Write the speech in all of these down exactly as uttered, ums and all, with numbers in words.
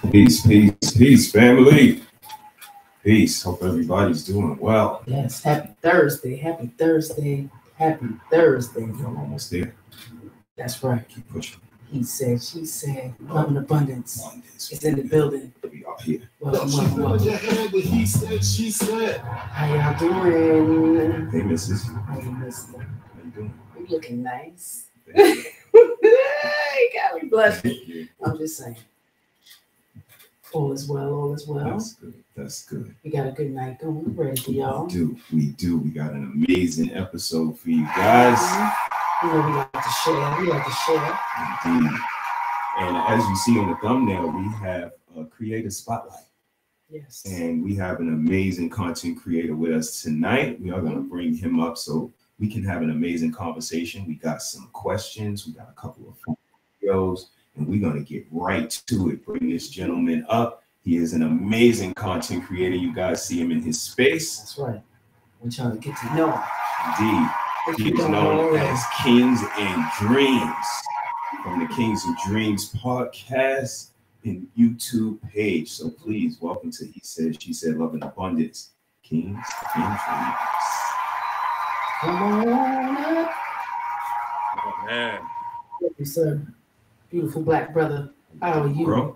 Peace, peace, peace, family. Peace. Hope everybody's doing well. Yes, happy Thursday, happy Thursday, happy Thursday. I'm almost there. That's right. Keep pushing. He said, she said, love and abundance. Abundance. It's in the building. We are here. Welcome, welcome, welcome. He said, she said. How y'all doing? Hey, missus. How you mister? How you doing? You looking nice. You got me blushing. I'm just saying. All is well, all is well. That's good. That's good. We got a good night going. Ready for y'all. We do. We do. We got an amazing episode for you guys. You know we like to share. We like to share. Indeed. And as you see on the thumbnail, we have a creator spotlight. Yes. And we have an amazing content creator with us tonight. We are going to bring him up so we can have an amazing conversation. We got some questions. We got a couple of fun videos, and we're going to get right to it. Bring this gentleman up. He is an amazing content creator. You guys see him in his space. That's right. We're trying to get to know him. Indeed. He is known as Kings and Dreams from the Kings and Dreams podcast and YouTube page. So please welcome to He Said, She Said, Love and Abundance, Kings and Dreams. Come on up. Oh, man. Thank you, sir. Beautiful black brother. How are you? Bro.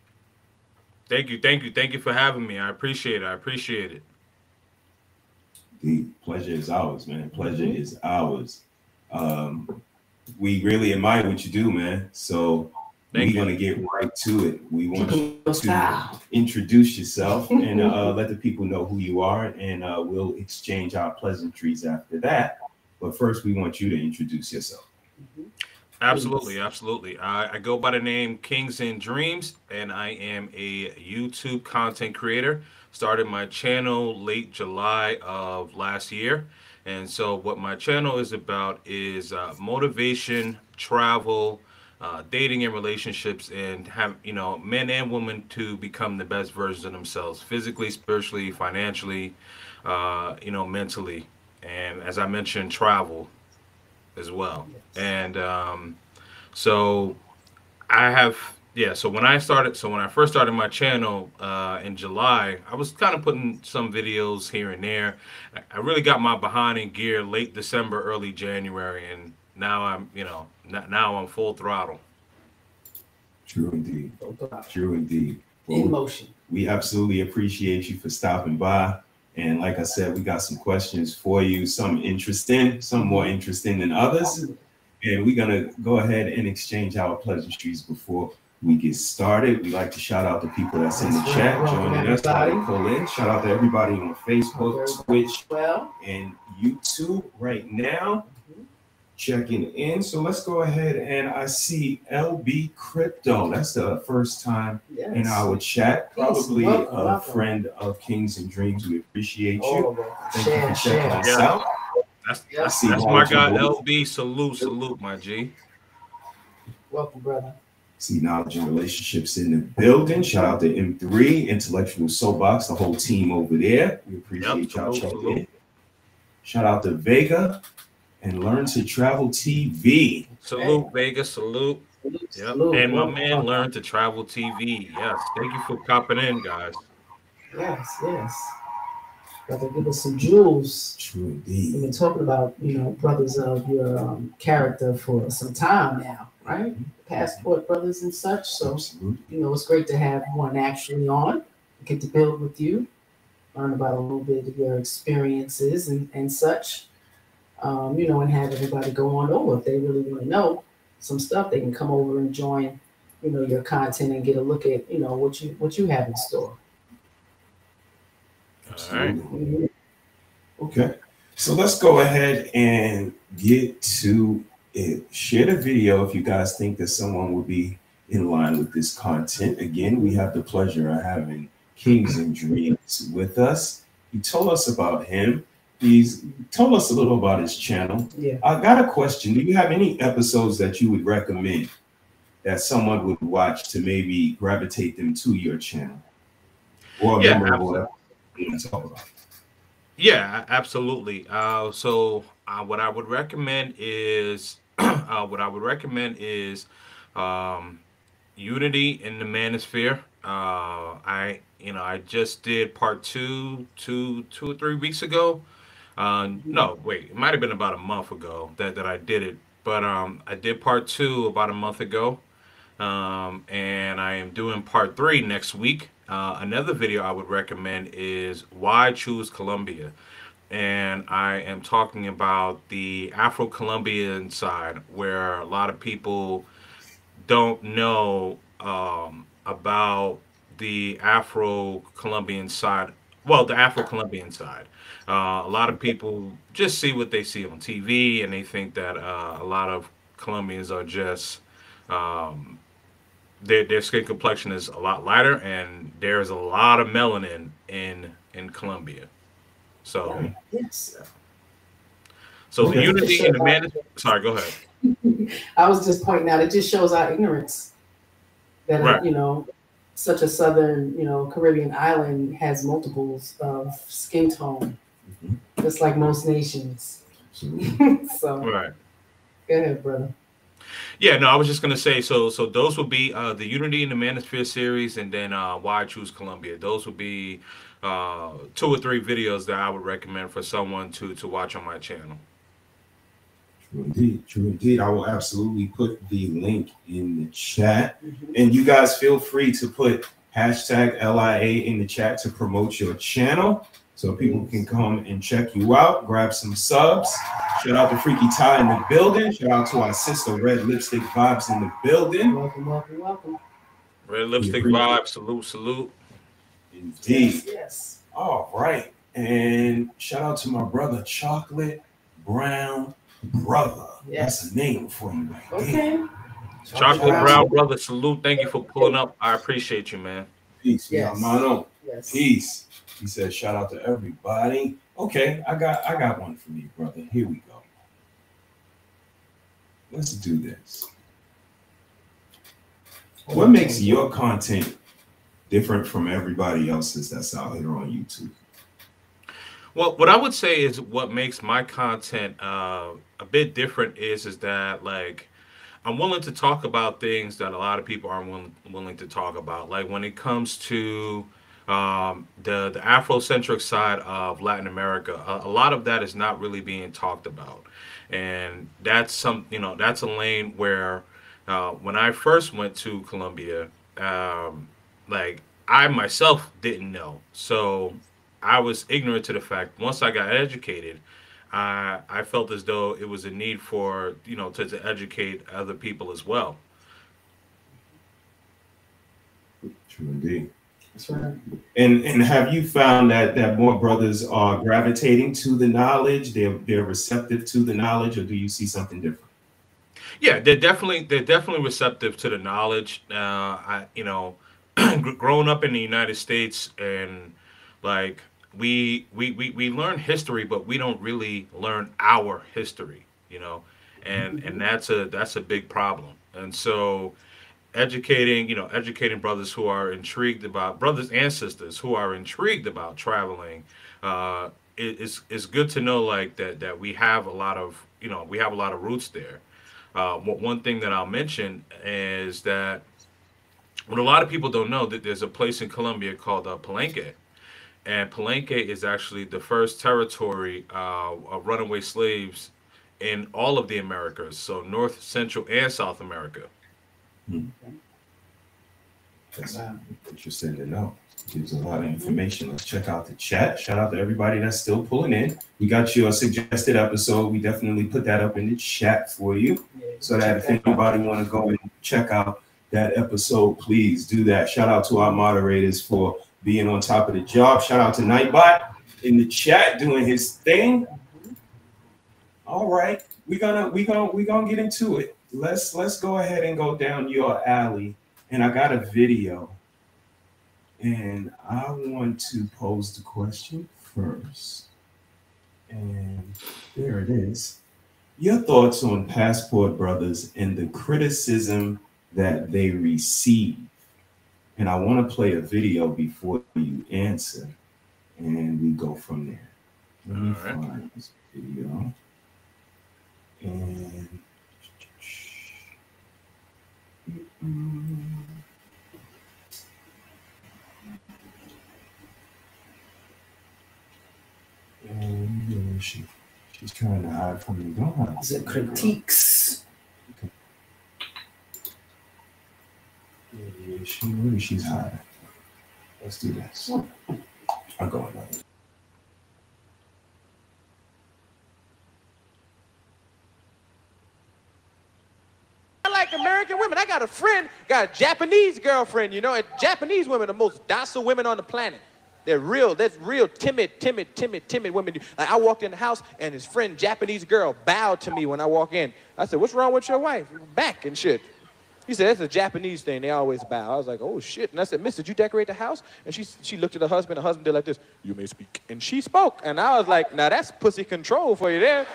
Thank you, thank you, thank you for having me. I appreciate it. I appreciate it. The pleasure is ours, man. Pleasure Mm-hmm. is ours. Um, we really admire what you do, man. So Thank we're you. going to get right to it. We want you Your to style. introduce yourself and uh, let the people know who you are, and uh, we'll exchange our pleasantries after that. But first, we want you to introduce yourself. Absolutely, absolutely. I, I go by the name Kings and Dreams, and I am a YouTube content creator. Started my channel late July of last year. And so what my channel is about is uh, motivation, travel, uh, dating and relationships, and have, you know, men and women to become the best versions of themselves, physically, spiritually, financially, uh, you know, mentally. And as I mentioned, travel as well. And um, so I have, yeah, so when I started, so when I first started my channel uh, in July, I was kind of putting some videos here and there. I, I really got my behind in gear late December, early January, and now I'm, you know, n- now I'm full throttle. True indeed. True indeed. Well, In motion. we absolutely appreciate you for stopping by. And like I said, we got some questions for you, some interesting, some more interesting than others. And we're going to go ahead and exchange our pleasantries before we get started. We like to shout out the people that's in the That's chat, right. joining Welcome, us, how they everybody. pull in. Shout out to everybody on Facebook, Twitch, Well, and YouTube right now, checking in. So let's go ahead, and I see L B Crypto. That's the first time yes. in our chat. Probably Welcome, a welcome. friend of Kings and Dreams. We appreciate All you. of them. Thank Share, you for checking share. us Yeah. out. That's, Yeah. that's, See that's all my of you guy, boys. L B. Salute, salute, my G. Welcome, brother. See Knowledge and Relationships in the building. Shout out to M three, Intellectual Soapbox, the whole team over there. We appreciate Yep, y'all salute, checking salute. in. Shout out to Vega and Learn to Travel T V. Salute, Vegas, salute. Yep. Salute. And my Welcome. man Learn to Travel T V. Yes, thank you for copping in, guys. Yes, yes. Brother, give us some jewels. True We've indeed. been talking about, you know, brothers of your um, character for some time now, right? Passport brothers and such. So, Absolutely. you know, it's great to have one actually on, get to build with you, learn about a little bit of your experiences and, and such, um, you know, and have everybody go on over. If they really want to know some stuff, they can come over and join, you know, your content and get a look at, you know, what you what you have in store. Absolutely. Okay. So let's go ahead and get to it. Share the video if you guys think that someone would be in line with this content. Again, we have the pleasure of having Kings and Dreams with us. He told us about him. He's told us a little about his channel. Yeah. I got a question. Do you have any episodes that you would recommend that someone would watch to maybe gravitate them to your channel? Or a Yeah, memorable absolutely. episode you want to talk about? Yeah, absolutely. Uh, so uh, what I would recommend is uh, what I would recommend is um, Unity in the Manosphere. Uh, Uh, I, you know, I just did part two, two, two or three weeks ago. Uh, no, wait, it might have been about a month ago that, that I did it. But um, I did part two about a month ago. Um, and I am doing part three next week. Uh, another video I would recommend is Why Choose Colombia. And I am talking about the Afro-Colombian side, where a lot of people don't know um, about the Afro-Colombian side. Well, the Afro-Colombian side. Uh, a lot of people just see what they see on T V, and they think that uh, a lot of Colombians are just um, their their skin complexion is a lot lighter, and there's a lot of melanin in in Colombia. So, Yeah. Yes. so the Okay. unity and the man. Sorry, go ahead. I was just pointing out, it just shows our ignorance that, Right. you know, such a southern, you know, Caribbean island has multiples of skin tone, Mhm. just like most nations. Absolutely. So, Right. go ahead, brother. Yeah, no, I was just gonna say, so so those will be uh, the Unity and the Manosphere series, and then uh, Why Choose Columbia. Those will be uh, two or three videos that I would recommend for someone to to watch on my channel. True indeed. True indeed. I will absolutely put the link in the chat. Mhm. And you guys feel free to put hashtag L I A in the chat to promote your channel so people can come and check you out, grab some subs. Shout out to Freaky Ty in the building. Shout out to our sister Red Lipstick Vibes in the building. Welcome, welcome, welcome. Red Lipstick appreciate Vibe, salute, salute. Indeed. Yes, yes. All right. And shout out to my brother Chocolate Brown Brother. Yes. That's a name for you right there. Okay. Chocolate Shout out Brown to- Brother, salute. Thank you for pulling up. I appreciate you, man. Peace. Yes. Yeah, mano. Yes. Peace. He said, shout out to everybody. Okay, I got I got one for you, brother. Here we go. Let's do this. What makes your content different from everybody else's that's out here on YouTube? Well, what I would say is what makes my content uh, a bit different is is that like I'm willing to talk about things that a lot of people aren't willing, willing to talk about. Like when it comes to um, the the Afrocentric side of Latin America, a, a lot of that is not really being talked about, and that's some you know that's a lane where uh, when I first went to Colombia, um, like I myself didn't know, so I was ignorant to the fact. Once I got educated, I I felt as though it was a need for you know to, to educate other people as well. True indeed. That's right. And and have you found that that more brothers are gravitating to the knowledge? They're they're receptive to the knowledge, or do you see something different? Yeah, they're definitely they're definitely receptive to the knowledge. Uh, I you know, growing up in the United States and like we we we we learn history, but we don't really learn our history. You know, and and that's a that's a big problem. And so educating you know educating brothers who are intrigued about brothers and sisters who are intrigued about traveling uh it, it's it's good to know like that that we have a lot of you know we have a lot of roots there. Uh one one thing that I'll mention is that what a lot of people don't know that there's a place in Colombia called uh, Palenque, and Palenque is actually the first territory uh, of runaway slaves in all of the Americas, so North, Central, and South America. That's interesting to know. Gives a lot of information. Let's check out the chat. Shout out to everybody that's still pulling in. We got your suggested episode. We definitely put that up in the chat for you, Yeah, so that if anybody want to go and check out that episode, please do that. Shout out to our moderators for being on top of the job. Shout out to Nightbot in the chat doing his thing. All right, we're gonna we gonna we gonna get into it. Let's let's go ahead and go down your alley. And I got a video, and I want to pose the question first. And there it is. Your thoughts on Passport Brothers and the criticism that they receive. And I want to play a video before you answer, and we go from there. Let me All right. find this video. And She's trying to hide from me. Don't hide. The critiques. Okay. Maybe she, maybe she's hiding. Let's do this. I'm going on. I like American women. I got a friend, got a Japanese girlfriend, you know, and Japanese women are the most docile women on the planet. They're real, that's real timid, timid, timid, timid women. Like I walked in the house and his friend, Japanese girl, bowed to me when I walk in. I said, what's wrong with your wife? Back and shit. He said, that's a Japanese thing. They always bow. I was like, oh, shit. And I said, miss, did you decorate the house? And she, she looked at her husband. Her husband did like this. You may speak. And she spoke. And I was like, now that's pussy control for you there.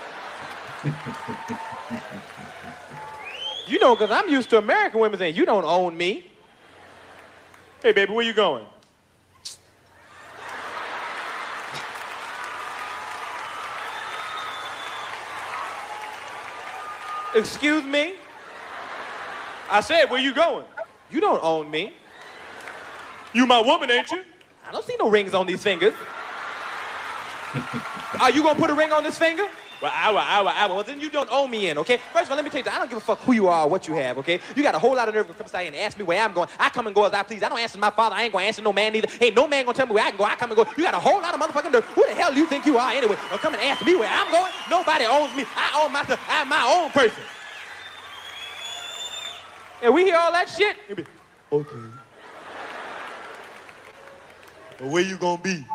You know, because I'm used to American women saying, you don't own me. Hey, baby, where you going? Excuse me? I said, where you going? You don't own me. You my woman, ain't you? I don't see no rings on these fingers. Are you gonna put a ring on this finger? Well, I will, I will, I will. Well, then you don't own me in, okay? First of all, let me tell you, I don't give a fuck who you are or what you have, okay? You got a whole lot of nerve to come inside and ask me where I'm going. I come and go as I please. I don't answer my father. I ain't gonna answer no man either. Ain't no man gonna tell me where I can go. I come and go. You got a whole lot of motherfucking nerve. Who the hell do you think you are anyway? Don't come and ask me where I'm going. Nobody owns me. I own myself. I'm my own person. And we hear all that shit. You be, okay. Well, where you gonna be?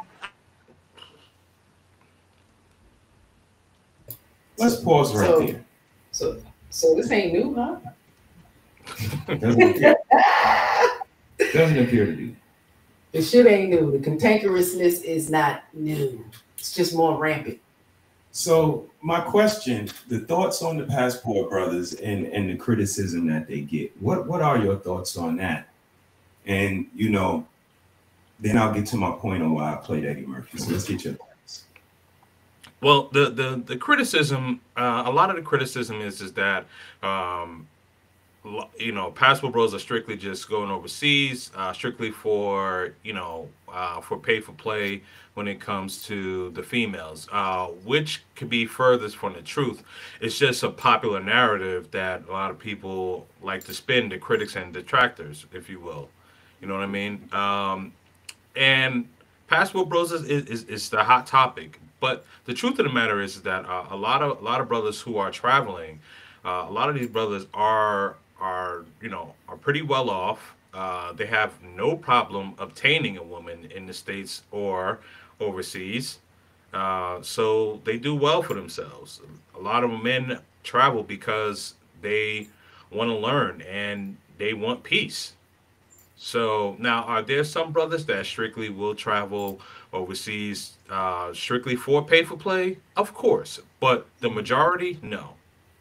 Let's pause right so, there. So, so this ain't new, huh? Doesn't appear, doesn't appear to be. The shit ain't new. The cantankerousness is not new. It's just more rampant. So my question, the thoughts on the Passport Brothers and, and the criticism that they get, what, what are your thoughts on that? And, you know, then I'll get to my point on why I played Eddie Murphy. So let's get your thoughts. Well, the the the criticism, uh, a lot of the criticism is is that, um, you know, Passport Bros are strictly just going overseas, uh, strictly for, you know, uh, for pay for play when it comes to the females, uh, which could be furthest from the truth. It's just a popular narrative that a lot of people like to spin, the critics and detractors, if you will. You know what I mean? Um, and Passport Bros is, is, is the hot topic. But the truth of the matter is that uh, a lot of a lot of brothers who are traveling, uh, a lot of these brothers are are you know are pretty well off. Uh, they have no problem obtaining a woman in the States or overseas, uh, so they do well for themselves. A lot of men travel because they want to learn and they want peace. So now, are there some brothers that strictly will travel overseas uh, strictly for pay for play? Of course, but the majority, no.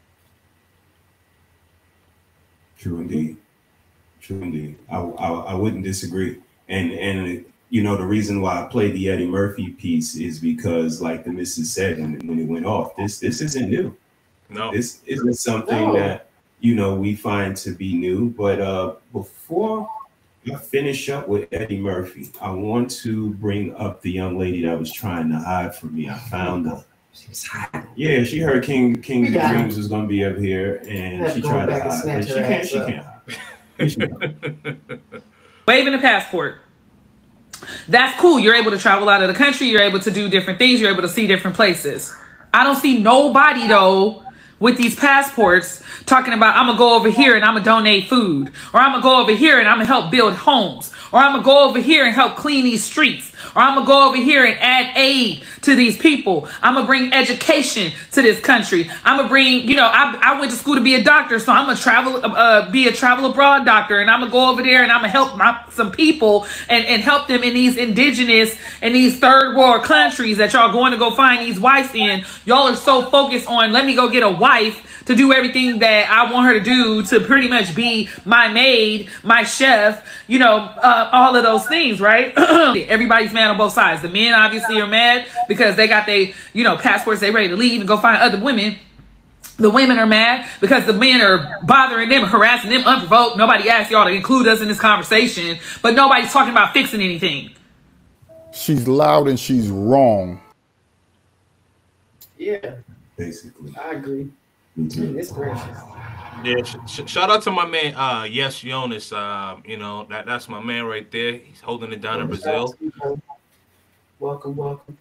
True indeed. True indeed. I, I, I wouldn't disagree. And, and you know, the reason why I played the Eddie Murphy piece is because, like the missus said when, when it went off, this this isn't new. No. This isn't something No. that, you know, we find to be new. But uh, before I finish up with Eddie Murphy, I want to bring up the young lady that was trying to hide from me. I found her. She was hiding. Yeah, she heard King King of Yeah. Dreams was gonna be up here, and Let's she go tried to back and hide. snatch But she her can't. ass She up. can't hide. She can't. Waving a passport. That's cool. You're able to travel out of the country. You're able to do different things. You're able to see different places. I don't see nobody, though, with these passports talking about, I'm going to go over here and I'm going to donate food. Or I'm going to go over here and I'm going to help build homes. Or I'm going to go over here and help clean these streets. Or I'm going to go over here and add aid to these people. I'm going to bring education to this country. I'm going to bring, you know, I, I went to school to be a doctor, so I'm going to travel, uh, be a travel abroad doctor. And I'm going to go over there and I'm going to help my, some people and, and help them in these indigenous and these third world countries that y'all going to go find these wives in. Y'all are so focused on, let me go get a wife to do everything that I want her to do, to pretty much be my maid, my chef, you know, uh, all of those things, right? Everybody's mad on both sides. The men obviously are mad because they got their, you know, passports, they ready to leave and go find other women. The women are mad because the men are bothering them, harassing them unprovoked. Nobody asked y'all to include us in this conversation, but nobody's talking about fixing anything. She's loud and she's wrong. Yeah. basically. I agree. Me too. It's gracious. Yeah, sh sh shout out to my man, uh, Yes Jonas. Uh, you know that that's my man right there. He's holding it down in Brazil. Welcome, welcome.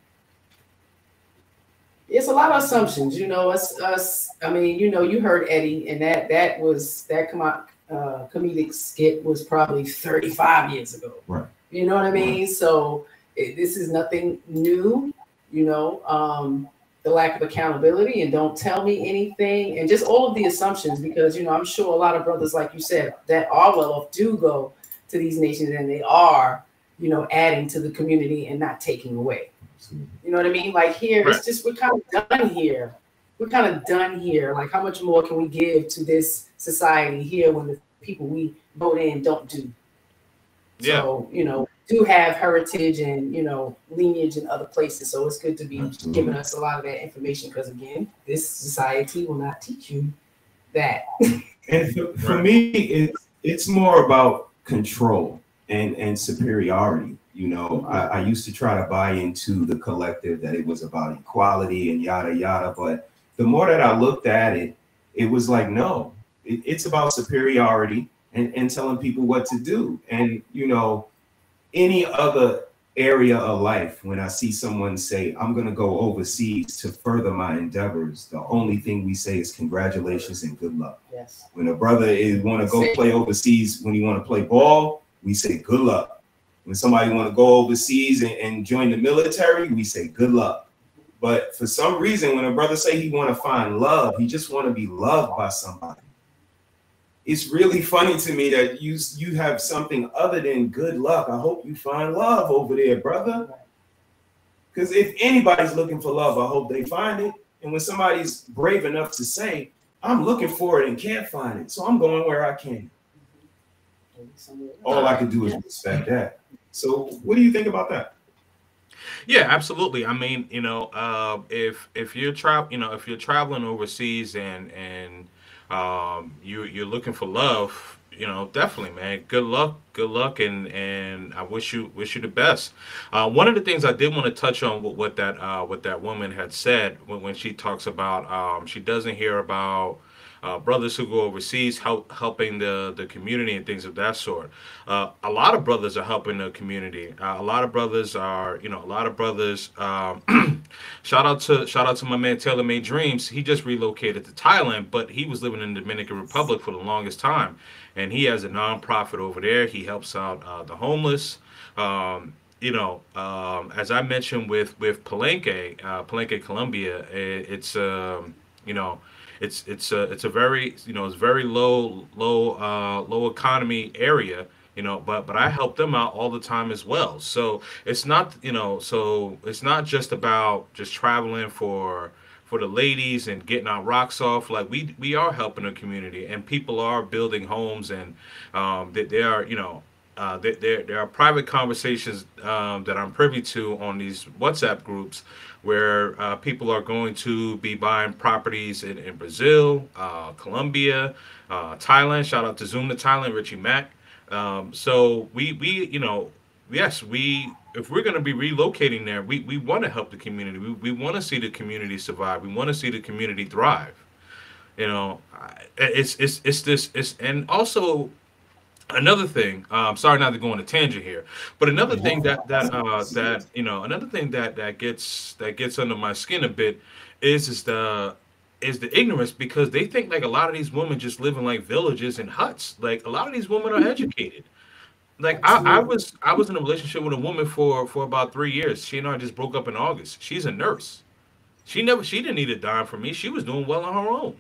It's a lot of assumptions, you know. Us, us. I mean, you know, you heard Eddie, and that that was that come out. Uh, comedic skit was probably thirty-five years ago. Right. You know what I mean? Right. So it, this is nothing new, you know, um, the lack of accountability and don't tell me anything and just all of the assumptions, because, you know, I'm sure a lot of brothers, like you said, that are well off do go to these nations and they are, you know, adding to the community and not taking away. You know what I mean? Like here, right. It's just, we're kind of done here. We're kind of done here. Like, how much more can we give to this society here when the people we vote in don't do? Yeah. So, you know, do have heritage and, you know, lineage in other places. So it's good to be Absolutely. Giving us a lot of that information because, again, this society will not teach you that. And for, for me, it's, it's more about control and, and superiority. You know, I, I used to try to buy into the collective that it was about equality and yada, yada, but the more that I looked at it, it was like, no, it, it's about superiority and, and telling people what to do. And, you know, any other area of life, when I see someone say, I'm going to go overseas to further my endeavors, the only thing we say is congratulations and good luck. Yes. When a brother is want to go play overseas, when you want to play ball, we say good luck. When somebody want to go overseas and, and join the military, we say good luck. But for some reason, when a brother say he want to find love, he just want to be loved by somebody. It's really funny to me that you you have something other than good luck. I hope you find love over there, brother. Because if anybody's looking for love, I hope they find it. And when somebody's brave enough to say, I'm looking for it and can't find it, so I'm going where I can. All I can do is respect that. So what do you think about that? Yeah, absolutely. I mean, you know, uh, if if you're travel, you know, if you're traveling overseas and and um, you you're looking for love, you know, definitely, man. Good luck, good luck, and and I wish you wish you the best. Uh, one of the things I did want to touch on with what that uh, what that woman had said when when she talks about um, she doesn't hear about Uh, brothers who go overseas help helping the the community and things of that sort. Uh, a lot of brothers are helping the community. Uh, a lot of brothers are, you know, a lot of brothers. Um, shout out to shout out to my man Taylor Made Dreams. He just relocated to Thailand, but he was living in the Dominican Republic for the longest time, and he has a nonprofit over there. He helps out uh, the homeless. Um, you know, um, as I mentioned with with Palenque, uh, Palenque, Colombia, it, it's um, you know. It's it's a it's a very you know it's very low low uh, low economy area, you know, but but I help them out all the time as well. So it's not you know so it's not just about just traveling for for the ladies and getting our rocks off. Like we we are helping the community, and people are building homes, and um, they, they are you know. Uh, there, there, there are private conversations um, that I'm privy to on these WhatsApp groups where uh, people are going to be buying properties in, in Brazil, uh, Colombia, uh, Thailand. Shout out to Zoom to Thailand, Richie Mack. Um, so we, we, you know, yes, we, if we're going to be relocating there, we, we want to help the community. We, we want to see the community survive. We want to see the community thrive. You know, it's, it's, it's this, it's, and also, another thing, um, sorry not to go on a tangent here, but another thing that that uh, that you know, another thing that that gets that gets under my skin a bit is is the is the ignorance, because they think like a lot of these women just live in like villages and huts. Like a lot of these women are educated. Like I, I was I was in a relationship with a woman for for about three years. She and I just broke up in August. She's a nurse. She never she didn't need a dime from me. She was doing well on her own.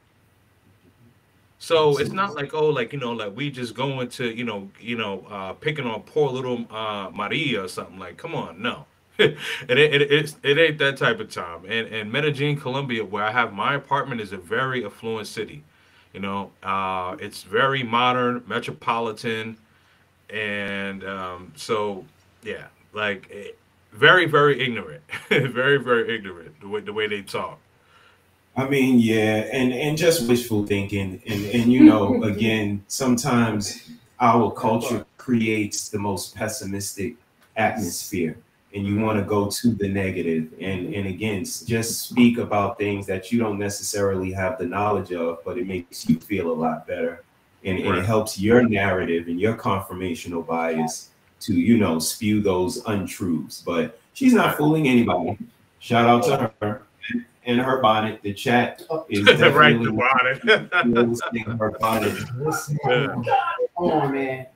So it's not like, oh, like, you know, like we just going to, you know, you know, uh, picking on poor little uh, Maria or something. Like, come on, no. it, it, it, it ain't that type of time. And, and Medellin, Colombia, where I have my apartment, is a very affluent city. You know, uh, it's very modern, metropolitan. And um, so, yeah, like very, very ignorant, very, very ignorant the way, the way they talk. I mean, yeah, and, and just wishful thinking. And, and, you know, again, sometimes our culture creates the most pessimistic atmosphere. and you want to go to the negative, and and again, just speak about things that you don't necessarily have the knowledge of, but it makes you feel a lot better, and, and Right. it helps your narrative and your confirmational bias to, you know, spew those untruths. But she's not fooling anybody. Shout out to her and her bonnet. The chat is right, definitely the bonnet. noticing her bonnet. Come on, man.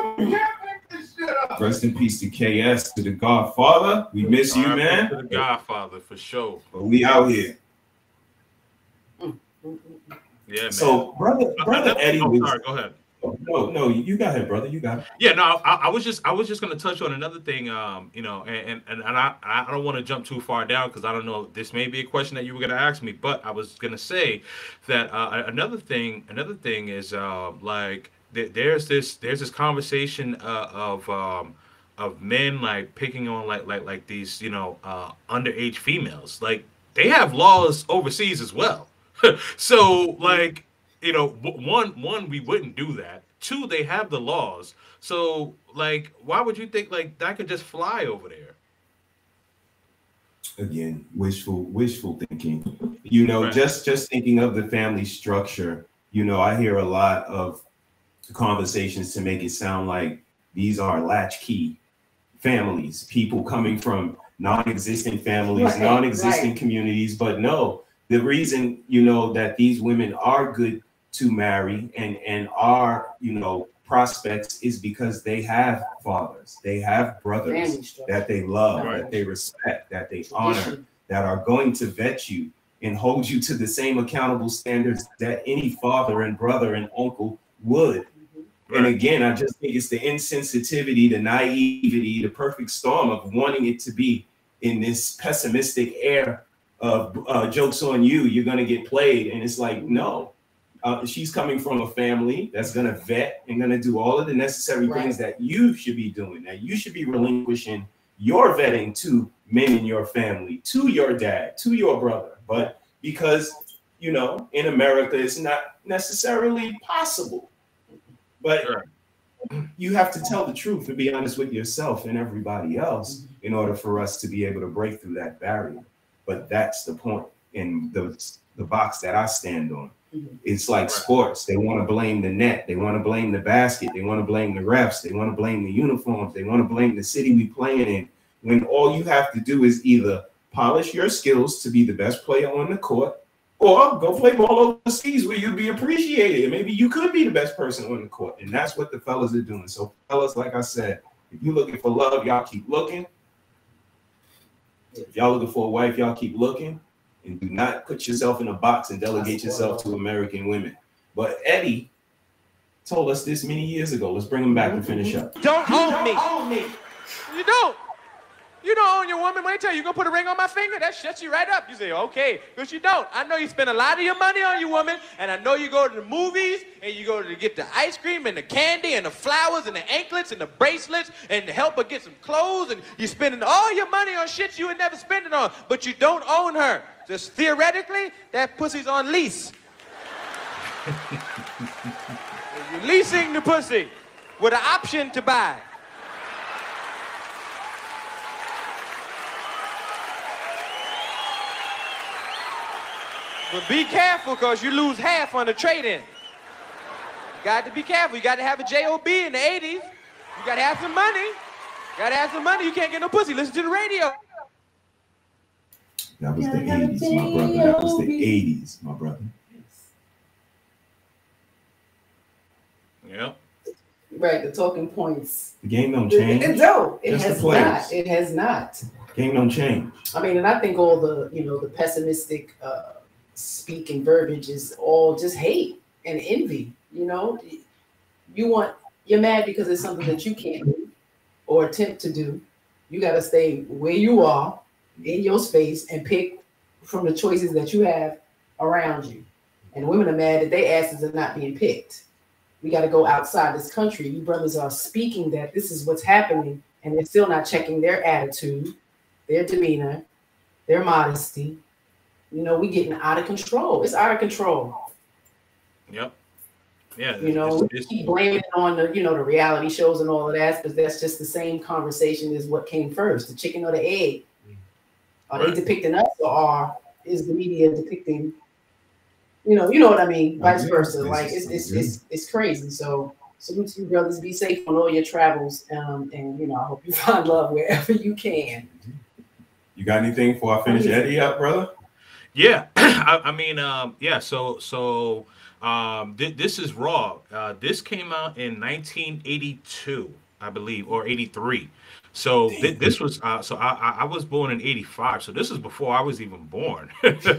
Rest in peace to K S, to the Godfather. We miss you, R I P man. to the Godfather for sure. But we out here. Yeah, man. So, brother, brother I- I- Eddie oh, was. sorry, go ahead. No, no, you got it, brother. You got it. Yeah, no, I, I was just I was just gonna touch on another thing, um, you know, and and, and I I don't want to jump too far down because I don't know, this may be a question that you were gonna ask me, but I was gonna say that uh, another thing another thing is uh, like th- there's this there's this conversation uh, of um, of men like picking on like like like these, you know, uh, underage females. Like they have laws overseas as well. So like, you know, w- one one we wouldn't do that. Two, they have the laws. So like, why would you think like that could just fly over there? Again, wishful, wishful thinking. You know, Right. just just thinking of the family structure. You know, I hear a lot of conversations to make it sound like these are latchkey families, people coming from non-existent families, Right, non-existent right. communities. But no, the reason, you know, that these women are good to marry and and are, you know, prospects is because they have fathers, they have brothers Family structure. that they love, Right. that they respect, that they honor, Tradition. that are going to vet you and hold you to the same accountable standards that any father and brother and uncle would. And Right. again, I just think it's the insensitivity, the naivety, the perfect storm of wanting it to be in this pessimistic air of uh, jokes on you, you're going to get played. And it's like, no, uh, she's coming from a family that's going to vet and going to do all of the necessary Right. things that you should be doing, that you should be relinquishing your vetting to men in your family, to your dad, to your brother. But because, you know, in America, it's not necessarily possible. But Sure. you have to tell the truth and be honest with yourself and everybody else in order for us to be able to break through that barrier. But that's the point in the, the box that I stand on. Mhm. It's like Right. sports. They want to blame the net. They want to blame the basket. They want to blame the refs. They want to blame the uniforms. They want to blame the city we playing in. When all you have to do is either polish your skills to be the best player on the court, or go play ball overseas where you'd be appreciated. Maybe you could be the best person on the court. And that's what the fellas are doing. So fellas, like I said, if you're looking for love, y'all keep looking. If y'all looking for a wife, y'all keep looking. And do not put yourself in a box and delegate yourself to American women. But Eddie told us this many years ago. Let's bring him back and finish up. Don't own me. You don't. You don't own your woman. When I tell you, you gonna put a ring on my finger, that shuts you right up. You say, okay, because you don't. I know you spend a lot of your money on your woman, and I know you go to the movies, and you go to get the ice cream, and the candy, and the flowers, and the anklets, and the bracelets, and to help her get some clothes, and you're spending all your money on shit you would never spend it on, but you don't own her. Just theoretically, that pussy's on lease. You're leasing the pussy with an option to buy. But be careful, because you lose half on the trade-in. You got to be careful. You got to have a J O B in the eighties. You got to have some money. You got to have some money. You can't get no pussy. Listen to the radio. That was the eighties, my brother. That was the eighties, my brother. Yeah. Right, the talking points. The game don't It, change. it, no, it Just the has players. not. It has not. Game don't change. I mean, and I think all the, you know, the pessimistic uh, speak and verbiage is all just hate and envy. You know, you want, you're mad because it's something that you can't do or attempt to do. You got to stay where you are in your space and pick from the choices that you have around you. And women are mad that their asses are not being picked. We got to go outside this country. You brothers are speaking that this is what's happening, and they're still not checking their attitude, their demeanor, their modesty. You know, we getting out of control. It's out of control. Yep. Yeah, You know, it's, we it's, keep blaming it on the, you know, the reality shows and all of that, because that's just the same conversation as what came first, the chicken or the egg. Are Right. they depicting us, or are, is the media depicting, you know, you know what I mean, vice agree. versa. It's- Like it's I it's agree. it's, it's crazy. So salute to you, brothers. Be safe on all your travels, um, and you know, I hope you find love wherever you can. You got anything before I finish Eddie up, brother? Yeah, I, I mean, um, yeah. So, so um, th- this is Raw. Uh, this came out in nineteen eighty-two, I believe, or eighty-three. So th- this was uh, so I, I I was born in eighty-five. So this is before I was even born.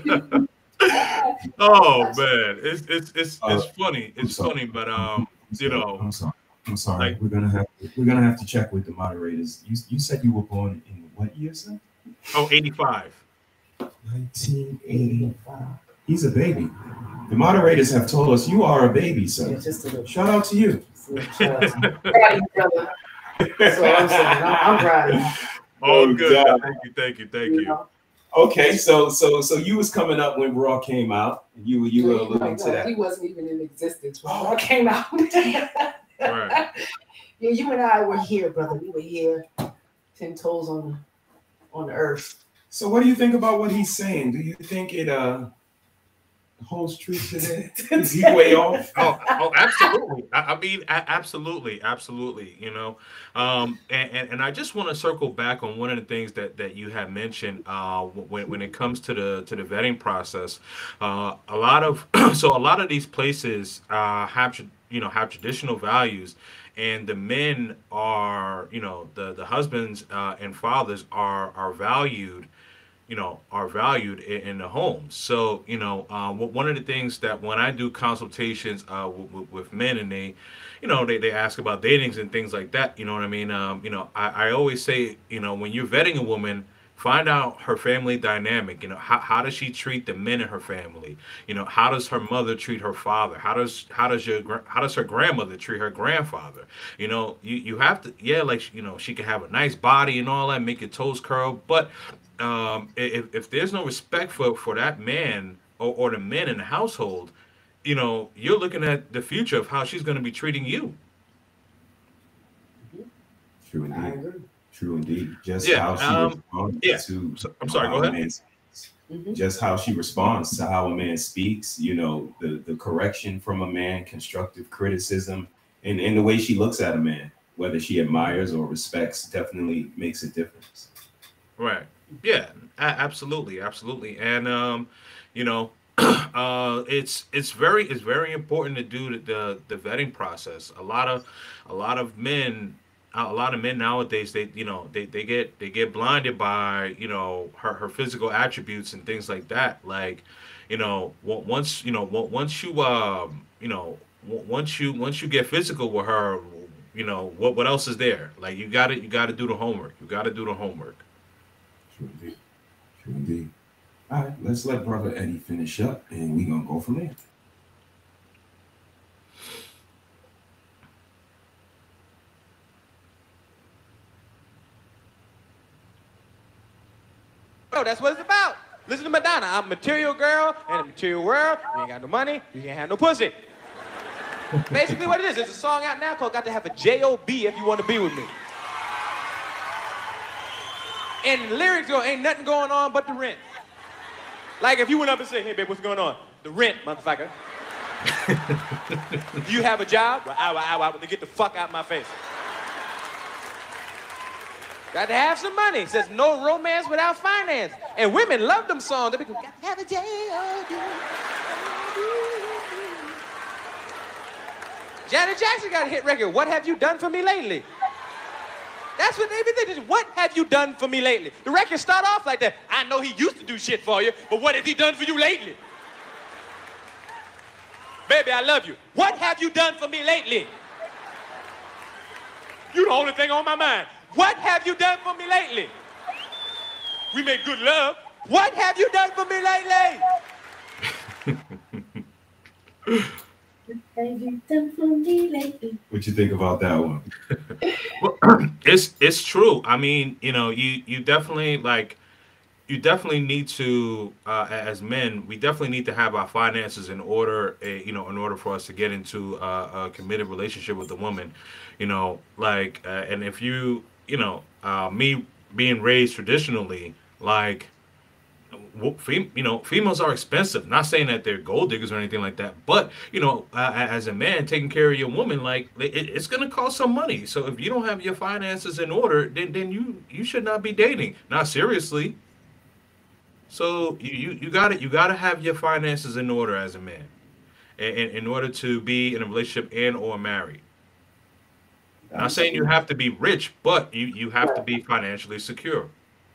Oh man, it's it's it's Uh, it's funny. I'm It's sorry. funny, but I'm um, you sorry. know, I'm sorry. I'm sorry. like we're gonna have to, we're gonna have to check with the moderators. You you said you were born in what year, sir? oh, eighty-five. nineteen eighty-five. He's a baby. The moderators have told us you are a baby, Yeah, sir. just a little. Shout out to you. Just a little shout out to you. Proud of you, brother. That's what I'm saying. I'm, I'm proud of you. Oh, Oh, good. God. Thank you, thank you, thank You you. know? Okay, so so so you was coming up when Raw came out. You you were No, alluding to no, that. he wasn't even in existence when Raw came out. Right. Yeah, you and I were here, brother. We were here, ten toes on the on the earth. So what do you think about what he's saying? Do you think it uh holds true today? Is he way off? Oh, oh, absolutely. I, I mean, a- absolutely, absolutely. You know, um, and, and and I just want to circle back on one of the things that that you had mentioned uh, when when it comes to the to the vetting process. Uh, a lot of so a lot of these places uh, have tra- you know have traditional values. And the men are, you know, the the husbands uh, and fathers are are valued, you know, are valued in, in the homes. So, you know, uh, w- one of the things that when I do consultations uh, w- w- with men and they, you know, they, they ask about datings and things like that, you know what I mean? Um, you know, I, I always say, you know, when you're vetting a woman, find out her family dynamic. You know, how, how does she treat the men in her family? You know, how does her mother treat her father? How does how does your gra- how does her grandmother treat her grandfather? You know, you, you have to, yeah, like, you know, she can have a nice body and all that, make your toes curl, but um, if, if there's no respect for, for that man or, or the men in the household, you know, you're looking at the future of how she's going to be treating you. True I indeed. agree. True indeed. Just Yeah, how she um, responds yeah. to So- I'm sorry, how go a ahead. man speaks. Mhm. Just how she responds to how a man speaks, you know, the, the correction from a man, constructive criticism, and, and the way she looks at a man, whether she admires or respects, definitely makes a difference. Right. Yeah, a- absolutely, absolutely. And um, you know, uh, it's it's very it's very important to do the, the the vetting process. A lot of a lot of men a lot of men nowadays they you know they, they get they get blinded by you know her, her physical attributes and things like that. Like, you know, on- once you know on- once you um you know on- once you once you get physical with her, you know what what else is there? Like, you got to you got to do the homework. You got to do the homework. True indeed. True indeed. All right, let's let Brother Eddie finish up and we're going to go from there. Bro, that's what it's about. Listen to Madonna. I'm a material girl in a material world. You ain't got no money. You can't have no pussy. Basically what it is. There's a song out now called Got to Have a J O B If You Want to Be With Me. And the lyrics go, ain't nothing going on but the rent. Like if you went up and said, hey, babe, what's going on? The rent, motherfucker. Do you have a job? Well, ow, ow, ow, get the fuck out of my face. Got to have some money. It says no romance without finance. And women love them songs. They be going, got to have a J O B. Janet Jackson got a hit record. What have you done for me lately? That's what they be thinking. What have you done for me lately? The record start off like that. I know he used to do shit for you, but what has he done for you lately? Baby, I love you. What have you done for me lately? You the only thing on my mind. What have you done for me lately? We make good love. What have you done for me lately? What have you done for me lately? What you think about that one? Well, it's it's true. I mean, you know, you you definitely like you definitely need to, uh, as men, we definitely need to have our finances in order, uh, you know, in order for us to get into uh, a committed relationship with the woman, you know, like, uh, and if you, you know, uh, me being raised traditionally, like, w- fem- you know, females are expensive. Not saying that they're gold diggers or anything like that, but you know, uh, as a man taking care of your woman, like it, it's gonna cost some money. So if you don't have your finances in order, then then you you should not be dating. Not seriously. So you you, you got to you got to have your finances in order as a man, in, in order to be in a relationship and or married. Not saying you have to be rich, but you you have to be financially secure.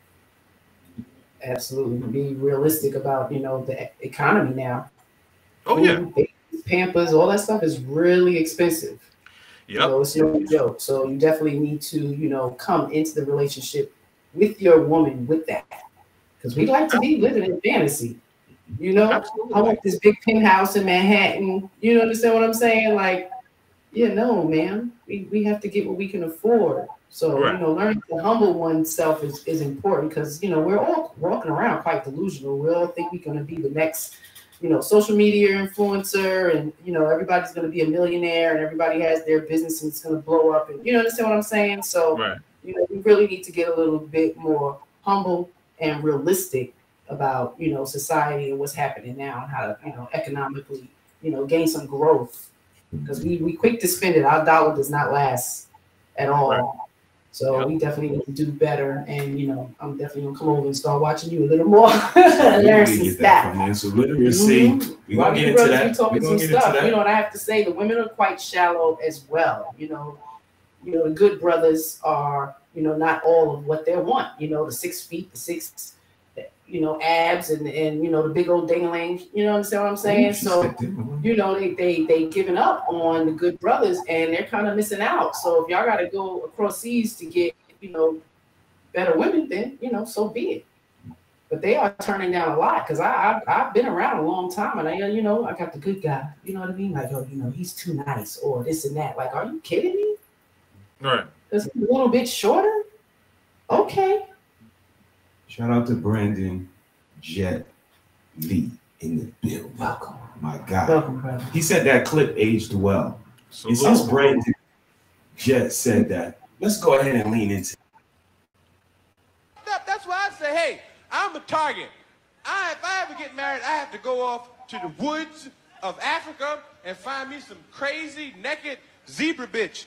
Absolutely. Be realistic about, you know, the e- economy now. Oh yeah. Food, babies, Pampers, all that stuff is really expensive. You Yep. know, it's no joke. So you definitely need to, you know, come into the relationship with your woman with that. Because we like to be living in fantasy. You know, I Absolutely. want this big penthouse in Manhattan. You understand what I'm saying? Like, yeah, no, man. We, we have to get what we can afford. So, you Right. know, learning to humble oneself is, is important because, you know, we're all walking around quite delusional. We all think we're going to be the next, you know, social media influencer and, you know, everybody's going to be a millionaire and everybody has their business and it's going to blow up. And you understand what I'm saying? So, Right. you know, we really need to get a little bit more humble and realistic about, you know, society and what's happening now and how to, you know, economically, you know, gain some growth. Because we we quick to spend it. Our dollar does not last at all. Right. So Yep. we definitely need to do better. And, you know, I'm definitely going to come over and start watching you a little more. We Learn need to some get that stats. financial literacy. Mhm. We're While gonna you get into brothers be that. We're talking gonna some get into stuff, that. you know, and I have to say the women are quite shallow as well. You know, you know, the good brothers are, you know, not all of what they want. You know, the six feet, the six, you know, abs and, and you know, the big old ding-a-ling. You know what I'm saying? Ooh, she So, stepped in. you know, they they they giving up on the good brothers and they're kind of missing out. So if y'all got to go across seas to get, you know, better women, then, you know, so be it. But they are turning down a lot because I, I I've been around a long time and I, you know, I got the good guy. You know what I mean? Like, oh, you know, he's too nice or this and that. Like, are you kidding me? Right. Because he's a little bit shorter. Okay. Shout out to Brandon Jet Lee in the building. Welcome. My God. Welcome, brother. He said that clip aged well. And Salute. since Brandon Jet said that, let's go ahead and lean into That- That's why I say, hey, I'm a target. I, if I ever get married, I have to go off to the woods of Africa and find me some crazy, naked zebra bitch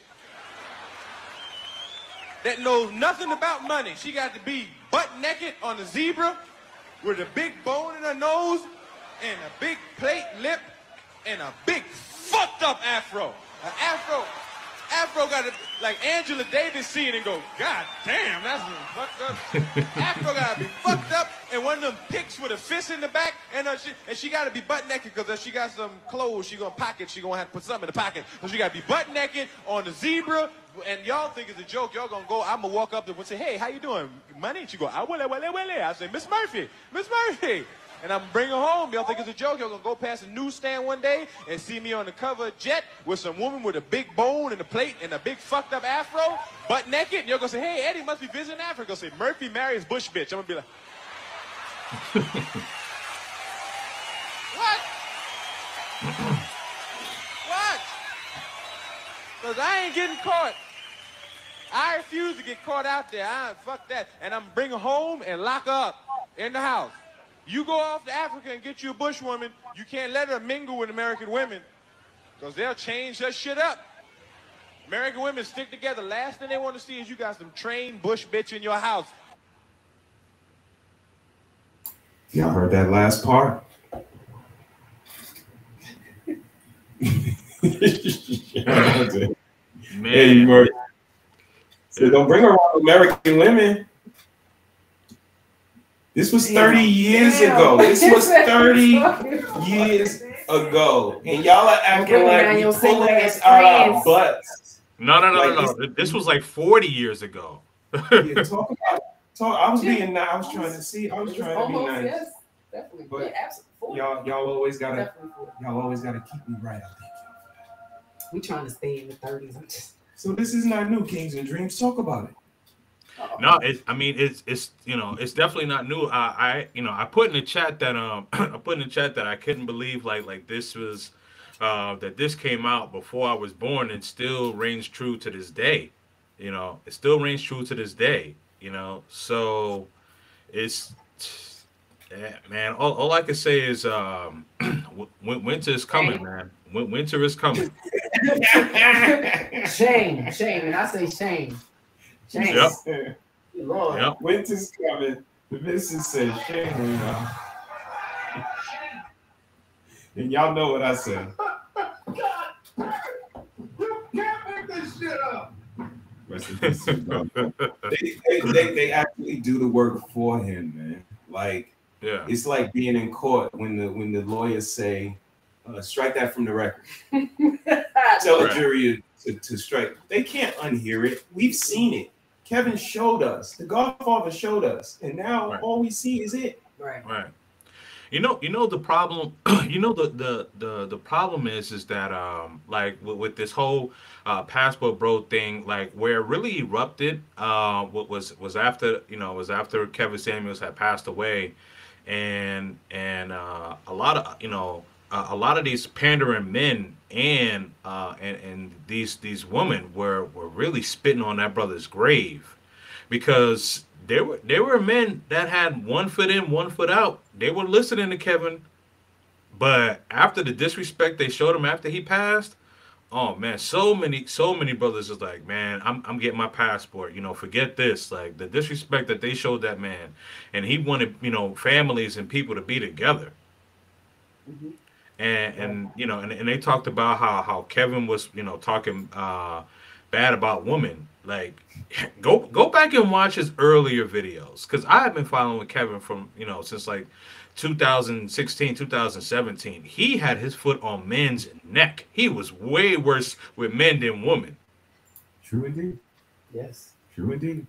that knows nothing about money. She got to be butt naked on a zebra with a big bone in her nose and a big plate lip and a big fucked up afro. An afro. Afro got to, like Angela Davis see it and go, God damn, that's fucked up. Afro got to be fucked up and one of them pics with a fist in the back and uh, she, and she got to be butt naked because if she got some clothes she going to pocket, she going to have to put something in the pocket. So she got to be butt naked on the zebra and y'all think it's a joke. Y'all going to go, I'm going to walk up to her and say, hey, how you doing? Money? And she go, I will, will, will, will. I say, Miss Murphy, Miss Murphy. And I'm bringing her home. Y'all think it's a joke? Y'all gonna go past a newsstand one day and see me on the cover of Jet with some woman with a big bone and a plate and a big fucked up afro, butt naked. And you're gonna say, hey, Eddie must be visiting Africa. Gonna say, Murphy marries Bush bitch. I'm gonna be like, what? What? Because I ain't getting caught. I refuse to get caught out there. I fuck that. And I'm bring her home and lock her up in the house. You go off to Africa and get you a bush woman, you can't let her mingle with American women because they'll change her shit up. American women stick together. Last thing they want to see is you got some trained bush bitch in your house. Y'all heard that last part? Eddie Man. Murphy. So don't bring around American women. This was thirty years Damn. ago. This was thirty years ago. And y'all are acting bring like around we your pulling single this ass out our friends. butts. No, no, no, Like no, no. This was like forty years ago. Yeah, talk about talk. I was being nice. I was trying to see. I was trying to be Almost, nice. yes. Definitely. But Yeah, absolutely. Y'all, y'all always gotta, Definitely. y'all always gotta keep me right. I think. We trying to stay in the thirties. I'm just So this is not new. Kings and Dreams. Talk about it. No, it's. I mean, it's. It's. You know, it's definitely not new. I. I you know, I put in the chat that um, I put in the chat that I couldn't believe like like this was, uh, that this came out before I was born and still reigns true to this day. You know, it still reigns true to this day. You know, so it's. Yeah, man. All, all I can say is, um, winter is coming, man. Winter is coming. Shame, shame, and I say shame. Shame. Yep. Lord. Yep. Winter's coming. The missus says shame on y'all. And y'all know what I said. You can't make this shit up. Rest in peace, bro. they, they, they, they actually do the work for him, man. Like, yeah, it's like being in court when the when the lawyers say, uh, strike that from the record. Tell the jury to, to strike. They can't unhear it. We've seen it. Kevin showed us. The Godfather showed us. And now right. all we see is it. Right. Right. You know, you know the problem. You know the the the the problem is is that um like with, with this whole uh, passport bro thing, like where it really erupted uh what was was after you know was after Kevin Samuels had passed away, and and uh, a lot of you know uh, a lot of these pandering men and uh and and these these women were were really spitting on that brother's grave, because There were there were men that had one foot in, one foot out. They were listening to Kevin, but after the disrespect they showed him after he passed, oh man, so many so many brothers is like, man, I'm I'm getting my passport. You know, forget this. Like the disrespect that they showed that man, and he wanted you know families and people to be together. Mm-hmm. And and you know, and, and they talked about how how Kevin was you know talking uh, bad about women. Like, go go back and watch his earlier videos, because I have been following Kevin from, you know, since like two thousand sixteen, two thousand seventeen. He had his foot on men's neck. He was way worse with men than women. True indeed. Yes. True indeed.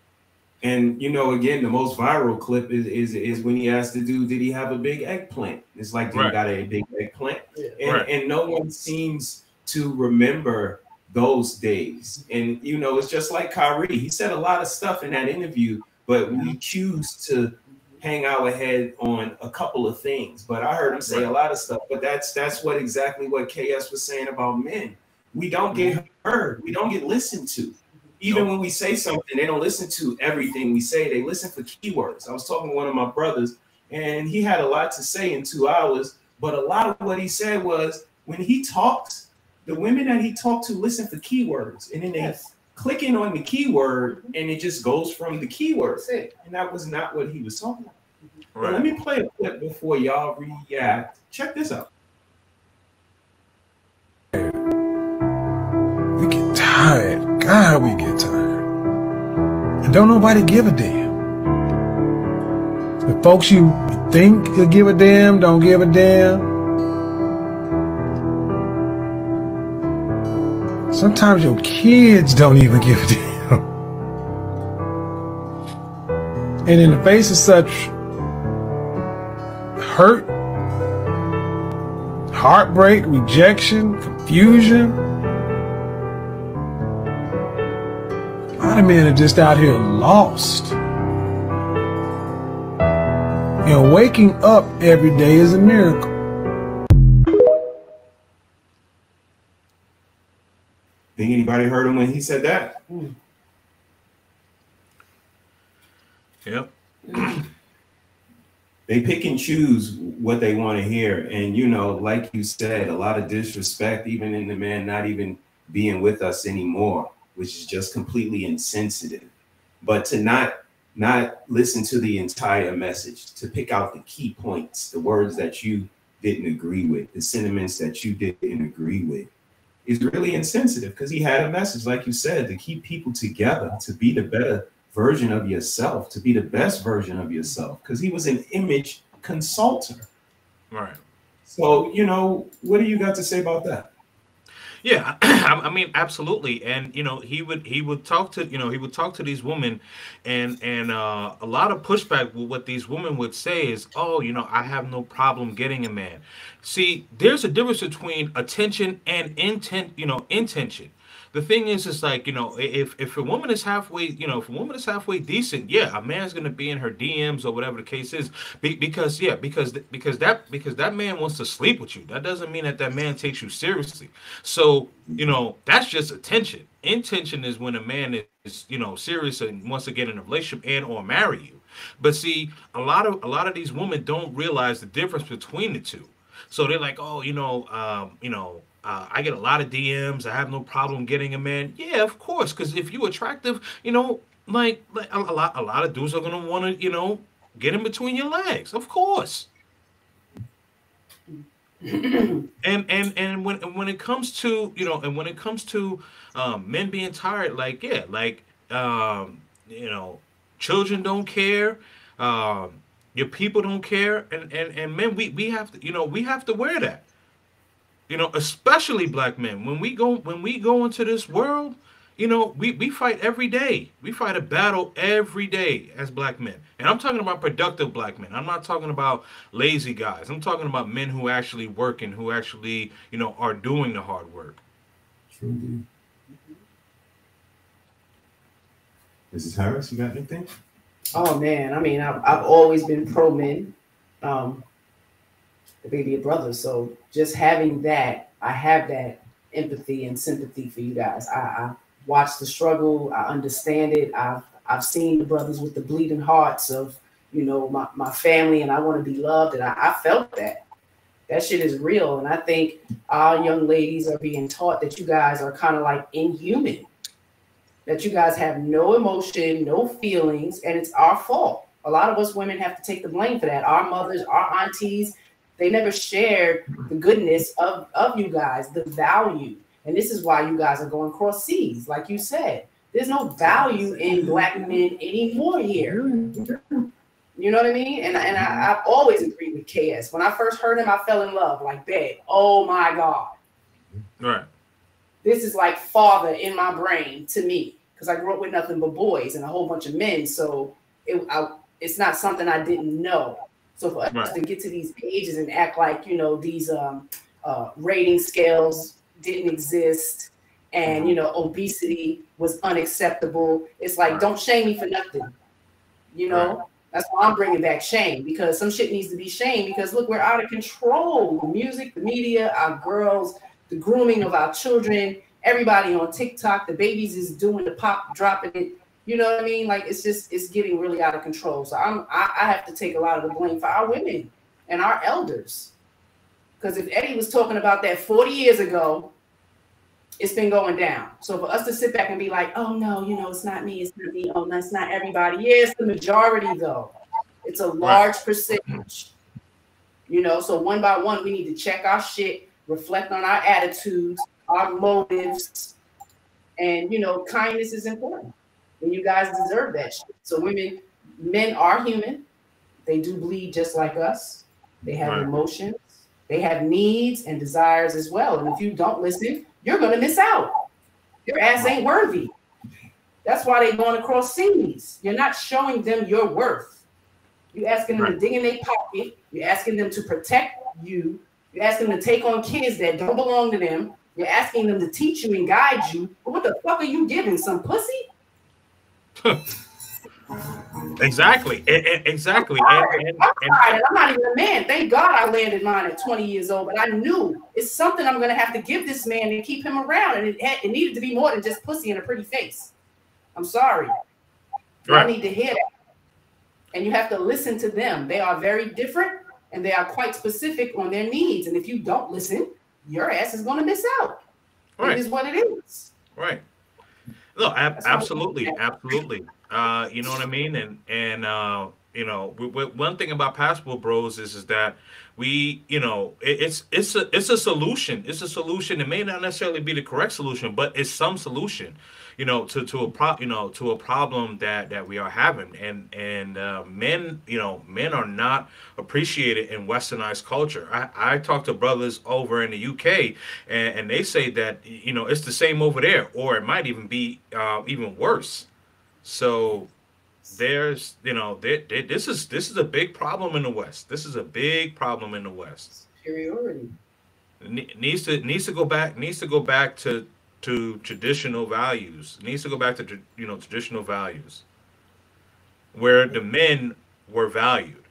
And, you know, again, the most viral clip is is, is when he asked the dude, did he have a big eggplant? It's like, dude, right. got a big eggplant? Yeah. And, right. and no one seems to remember those days. And you know, it's just like Kyrie. He said a lot of stuff in that interview, but we choose to hang our head on a couple of things. But I heard him say a lot of stuff. But that's that's what exactly what K S was saying about men. We don't get heard. We don't get listened to. Even when we say something, they don't listen to everything we say. They listen for keywords. I was talking to one of my brothers, and he had a lot to say in two hours. But a lot of what he said was, when he talks, the women that he talked to listen for keywords, and then they yes. click in on the keyword, and it just goes from the keyword. And that was not what he was talking about. Right. Let me play a clip before y'all react. Check this out. We get tired. God, we get tired. And don't nobody give a damn. The folks you think will give a damn don't give a damn. Sometimes your kids don't even give a damn. And in the face of such hurt, heartbreak, rejection, confusion, a lot of men are just out here lost. And waking up every day is a miracle. Think anybody heard him when he said that? Mm. Yep. They pick and choose what they want to hear. And, you know, like you said, a lot of disrespect, even in the man not even being with us anymore, which is just completely insensitive. But to not not listen to the entire message, to pick out the key points, the words that you didn't agree with, the sentiments that you didn't agree with, is really insensitive, because he had a message, like you said, to keep people together, to be the better version of yourself, to be the best version of yourself, because he was an image consultant. Right. So, you know, what do you got to say about that? Yeah, I mean, absolutely. And, you know, he would he would talk to, you know, he would talk to these women, and and uh, a lot of pushback with what these women would say is, oh, you know, I have no problem getting a man. See, there's a difference between attention and intent, you know, intention. The thing is, is like, you know, if if a woman is halfway, you know, if a woman is halfway decent, yeah, a man's gonna be in her D Ms or whatever the case is, be, because yeah, because because that because that man wants to sleep with you. That doesn't mean that that man takes you seriously. So you know, that's just attention. Intention is when a man is, you know, serious and wants to get in a relationship and or marry you. But see, a lot of a lot of these women don't realize the difference between the two. So they're like, oh, you know, um, you know. Uh, I get a lot of D Ms. I have no problem getting a man. Yeah, of course, because if you're attractive, you know, like, like a, a lot, a lot of dudes are gonna want to, you know, get in between your legs. Of course. and and and when when it comes to, you know, and when it comes to um, men being tired, like yeah, like um, you know, children don't care. Um, your people don't care, and and and men, we we have to, you know, we have to wear that. You know, especially black men. When we go when we go into this world, you know, we, we fight every day. We fight a battle every day as black men. And I'm talking about productive black men. I'm not talking about lazy guys. I'm talking about men who actually work and who actually, you know, are doing the hard work. True. Missus Harris, you got anything? Oh man, I mean, I've, I've always been pro men. Um, the baby of brothers. So just having that, I have that empathy and sympathy for you guys. I, I watch the struggle. I understand it. I've I've seen the brothers with the bleeding hearts of, you know, my, my family, and I want to be loved. And I, I felt that. That shit is real. And I think our young ladies are being taught that you guys are kind of like inhuman, that you guys have no emotion, no feelings, and it's our fault. A lot of us women have to take the blame for that. Our mothers, our aunties, they never shared the goodness of, of you guys, the value. And this is why you guys are going cross seas. Like you said, there's no value in black men anymore here. You know what I mean? And, and I, I've always agreed with K S. When I first heard him, I fell in love. Like, babe, oh my God. Right. This is like father in my brain to me. Because I grew up with nothing but boys and a whole bunch of men. So it, I, it's not something I didn't know. So for us right. to get to these pages and act like, you know, these um, uh, rating scales didn't exist and, you know, obesity was unacceptable. It's like, right. don't shame me for nothing. You know, right. that's why I'm bringing back shame, because some shit needs to be shamed, because look, we're out of control. The music, the media, our girls, the grooming of our children, everybody on TikTok, the babies is doing the pop, dropping it. You know what I mean? Like, it's just, it's getting really out of control. So I'm, I, I have to take a lot of the blame for our women and our elders. Because if Eddie was talking about that forty years ago, it's been going down. So for us to sit back and be like, oh no, you know, it's not me, it's not me, oh, that's not everybody. Yeah, it's the majority though. It's a large percentage. You know, so one by one, we need to check our shit, reflect on our attitudes, our motives, and, you know, kindness is important. And you guys deserve that shit. So women, men are human. They do bleed just like us. They have right. emotions. They have needs and desires as well. And if you don't listen, you're going to miss out. Your ass ain't worthy. That's why they're going across seas. You're not showing them your worth. You're asking them right. to dig in their pocket. You're asking them to protect you. You're asking them to take on kids that don't belong to them. You're asking them to teach you and guide you. But what the fuck are you giving? Some pussy? Exactly. Exactly. I'm, and, and, I'm, and, I'm not even a man. Thank God I landed mine at twenty years old, but I knew it's something I'm going to have to give this man and keep him around. And it, had, it needed to be more than just pussy and a pretty face. I'm sorry. Right. I need to hear that. And you have to listen to them. They are very different and they are quite specific on their needs. And if you don't listen, your ass is going to miss out. Right. It is what it is. Right. No, ab- absolutely, absolutely. Uh, you know what I mean? And and uh, you know, we, we, one thing about Passport Bros is is that we, you know, it, it's it's a it's a solution. It's a solution. It may not necessarily be the correct solution, but it's some solution. You know, to to a pro, you know, to a problem that that we are having. And and uh, men, you know, men are not appreciated in Westernized culture. I, I talk to brothers over in the U K, and, and they say that, you know, it's the same over there, or it might even be uh, even worse. So there's, you know, they, they, this is this is a big problem in the West. This is a big problem in the West. Superiority. It needs to needs to go back needs to go back to to traditional values. It needs to go back to, you know, traditional values where the men were valued.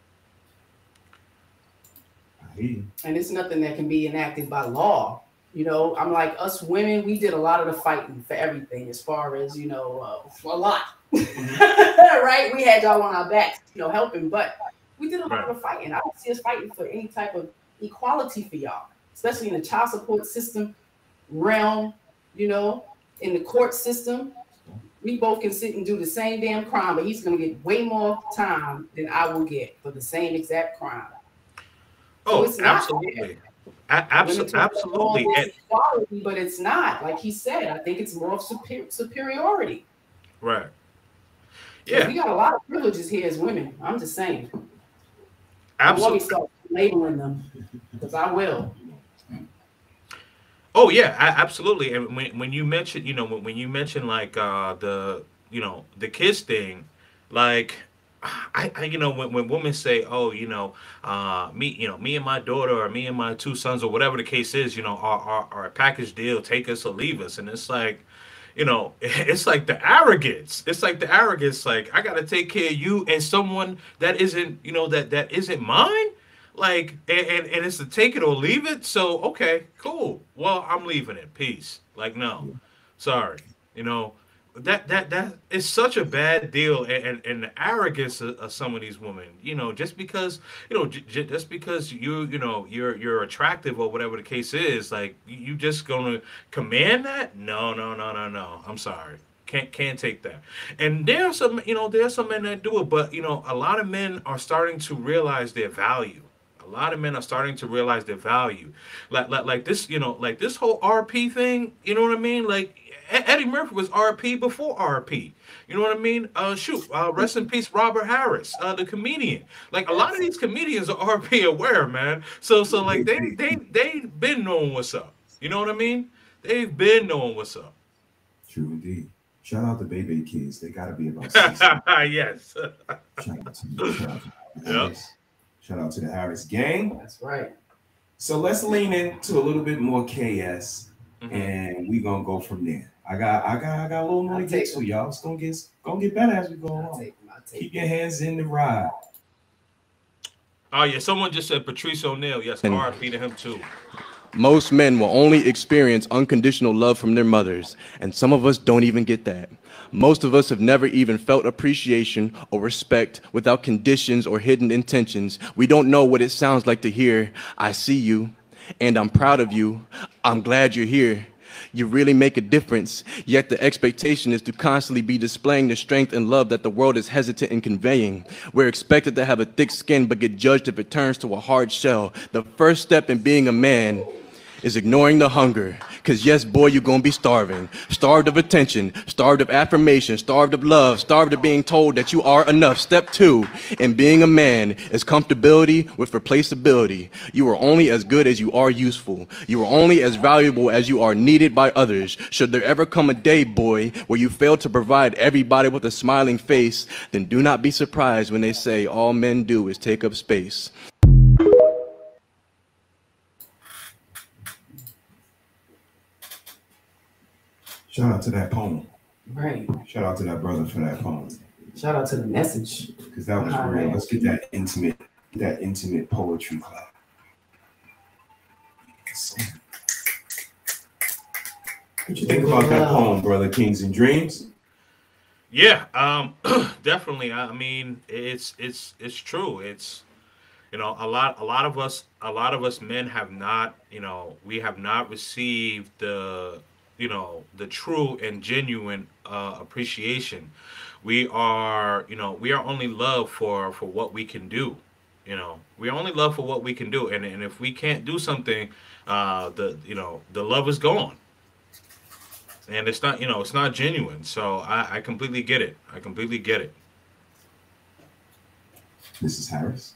And it's nothing that can be enacted by law. You know, I'm like, us women, we did a lot of the fighting for everything, as far as, you know, uh, a lot. Right? We had y'all on our backs, you know, helping, but we did a lot right. of the fighting. I don't see us fighting for any type of equality for y'all, especially in the child support system realm, you know, in the court system. We both can sit and do the same damn crime, but he's going to get way more time than I will get for the same exact crime. Oh, so it's absolutely. Absolutely. Absolutely. Equality, but it's not. Like he said, I think it's more of super superiority. Right. Yeah. We got a lot of privileges here as women. I'm just saying. Absolutely. I start labeling them, because I will. Oh yeah, absolutely. And when when you mention, you know, when, when you mention like uh, the, you know, the kids thing, like. I, I, you know, when, when women say, oh, you know, uh, me, you know, me and my daughter or me and my two sons or whatever the case is, you know, our, our, our package deal, take us or leave us. And it's like, you know, it's like the arrogance. It's like the arrogance. Like, I got to take care of you and someone that isn't, you know, that that isn't mine. Like, and, and, and it's to take it or leave it. So, OK, cool. Well, I'm leaving it. Peace. Like, no, sorry. You know. That that that is such a bad deal, and, and, and the arrogance of, of some of these women, you know, just because you know, j j just because you you know you're you're attractive or whatever the case is, like you just gonna command that? No, no, no, no, no. I'm sorry, can't can't take that. And there are some, you know, there are some men that do it, but you know, a lot of men are starting to realize their value. A lot of men are starting to realize their value, like like like this, you know, like this whole R P thing. You know what I mean? Like. Eddie Murphy was R P before R P. You know what I mean? Uh, shoot, uh, rest in peace, Robert Harris, uh, the comedian. Like a lot of these comedians are R P aware, man. So, so like they they they've been knowing what's up. You know what I mean? They've been knowing what's up. True indeed. Shout out to Baby Kids. They gotta be about six. Yes. Shout out to you. Shout out to the yep. Harris. Shout out to the Harris gang. That's right. So let's lean into a little bit more K S, mm-hmm. and we gonna go from there. I got, I got, I got a little more to get to, y'all. It's gonna get, gonna get better as we go along. Keep your hands in the ride. Oh yeah, someone just said Patrice O'Neal. Yes, R I P to him too. Most men will only experience unconditional love from their mothers, and some of us don't even get that. Most of us have never even felt appreciation or respect without conditions or hidden intentions. We don't know what it sounds like to hear, "I see you, and I'm proud of you. I'm glad you're here. You really make a difference," yet the expectation is to constantly be displaying the strength and love that the world is hesitant in conveying. We're expected to have a thick skin but get judged if it turns to a hard shell. The first step in being a man is ignoring the hunger, because yes, boy, you're gonna be starving. Starved of attention, starved of affirmation, starved of love, starved of being told that you are enough. Step two in being a man is comfortability with replaceability. You are only as good as you are useful. You are only as valuable as you are needed by others. Should there ever come a day, boy, where you fail to provide everybody with a smiling face, then do not be surprised when they say all men do is take up space. Shout out to that poem. Right. Shout out to that brother for that poem. Shout out to the message. Because that was All real. right. Let's get that intimate, that intimate poetry clap. What you think about that poem, brother? Kings and Dreams? Yeah, um, definitely. I mean, it's it's it's true. It's, you know, a lot a lot of us a lot of us men have not, you know, we have not received the, you know, the true and genuine uh, appreciation. We are, you know, we are only loved for for what we can do. You know, we only love for what we can do, and and if we can't do something, uh, the you know the love is gone, and it's not, you know, it's not genuine. So I, I completely get it. I completely get it. Missus Harris.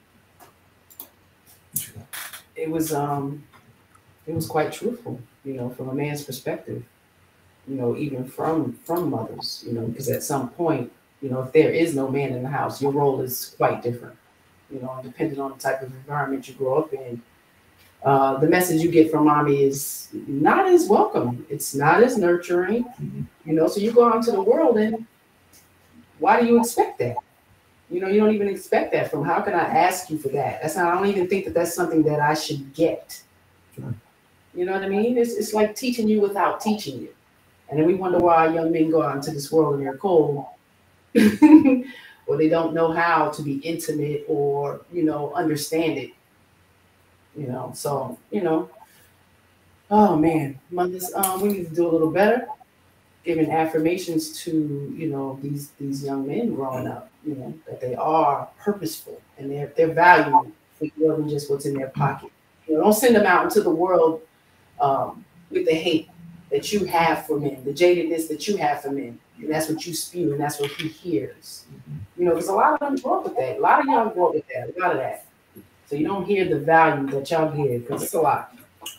It was um, it was quite truthful, you know, from a man's perspective. You know, even from from mothers, you know, because at some point, you know, if there is no man in the house, your role is quite different. You know, and depending on the type of environment you grow up in, uh, the message you get from mommy is not as welcome. It's not as nurturing, mm-hmm. you know. So you go out into the world, and why do you expect that? You know, you don't even expect that from. How can I ask you for that? That's not. I don't even think that that's something that I should get. Sure. You know what I mean? It's it's like teaching you without teaching you, and then we wonder why young men go out into this world and they're cold, or they don't know how to be intimate or you know understand it. You know, so, you know, oh man, mothers, um, we need to do a little better, giving affirmations to, you know, these these young men growing up, you know, that they are purposeful and they're they're valued for more than just what's in their pocket. You know, don't send them out into the world um, with the hate that you have for men, the jadedness that you have for men. And that's what you spew and that's what he hears. You know, because a lot of them grow up with that. A lot of y'all grow up with that, a lot of that. So you don't hear the value that y'all hear because it's a lot.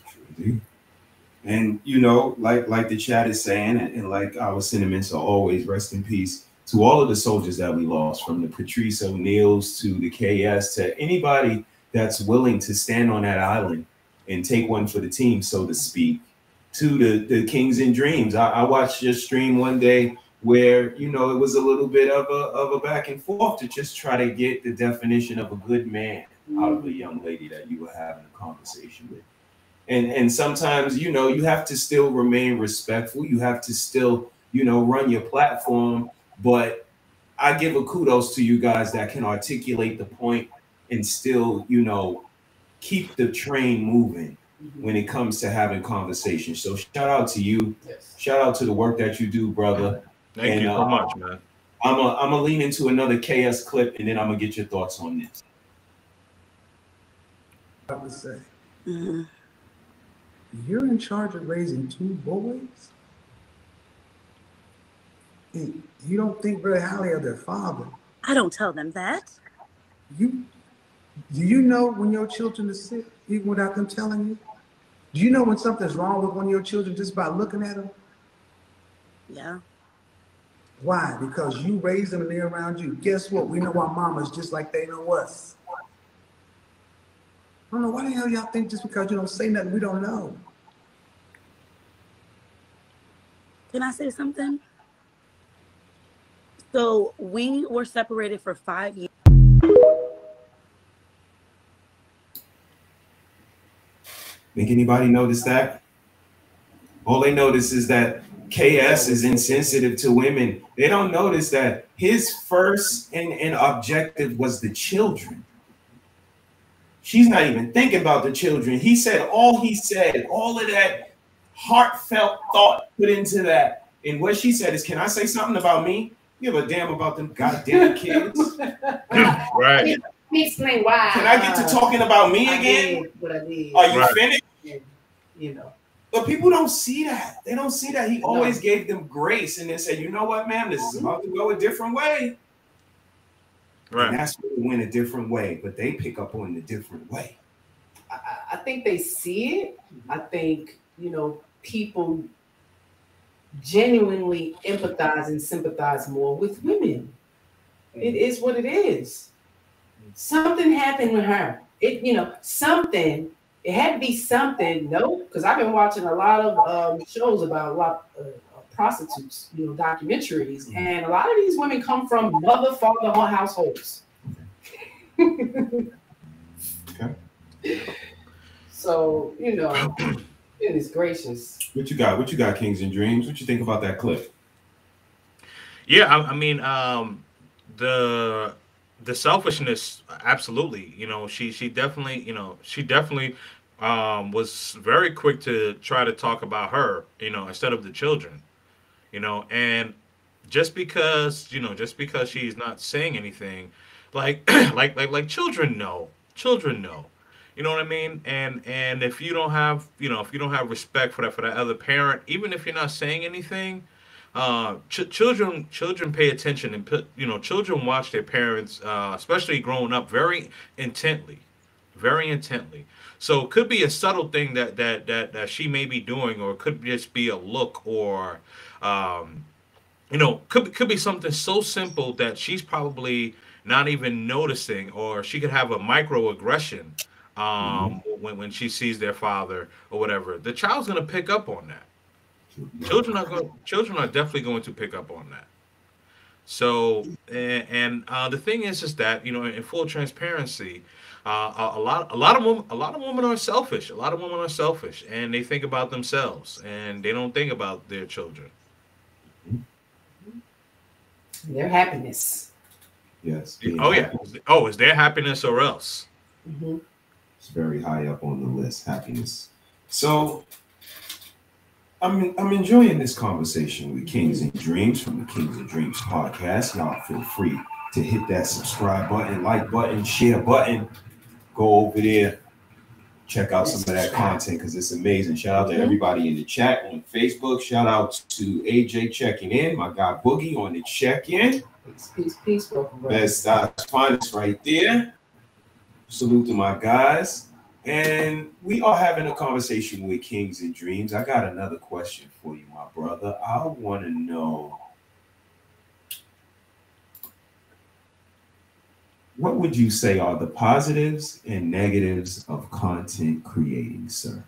And you know, like like the chat is saying, and, and like our sentiments are always rest in peace to all of the soldiers that we lost, from the Patrice O'Neills to the K S to anybody that's willing to stand on that island and take one for the team, so to speak. To the the Kings and Dreams, I, I watched your stream one day where you know it was a little bit of a of a back and forth to just try to get the definition of a good man out of a young lady that you were having a conversation with. And and sometimes, you know, you have to still remain respectful. You have to still, you know, run your platform. But I give a kudos to you guys that can articulate the point and still, you know, keep the train moving when it comes to having conversations. So shout out to you. Yes. Shout out to the work that you do, brother. Thank and, you so uh, much, man. I'm a, I'm gonna lean into another K S clip and then I'm gonna get your thoughts on this. I would say, mm-hmm. You're in charge of raising two boys, and you don't think very highly of their father. I don't tell them that. You, do you know when your children are sick, even without them telling you? Do you know when something's wrong with one of your children just by looking at them? Yeah. Why? Because you raised them and they're around you. Guess what? We know our mamas just like they know us. I don't know why the hell y'all think just because you don't say nothing, we don't know. Can I say something? So we were separated for five years. Think anybody notice that? All they notice is that K S is insensitive to women. They don't notice that his first and, and objective was the children. She's not even thinking about the children. He said all he said, all of that heartfelt thought put into that. And what she said is, can I say something about me? You give a damn about them goddamn kids. Right. Let me explain why. Can I get to talking about me I again? did what I did. Are you Right. finished? And, you know. But people don't see that. They don't see that. He always no. gave them grace and then said, you know what, ma'am, this is about to go a different way. Right. And that's where they went a different way, but they pick up on the different way. I, I think they see it. I think, you know, people genuinely empathize and sympathize more with women. It is what it is. Something happened with her. It, you know, something, it had to be something, no? Because I've been watching a lot of um, shows about a lot of uh, prostitutes, you know, documentaries, mm-hmm. and a lot of these women come from mother, father, households. Okay. So, you know, goodness gracious. What you got? What you got, Kings and Dreams? What you think about that clip? Yeah, I, I mean, um, the the selfishness, absolutely. You know, she she definitely, you know, she definitely um, was very quick to try to talk about her, you know, instead of the children. You know, and just because, you know, just because she's not saying anything, like, like, like, like children know, children know, you know what I mean? And, and if you don't have, you know, if you don't have respect for that, for that other parent, even if you're not saying anything, uh, ch- children, children pay attention and put, you know, children watch their parents, uh, especially growing up, very intently, very intently. So it could be a subtle thing that, that, that, that she may be doing, or it could just be a look, or, Um, you know, could could be something so simple that she's probably not even noticing, or she could have a microaggression um, mm-hmm. when when she sees their father or whatever. The child's gonna pick up on that. Children are going. Children are definitely going to pick up on that. So, and, and uh, the thing is, is that, you know, in full transparency, uh, a, a lot, a lot of women, a lot of women are selfish. A lot of women are selfish, and they think about themselves, and they don't think about their children. Their happiness. Yes. Oh yeah. Oh, it's their happiness or else. Mm-hmm. It's very high up on the list. Happiness. So. I'm, I'm enjoying this conversation with Kings and Dreams from the Kings and Dreams podcast. Y'all feel free to hit that subscribe button, like button, share button. Go over there, check out some of that content because it's amazing. Shout out to everybody in the chat on Facebook. Shout out to A J checking in. My guy Boogie on the check-in. Peace, peace, peace. Welcome, Best uh, finest right there. Salute to my guys. And we are having a conversation with Kings and Dreams. I got another question for you, my brother. I want to know, what would you say are the positives and negatives of content creating, sir?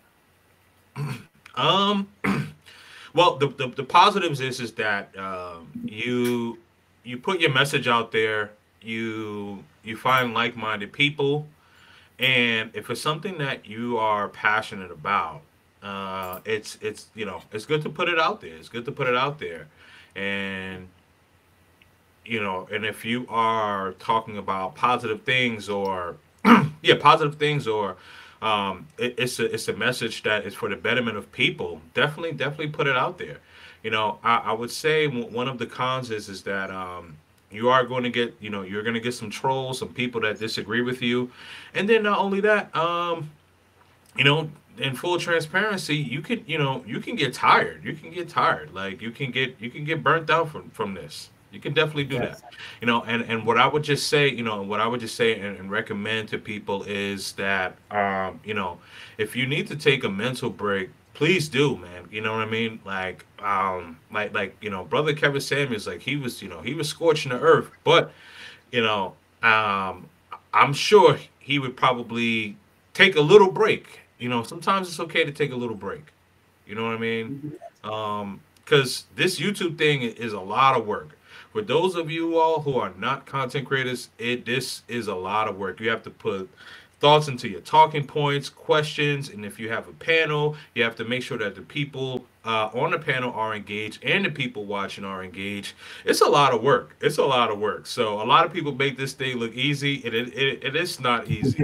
Um, well, the, the, the positives is, is that um, you you put your message out there, you you find like-minded people. And if it's something that you are passionate about, uh, it's it's you know it's good to put it out there. It's good to put it out there, and you know, and if you are talking about positive things or yeah, positive things or um, it, it's a it's a message that is for the betterment of people. Definitely, definitely put it out there. You know, I, I would say one of the cons is is that. Um, You are going to get, you know, you're going to get some trolls, some people that disagree with you. And then not only that, um, you know, in full transparency, you can, you know, you can get tired. You can get tired. Like you can get, you can get burnt out from, from this. You can definitely do yes. that. You know, and, and what I would just say, you know, what I would just say and, and recommend to people is that, um, you know, if you need to take a mental break, please do, man. You know what I mean? Like, um, like, like, you know, brother Kevin Samuels, like he was, you know, he was scorching the earth, but, you know, um, I'm sure he would probably take a little break. You know, sometimes it's okay to take a little break. You know what I mean? Um, because this YouTube thing is a lot of work. For those of you all who are not content creators, it this is a lot of work. You have to put thoughts into your talking points, questions, and if you have a panel, you have to make sure that the people uh, on the panel are engaged and the people watching are engaged. It's a lot of work. It's a lot of work. So a lot of people make this thing look easy, and it, it, it is not easy.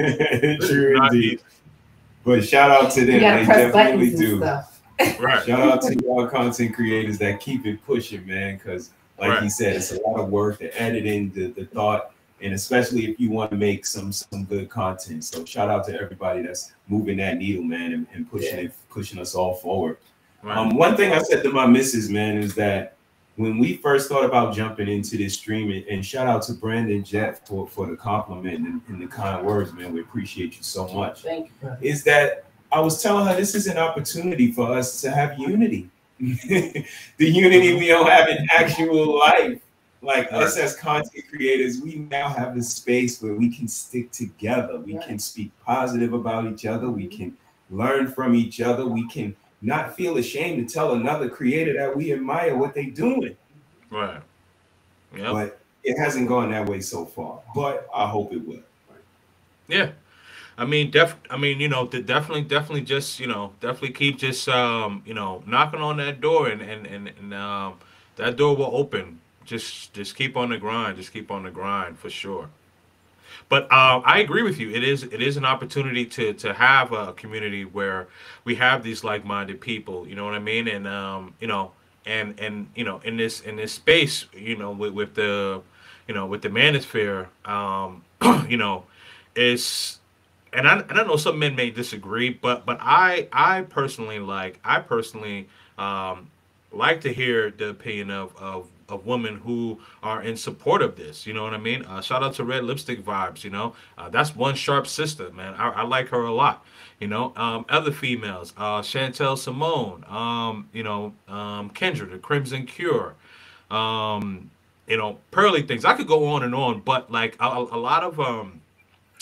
True not indeed. Easy. But shout out to them. You gotta they press definitely buttons do. And stuff. Right. Shout out to y'all content creators that keep it pushing, man, because like right. he said, it's a lot of work, the editing, the, the thought, and especially if you want to make some some good content. So shout out to everybody that's moving that needle, man, and, and pushing yeah. it, pushing us all forward. Right. Um, one thing I said to my missus, man, is that when we first thought about jumping into this stream, and, and shout out to Brandon Jeff for, for the compliment and, and the kind words, man. We appreciate you so much. Thank you, brother. Is that I was telling her this is an opportunity for us to have unity. The unity we don't have in actual life. Like right. us as content creators, we now have a space where we can stick together. We right. can speak positive about each other. We can learn from each other. We can not feel ashamed to tell another creator that we admire what they're doing. Right. Yeah. But it hasn't gone that way so far. But I hope it will. Yeah. I mean, def. I mean, you know, definitely, definitely, just you know, definitely keep just um, you know, knocking on that door, and and and, and um, that door will open. Just, just keep on the grind. Just keep on the grind for sure. But uh, I agree with you. It is, it is an opportunity to to have a community where we have these like-minded people. You know what I mean? And um, you know, and and you know, in this in this space, you know, with, with the, you know, with the manosphere, um, you know, it's. And I, and I know some men may disagree, but but I I personally like I personally um, like to hear the opinion of, of of women who are in support of this. You know what I mean? Uh, shout out to Red Lipstick Vibes. You know, uh, that's one sharp sister, man. I, I like her a lot. You know, um, other females, uh, Chantel Simone, um, you know, um, Kendra, the Crimson Cure, um, you know, Pearly Things. I could go on and on, but like a, a lot of um.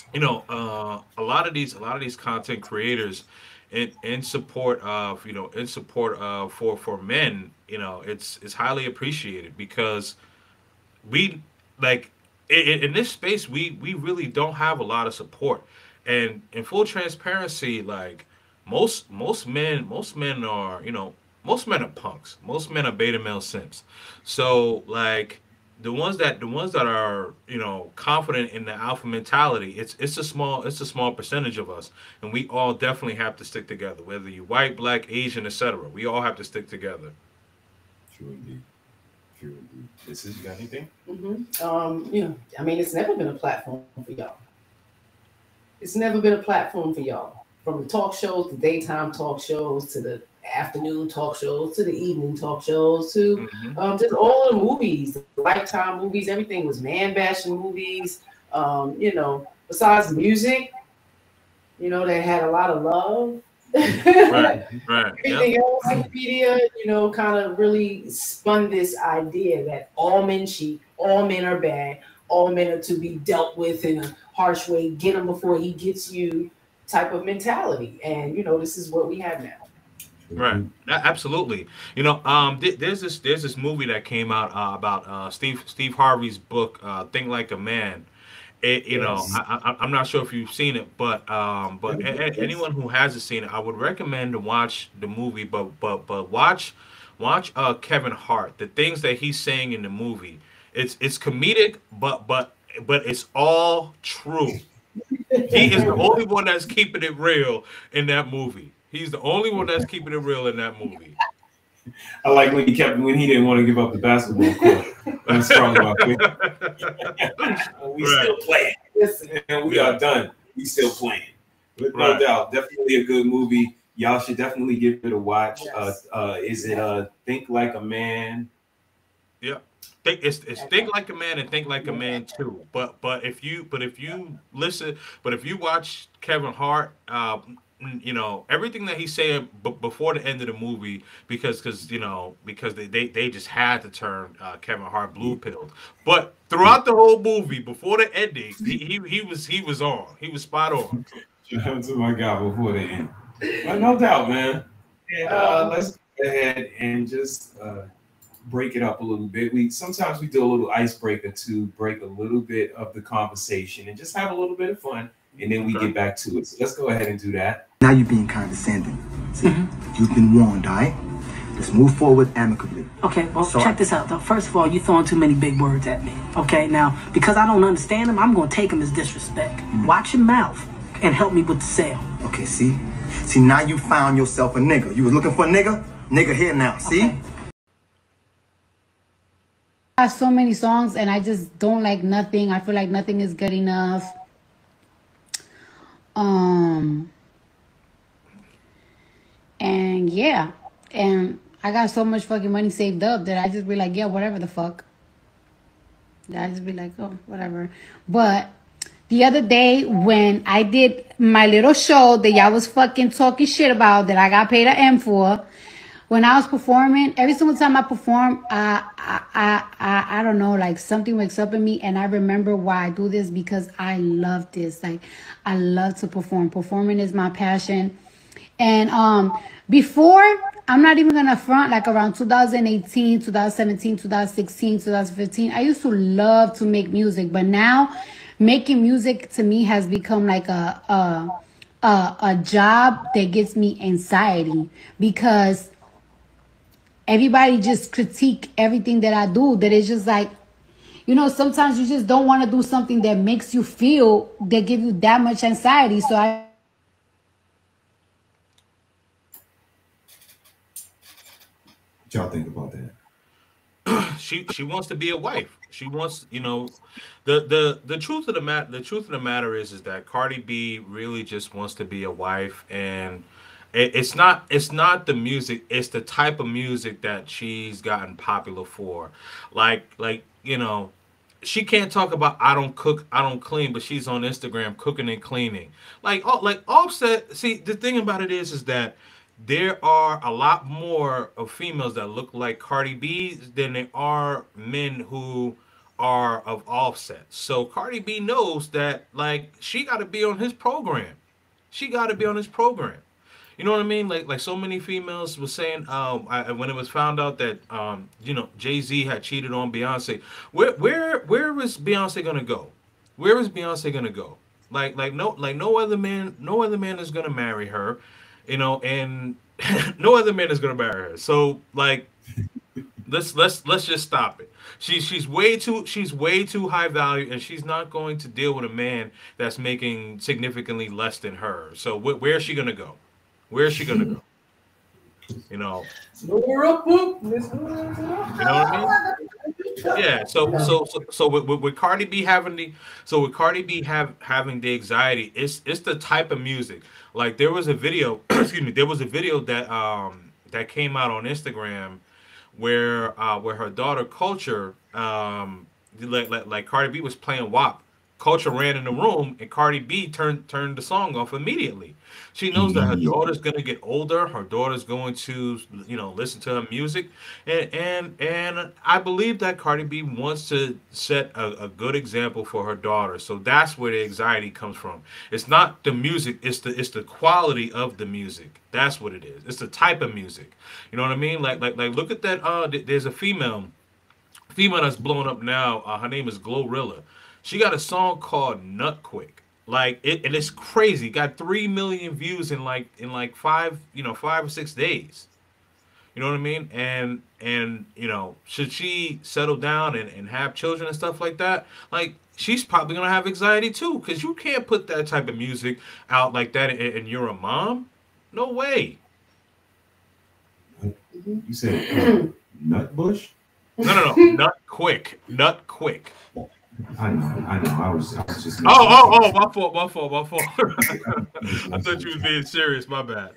you know, uh, a lot of these, a lot of these content creators, in in support of, you know, in support of for for men, you know, it's it's highly appreciated because we like in, in this space we we really don't have a lot of support, and in full transparency, like most most men most men are, you know, most men are punks, most men are beta male simps. So like the ones that the ones that are, you know, confident in the alpha mentality, it's it's a small it's a small percentage of us, and we all definitely have to stick together, whether you white, black, Asian, etc. We all have to stick together. True indeed. True indeed. This is, you got anything? Mm-hmm. Um, you know, I mean, it's never been a platform for y'all. It's never been a platform for y'all. From the talk shows, the daytime talk shows, to the afternoon talk shows, to the evening talk shows, to Mm-hmm. um, just all the movies, the Lifetime movies. Everything was man bashing movies. Um, you know, besides music, you know, they had a lot of love. Right, right. Everything Yep. else, Wikipedia, you know, kind of really spun this idea that all men cheat, all men are bad, all men are to be dealt with in a harsh way, get him before he gets you type of mentality. And, you know, this is what we have now. Right. A- Absolutely. You know, um, th- there's this there's this movie that came out uh, about uh, Steve Steve Harvey's book, uh, Think Like a Man. It, you know, Yes. I, I, I'm not sure if you've seen it, but um, but a- a- Yes. anyone who hasn't seen it, I would recommend to watch the movie. But but but watch watch uh, Kevin Hart. The things that he's saying in the movie, it's it's comedic, but but but it's all true. He is the only one that's keeping it real in that movie. He's the only one that's keeping it real in that movie. I like when he kept when he didn't want to give up the basketball court. I'm strong about it. We still Right. playing. Listen, And we Yeah. are done. We still playing. But no Right. doubt, definitely a good movie. Y'all should definitely give it a watch. yes. Uh, uh, is it uh, Think Like a Man? Yeah. Think it's it's think like a man and think like a man too. But but if you but if you listen, but if you watch Kevin Hart, uh, mm, you know everything that he's saying b- before the end of the movie, because because you know because they, they they just had to turn uh, Kevin Hart blue pilled. But throughout the whole movie, before the ending, he, he he was he was on. He was spot on. Shout out to my guy before the end. But no doubt, man. And uh, let's go ahead and just uh, break it up a little bit. We sometimes we do a little icebreaker to break a little bit of the conversation and just have a little bit of fun, and then we Okay. get back to it. So let's go ahead and do that. Now you're being condescending. See, you've been warned, all right? Let's move forward amicably. Okay, well, So check I- this out, though. First of all, you throwing too many big words at me. Okay, now, because I don't understand them, I'm going to take them as disrespect. Watch your mouth and help me with the sale. Okay, see? See, now you found yourself a nigga. You was looking for a nigga? Nigga here now, see? Okay. I have so many songs and I just don't like nothing. I feel like nothing is good enough. Um and yeah. And I got so much fucking money saved up that I just be like, yeah, whatever the fuck. I just be like, oh, whatever. But the other day when I did my little show that y'all was fucking talking shit about that I got paid an M for, when I was performing, every single time I perform, I, I, I, I, I don't know, like something wakes up in me, and I remember why I do this because I love this. Like, I love to perform. Performing is my passion. And um, before, I'm not even gonna front, like around two thousand eighteen, two thousand seventeen, two thousand sixteen, two thousand fifteen, I used to love to make music, but now making music to me has become like a a a, a job that gives me anxiety because everybody just critique everything that I do. That it's just like, you know, sometimes you just don't want to do something that makes you feel, that give you that much anxiety. So I What y'all think about that? she she wants to be a wife. She wants, you know, the the the truth of the matter. The truth of the matter is, is that Cardi B really just wants to be a wife, and it, it's not it's not the music. It's the type of music that she's gotten popular for. Like like you know, she can't talk about I don't cook, I don't clean, but she's on Instagram cooking and cleaning. Like all like Offset. See, the thing about it is, is that there are a lot more of females that look like Cardi B than there are men who are of Offset. So Cardi B knows that, like, she got to be on his program. She got to be on his program. You know what I mean? Like, like so many females were saying, um, I, when it was found out that, um, you know, Jay-Z had cheated on Beyonce, where, where, where is Beyonce gonna go? Where is Beyonce gonna go? Like, like no, like no other man, no other man is gonna marry her, you know, and no other man is gonna marry her. So, like, let's let's let's just stop it. She's she's way too she's way too high value, and she's not going to deal with a man that's making significantly less than her. So, wh where is she gonna go? Where is she gonna go? You know. You know what I mean? Yeah. So so so so with, with, with Cardi B having the so with Cardi B have having the anxiety, it's it's the type of music. Like there was a video, excuse me, there was a video that um that came out on Instagram where uh where her daughter Culture um like like, like Cardi B was playing W A P. Culture ran in the room and Cardi B turned turned the song off immediately. She knows that her daughter's gonna get older. Her daughter's going to, you know, listen to her music, and and and I believe that Cardi B wants to set a, a good example for her daughter. So that's where the anxiety comes from. It's not the music. It's the it's the quality of the music. That's what it is. It's the type of music. You know what I mean? Like like like look at that. Uh, there's a female, female that's blowing up now. Uh, her name is Glorilla. She got a song called Nut Quick. Like it, and it's crazy. Got three million views in like in like five, you know, five or six days. You know what I mean? And and you know, should she settle down and, and have children and stuff like that? Like she's probably gonna have anxiety too, because you can't put that type of music out like that and, and you're a mom. No way. You said uh, Nut Bush? No, no, no. Nut Quick. Nut Quick. I know, I know. I was, I was just. Oh, oh, oh! My fault, my fault, my fault. I thought you was being serious. My bad.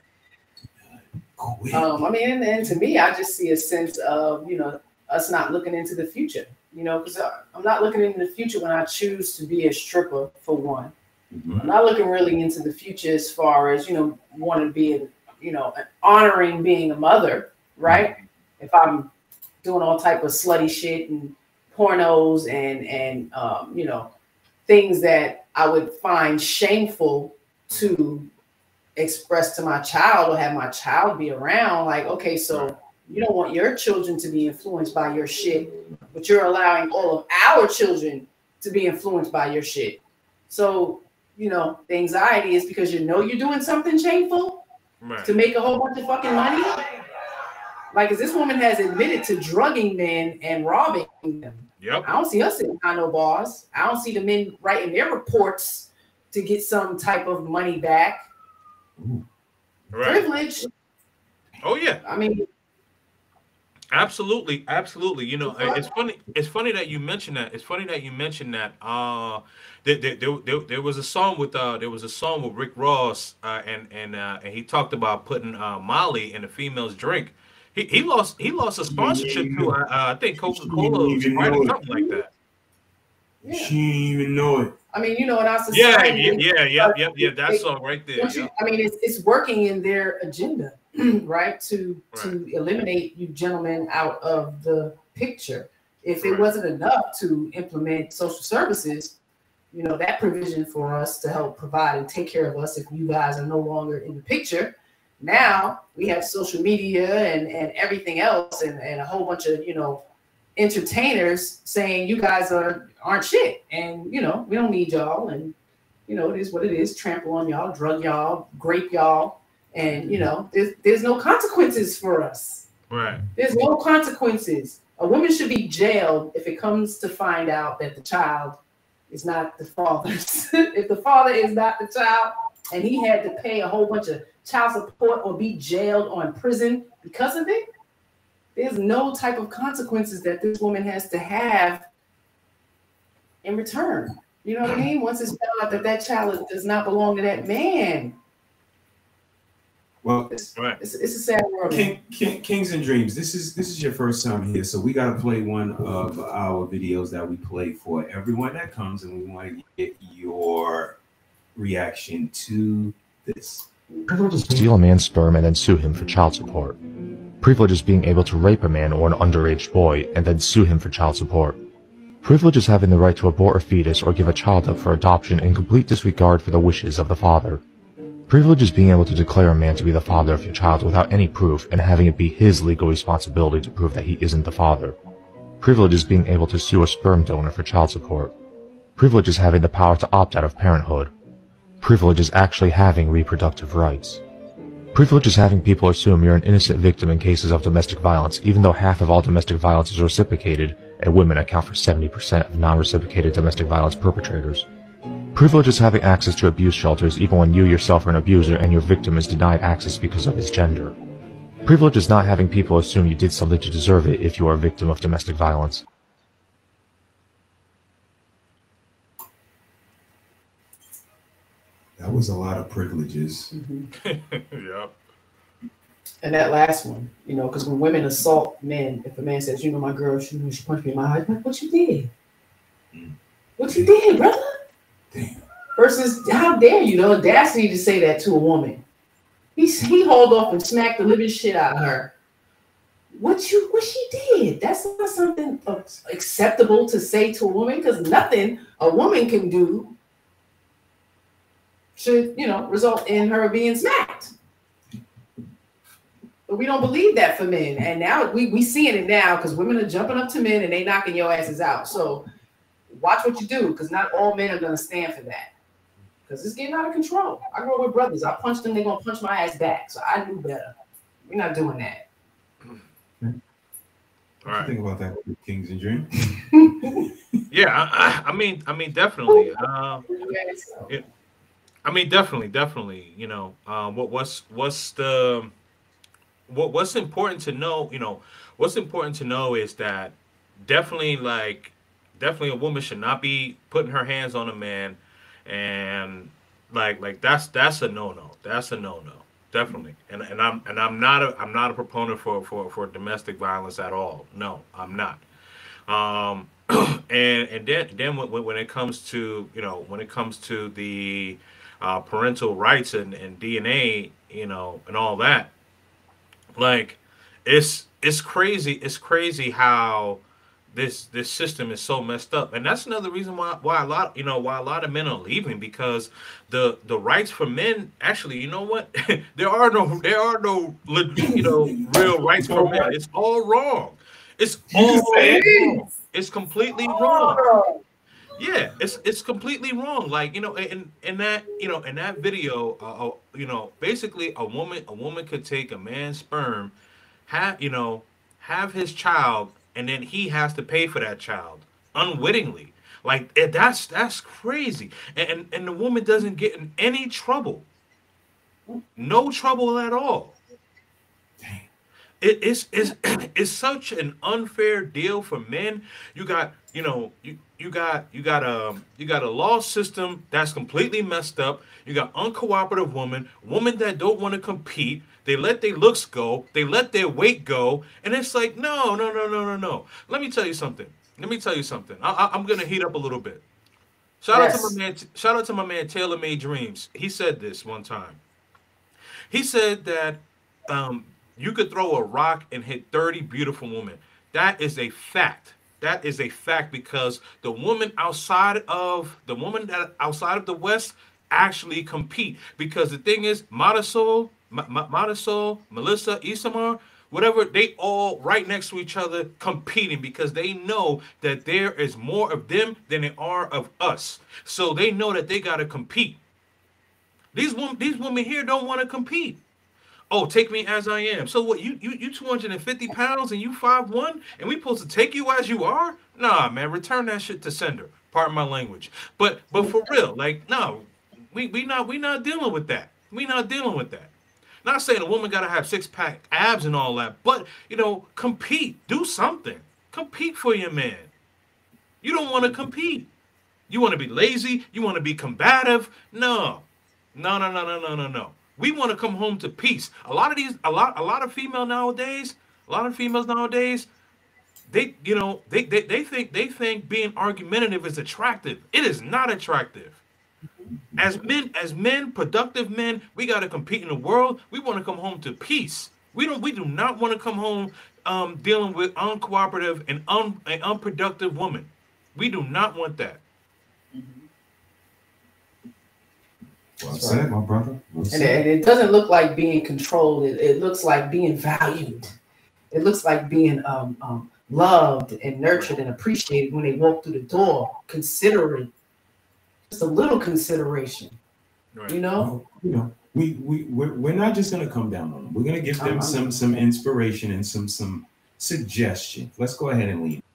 Um, I mean, and, and to me, I just see a sense of, you know, us not looking into the future. You know, because I'm not looking into the future when I choose to be a stripper, for one. Mm-hmm. I'm not looking really into the future as far as, you know, wanting to be, a, you know, honoring being a mother, right? Mm-hmm. If I'm doing all type of slutty shit and pornos and and um, you know, things that I would find shameful to express to my child or have my child be around. Like, okay, so you don't want your children to be influenced by your shit, but you're allowing all of our children to be influenced by your shit. So, you know, the anxiety is because you know you're doing something shameful, right, to make a whole bunch of fucking money. Like, because this woman has admitted to drugging men and robbing them. Yep. I don't see her sitting behind no bars. I don't see the men writing their reports to get some type of money back. Right. Privilege. Oh yeah. I mean, absolutely, absolutely. You know, it's funny. It's funny that you mentioned that. It's funny that you mentioned that. Uh, there, there, there, there, there was a song with uh, there was a song with Rick Ross, uh, and and uh, and he talked about putting uh, Molly in a female's drink. He, he lost he lost a sponsorship yeah, to uh, I think Coca-Cola or something like that. Yeah. She didn't even know it. I mean, you know, in our society, yeah, yeah, yeah, yeah, yeah, that they, song right there. You, I mean, it's it's working in their agenda, right? To right. to eliminate you gentlemen out of the picture. If it right. wasn't enough to implement social services, you know, that provision for us to help provide and take care of us if you guys are no longer in the picture. Now we have social media and, and everything else and, and a whole bunch of, you know, entertainers saying you guys are aren't shit. And, you know, we don't need y'all. And, you know, it is what it is. Trample on y'all, drug y'all, grape y'all. And, you know, there's, there's no consequences for us. Right. There's no consequences. A woman should be jailed if it comes to find out that the child is not the father's. If the father is not the child and he had to pay a whole bunch of child support or be jailed or in prison because of it, there's no type of consequences that this woman has to have in return. You know what I mean? Once it's found out that that child does not belong to that man. Well, it's, right. it's, it's a sad world. King, King, Kings and Dreams, this is this is your first time here, so we got to play one of our videos that we play for everyone that comes, and we want to get your reaction to this. Privilege is steal a man's sperm and then sue him for child support. Privilege is being able to rape a man or an underage boy and then sue him for child support. Privilege is having the right to abort a fetus or give a child up for adoption in complete disregard for the wishes of the father. Privilege is being able to declare a man to be the father of your child without any proof and having it be his legal responsibility to prove that he isn't the father. Privilege is being able to sue a sperm donor for child support. Privilege is having the power to opt out of parenthood. Privilege is actually having reproductive rights. Privilege is having people assume you're an innocent victim in cases of domestic violence, even though half of all domestic violence is reciprocated, and women account for seventy percent of non-reciprocated domestic violence perpetrators. Privilege is having access to abuse shelters even when you yourself are an abuser and your victim is denied access because of his gender. Privilege is not having people assume you did something to deserve it if you are a victim of domestic violence. That was a lot of privileges. Mm-hmm. Yep. And that last one, you know, because when women assault men, if a man says, you know, my girl, she, she punched me in my eye, like, what you did? Mm. What you did, brother? Damn. Versus, how dare you, the audacity to say that to a woman. He, he hauled off and smacked the living shit out of her. What you, what she did? That's not something acceptable to say to a woman, because nothing a woman can do should, you know, result in her being smacked. But we don't believe that for men. And now we we seeing it now because women are jumping up to men and they knocking your asses out. So watch what you do, because not all men are going to stand for that. Because it's getting out of control. I grew up with brothers. I punched them, they're going to punch my ass back. So I knew better. We're not doing that. All right. Think about that with Kings and Dream. Yeah, I, I mean, I mean, definitely. Uh, it, I mean, definitely, definitely. You know, uh, what what's what's the what what's important to know? You know, what's important to know is that definitely, like, definitely, a woman should not be putting her hands on a man, and like, like that's that's a no no. That's a no no. Definitely, and and I'm and I'm not a I'm not a proponent for for for domestic violence at all. No, I'm not. Um, and and then then when when it comes to you know when it comes to the uh, parental rights and, and D N A, you know, and all that, like it's it's crazy. It's crazy how this this system is so messed up, and that's another reason why why a lot you know why a lot of men are leaving, because the the rights for men, actually, you know what, there are no there are no you know real rights for men. It's all wrong. It's all wrong. It's completely wrong. Yeah, it's it's completely wrong. Like, you know, in in that you know in that video, uh, uh, you know, basically a woman a woman could take a man's sperm, have you know have his child, and then he has to pay for that child unwittingly. Like, that's that's crazy. And, and and the woman doesn't get in any trouble. No trouble at all. Dang. It, it's, it's, it's such an unfair deal for men. You got, you know, you, you got you got a you got a law system that's completely messed up. You got uncooperative women, women that don't want to compete. They let their looks go. They let their weight go. And it's like, no, no, no, no, no, no. Let me tell you something. Let me tell you something. I, I, I'm going to heat up a little bit. Shout yes. out to my man. Shout out to my man, Taylor Made Dreams. He said this one time. He said that um, you could throw a rock and hit thirty beautiful women. That is a fact. That is a fact, because the woman outside of the woman that outside of the West actually compete. Because the thing is, Marisol, Marisol, Melissa, Isamar, whatever, they all right next to each other competing, because they know that there is more of them than there are of us. So they know that they got to compete. These women, these women here don't want to compete. Oh, take me as I am. So what, you you you two hundred fifty pounds and you five one, and we supposed to take you as you are? Nah, man, return that shit to sender. Pardon my language. But but for real, like, no, we we not we not dealing with that. We not dealing with that. Not saying a woman got to have six-pack abs and all that, but, you know, compete. Do something. Compete for your man. You don't want to compete. You want to be lazy. You want to be combative. No. No, no, no, no, no, no, no. We want to come home to peace. A lot of these, a lot, a lot of female nowadays, a lot of females nowadays, they, you know, they, they, they think, they think being argumentative is attractive. It is not attractive. As men, as men, productive men, we got to compete in the world. We want to come home to peace. We don't. We do not want to come home um, dealing with uncooperative and, un, and unproductive women. We do not want that. Well said, my brother. Well And, it, and it doesn't look like being controlled. It, it looks like being valued. It looks like being um, um, loved and nurtured and appreciated when they walk through the door. Considering, just a little consideration. Right. You know. You know, we we we're, we're not just gonna come down on them. We're gonna give them Uh-huh. some some inspiration and some some suggestions. Let's go ahead and lead.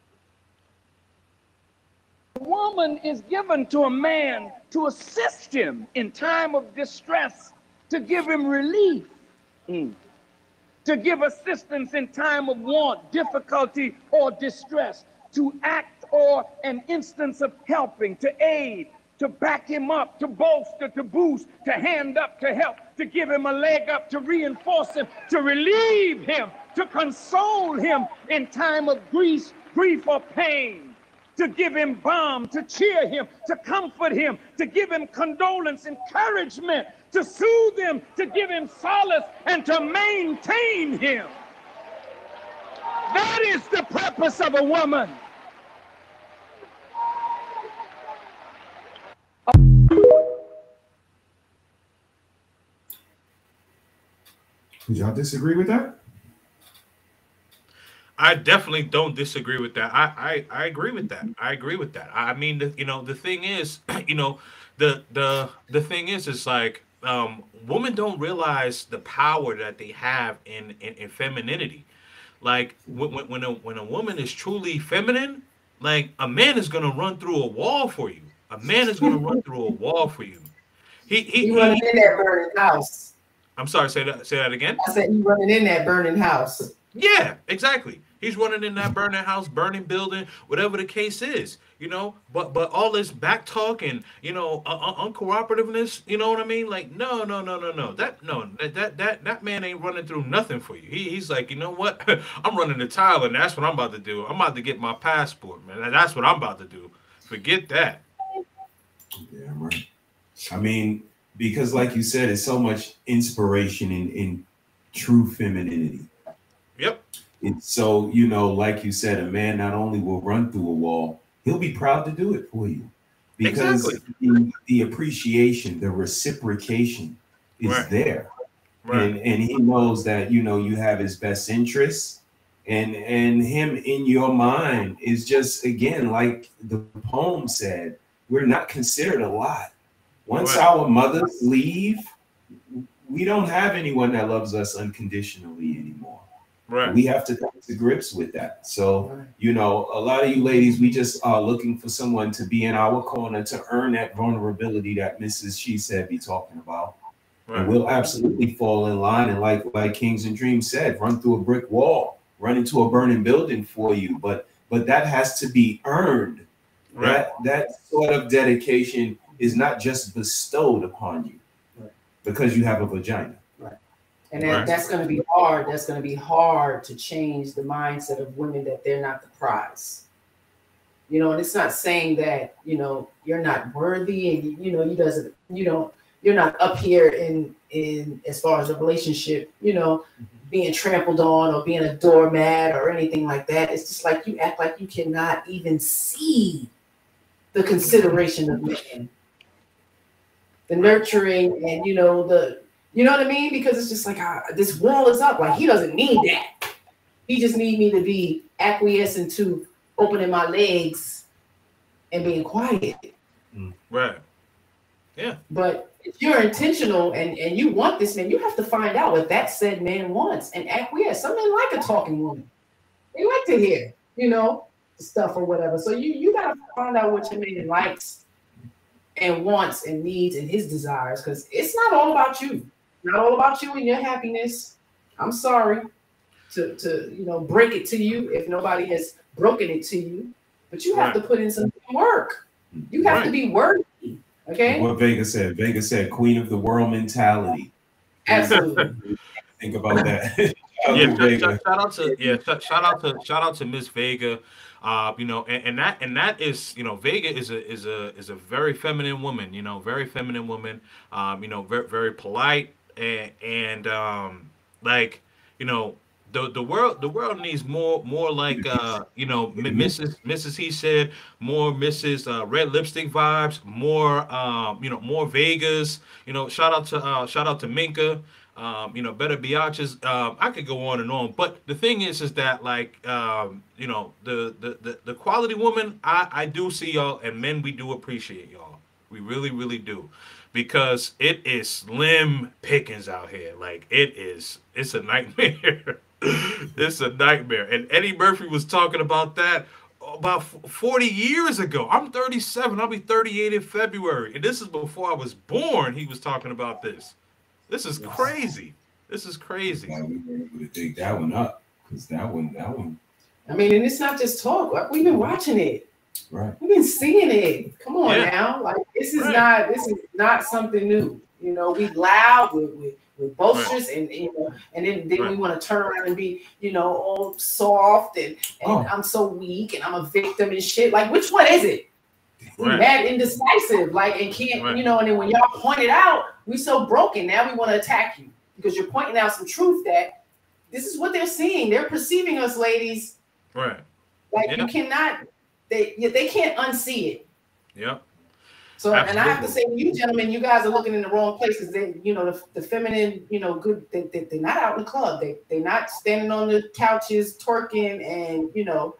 A woman is given to a man to assist him in time of distress, to give him relief, mm. to give assistance in time of want, difficulty, or distress, to act or an instance of helping, to aid, to back him up, to bolster, to boost, to hand up, to help, to give him a leg up, to reinforce him, to relieve him, to console him in time of grief, grief or pain, to give him balm, to cheer him, to comfort him, to give him condolence, encouragement, to soothe him, to give him solace, and to maintain him. That is the purpose of a woman. Would y'all disagree with that? I definitely don't disagree with that. I, I, I agree with that. I agree with that. I mean, the, you know, the thing is, you know, the the the thing is, it's like um, women don't realize the power that they have in in, in femininity. Like when when a when a woman is truly feminine, like a man is gonna run through a wall for you. A man is gonna run through a wall for you. He he, You running he in that burning house. I'm sorry. Say that. Say that again. I said you running in that burning house. Yeah, exactly. He's running in that burning house, burning building, whatever the case is, you know. But but all this back talk and you know uh, uh, uncooperativeness, you know what I mean? Like no no no no no that no that that that, that man ain't running through nothing for you. He, he's like, you know what? I'm running to Thailand. That's what I'm about to do. I'm about to get my passport, man. That's what I'm about to do. Forget that. Yeah, right. I mean, because like you said, it's so much inspiration in in true femininity. Yep. It's so, you know, like you said, a man not only will run through a wall, he'll be proud to do it for you because Exactly. the, the appreciation, the reciprocation is Right. there. Right. And and he knows that, you know, you have his best interests and and him in your mind is just, again, like the poem said, we're not considered a lot. Once Right. our mothers leave, we don't have anyone that loves us unconditionally anymore. Right. We have to come to grips with that. So, you know, a lot of you ladies, we just are looking for someone to be in our corner to earn that vulnerability that Missus She Said be talking about. Right. And we'll absolutely fall in line. And like like Kings and Dreams said, run through a brick wall, run into a burning building for you. But but that has to be earned. Right. That that sort of dedication is not just bestowed upon you Right. because you have a vagina. And that, Right. that's going to be hard. That's going to be hard to change the mindset of women that they're not the prize. You know, and it's not saying that, you know, you're not worthy and, you know, you doesn't, you don't, you're not up here in, in, as far as a relationship, you know, being trampled on or being a doormat or anything like that. It's just like you act like you cannot even see the consideration of men, the nurturing and, you know, the, you know what I mean? Because it's just like, ah, this wall is up. Like, he doesn't need that. He just need me to be acquiescent to opening my legs and being quiet. Right. Yeah. But if you're intentional and, and you want this man, you have to find out what that said man wants and acquiesce. Some men like a talking woman. They like to hear, you know, stuff or whatever. So you, you got to find out what your man likes and wants and needs and his desires, because it's not all about you. Not all about you and your happiness. I'm sorry to, to you know break it to you if nobody has broken it to you, but you have Right. to put in some work. You have to Right. be worthy. Okay. What Vega said. Vega said, "Queen of the world mentality." Absolutely. Think about that. Yeah, Vega. shout, shout out to yeah, shout, shout out to shout out to Miss Vega, uh, you know, and, and that and that is you know Vega is a is a is a very feminine woman, you know, very feminine woman, um, you know, very very polite and and um, like you know the the world the world needs more more like uh you know Missus Missus He said, more Missus Uh, Red Lipstick vibes, more um you know more Vegas. You know, shout out to uh shout out to Minka. Um, you know, better Biatches. Um, I could go on and on, but the thing is, is that like, um, you know, the, the the the quality woman, I I do see y'all, and men, we do appreciate y'all. We really, really do, because it is slim pickings out here. Like it is, it's a nightmare. It's a nightmare. And Eddie Murphy was talking about that about forty years ago. I'm thirty-seven. I'll be thirty-eight in February, and this is before I was born. He was talking about this. This is crazy. This is crazy. Yeah, we were able to dig that one up, because that one, that one. I mean, and it's not just talk. We've been watching it. Right. We've been seeing it. Come on Yeah. now. Like this is Right. not this is not something new. You know, we loud, we we we're boisterous, and you know, and then, then Right. we want to turn around and be, you know, all soft and, and Oh. I'm so weak and I'm a victim and shit. Like, which one is it? We're Right. mad indecisive, like, and can't, Right. you know, and then when y'all point it out, we so broken. Now we want to attack you because you're pointing out some truth that this is what they're seeing. They're perceiving us, ladies. Right. Like Yeah. you cannot, they they can't unsee it. Yep. So, and I have to Absolutely. say, you gentlemen, you guys are looking in the wrong places. They, you know, the, the feminine, you know, good. They, they they're not out in the club. They they're not standing on the couches twerking, and you know,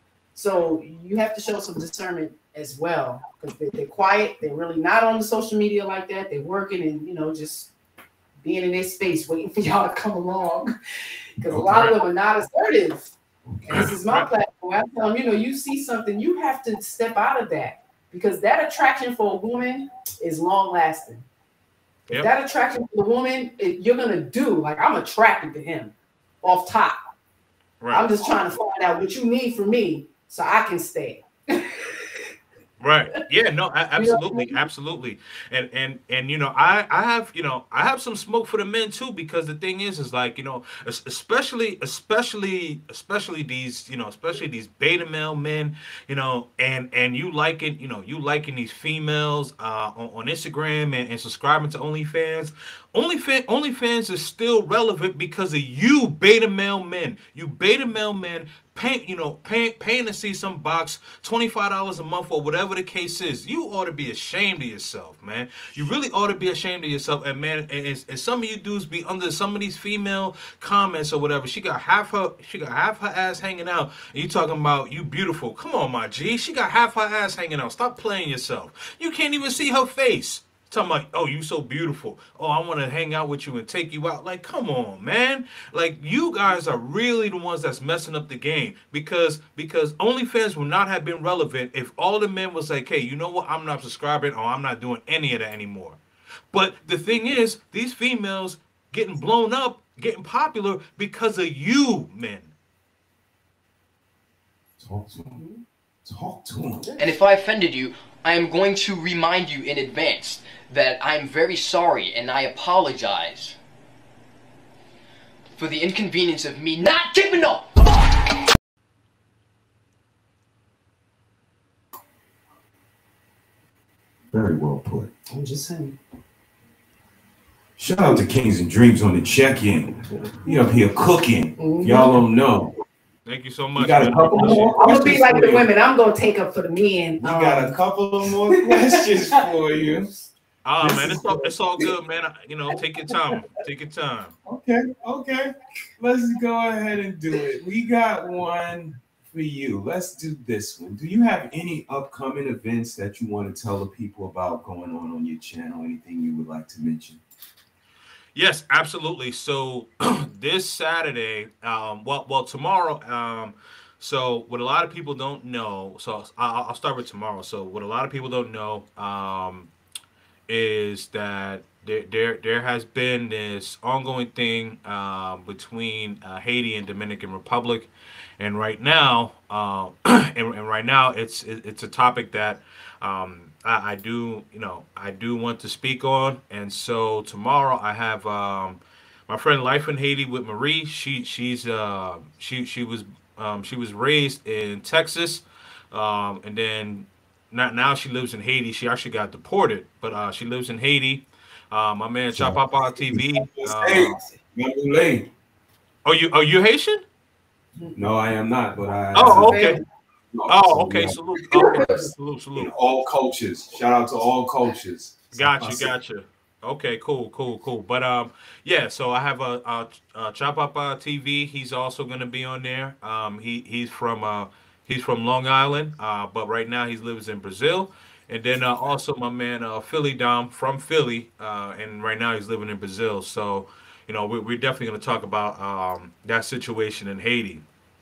so you have to show some discernment as well, because they, they're quiet. They're really not on the social media like that. They're working and you know just being in their space, waiting for y'all to come along. Because a lot of them are not assertive. And this is my platform. I tell them, you know, you see something, you have to step out of that. Because that attraction for a woman is long lasting. If Yep. that attraction for the woman, it, you're gonna do like I'm attracted to him off top. Right. I'm just trying to find out what you need from me so I can stay. Right. Yeah, no, a- absolutely, absolutely. And and and you know, I I have, you know, I have some smoke for the men too, because the thing is is like, you know, es- especially especially especially these, you know, especially these beta male men, you know, and and you liking, you know, you liking these females uh on, on Instagram and, and subscribing to OnlyFans. OnlyFans, OnlyFans is still relevant because of you beta male men. You beta male men paying, you know, paying paying to see some box twenty-five dollars a month or whatever the case is. You ought to be ashamed of yourself, man. You really ought to be ashamed of yourself. And man, and, and and some of you dudes be under some of these female comments or whatever. She got half her she got half her ass hanging out. And you talking about you beautiful. Come on, my G. She got half her ass hanging out. Stop playing yourself. You can't even see her face. Talking about, oh, you so beautiful. Oh, I want to hang out with you and take you out. Like, come on, man. Like, you guys are really the ones that's messing up the game, because because OnlyFans would not have been relevant if all the men was like, hey, you know what? I'm not subscribing, or I'm not doing any of that anymore. But the thing is, these females getting blown up, getting popular because of you, men. Talk to him. Talk to him. And if I offended you, I am going to remind you in advance that I am very sorry and I apologize for the inconvenience of me not giving up. Very well put. I'm just saying. Shout out to Kings and Dreams on the check-in. He up here cooking. Y'all don't know. Thank you so much. We got a man. couple more. I'm gonna be questions like for the you. women. I'm gonna take up for the men. We got a couple of more questions for you. Ah, This man, is- it's all, it's all good, man. You know, take your time. Take your time. Okay, okay. Let's go ahead and do it. We got one for you. Let's do this one. Do you have any upcoming events that you want to tell the people about going on on your channel? Anything you would like to mention? Yes, absolutely. So this Saturday, um, well, well, tomorrow. Um, so what a lot of people don't know. So I'll, I'll start with tomorrow. So what a lot of people don't know um, is that there, there, there has been this ongoing thing uh, between uh, Haiti and Dominican Republic, and right now, uh, and, and right now, it's it, it's a topic that. Um, I, I do, you know, I do want to speak on, and so tomorrow I have um, my friend Life in Haiti with Marie. She she's uh, she she was um, she was raised in Texas, um, and then not now she lives in Haiti. She actually got deported, but uh, she lives in Haiti. Uh, my man Chop Papa T V. Uh, Oh, you are you Haitian? No, I am not, but I. Oh, okay. No, Oh, so, okay. yeah. Salute. Okay. Salute. Salute. In all cultures. Shout out to all cultures. Got you. Got you. Okay. Cool. Cool. Cool. But um, yeah. So I have a, a, a Chop Up uh, T V. He's also going to be on there. Um, he he's from uh he's from Long Island. Uh, but right now he lives in Brazil. And then uh, also my man uh, Philly Dom from Philly. Uh, and right now he's living in Brazil. So you know we're, we're definitely going to talk about um that situation in Haiti.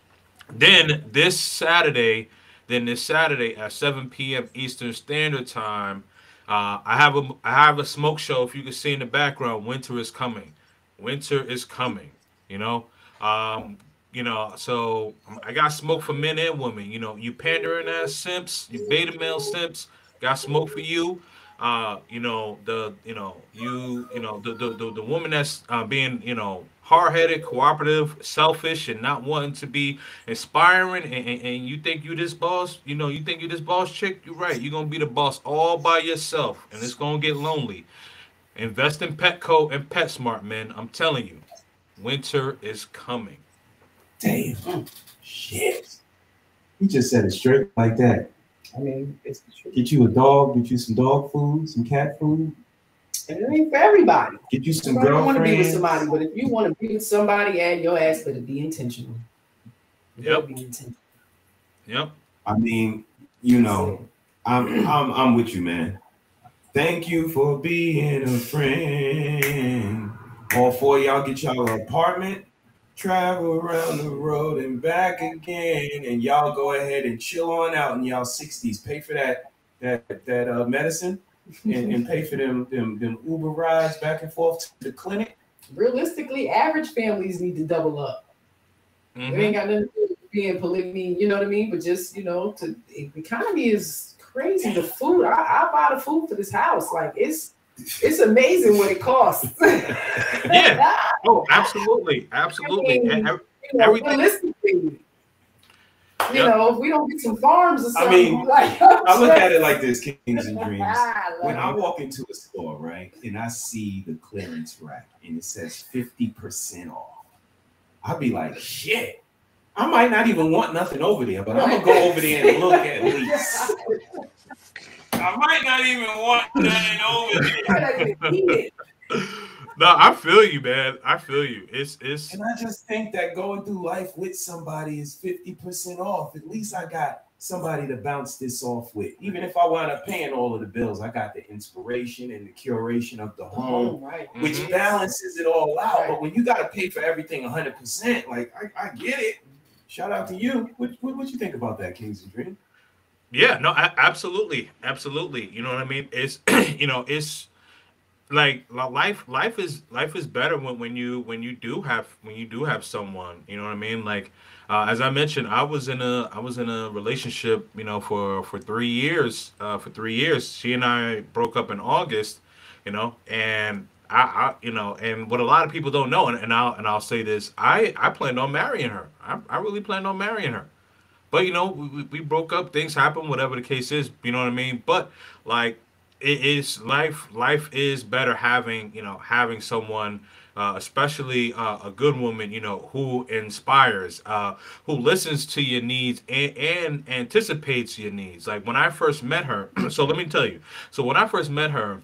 Then this Saturday, then this Saturday at seven p m Eastern Standard Time, uh, I have a I have a smoke show. If you can see in the background, winter is coming. Winter is coming. You know, um, you know. So I got smoke for men and women. You know, you pandering ass simps, you beta male simps, got smoke for you. Uh, you know the you know you you know the the the, the woman that's uh, being you know hard-headed, cooperative, selfish, and not wanting to be inspiring, and, and, and you think you this boss, you know, you think you this boss chick, you're right. You're gonna be the boss all by yourself, and it's gonna get lonely. Invest in Petco and PetSmart, man. I'm telling you, winter is coming. Damn. Shit. You just said it straight like that. I mean, it's the truth. Get you a dog, get you some dog food, some cat food. And it ain't for everybody. Get you some Everybody don't want to be with girlfriends. somebody, but if you want to be with somebody, and your ass better be intentional. You Yep. better be intentional. Yep. I mean, you know, I'm I'm I'm with you, man. Thank you for being a friend. All four of y'all get y'all an apartment, travel around the road and back again, and y'all go ahead and chill on out in y'all sixties. Pay for that that that uh, medicine, and, and pay for them them them Uber rides back and forth to the clinic. Realistically, average families need to double up. Mm-hmm. It ain't got nothing to do with being polygamy, you know what I mean? But just, you know, to the economy is crazy. The food, I, I buy the food for this house. Like it's it's amazing what it costs. Yeah. Oh, absolutely, absolutely. I mean, And ev- you know, everything. realistically, you Yep. know, if we don't get some farms or I something, mean, like I look at it like this, Kings and Dreams. I love When I it. walk into a store, right, and I see the clearance rack and it says fifty percent off, I'll be like, shit. I might not even want nothing over there, but I'm gonna go over there and look at least. I might not even want nothing over there. No, I feel you, man. I feel you. It's it's And I just think that going through life with somebody is fifty percent off. At least I got somebody to bounce this off with. Even if I wind up paying all of the bills, I got the inspiration and the curation of the home, right. which Mhm. balances it all out. Right. But when you got to pay for everything one hundred percent, like, I, I get it. Shout out to you. What, what, what you think about that, Kings and Dream? Yeah, no, a- absolutely, absolutely. You know what I mean? It's you know, it's like li- life. Life is life is better when when you when you do have when you do have someone. You know what I mean? Like uh, as I mentioned, I was in a I was in a relationship. You know, for for three years. Uh, for three years, she and I broke up in August. You know, and I, I you know, and what a lot of people don't know, and, and I'll and I'll say this: I I planned on marrying her. I I really planned on marrying her. But you know, we, we we broke up. Things happen, whatever the case is. You know what I mean? But like, it is life. Life is better having you know having someone, uh, especially uh, a good woman. You know, who inspires, uh, who listens to your needs and, and anticipates your needs. Like when I first met her. So let me tell you. So when I first met her,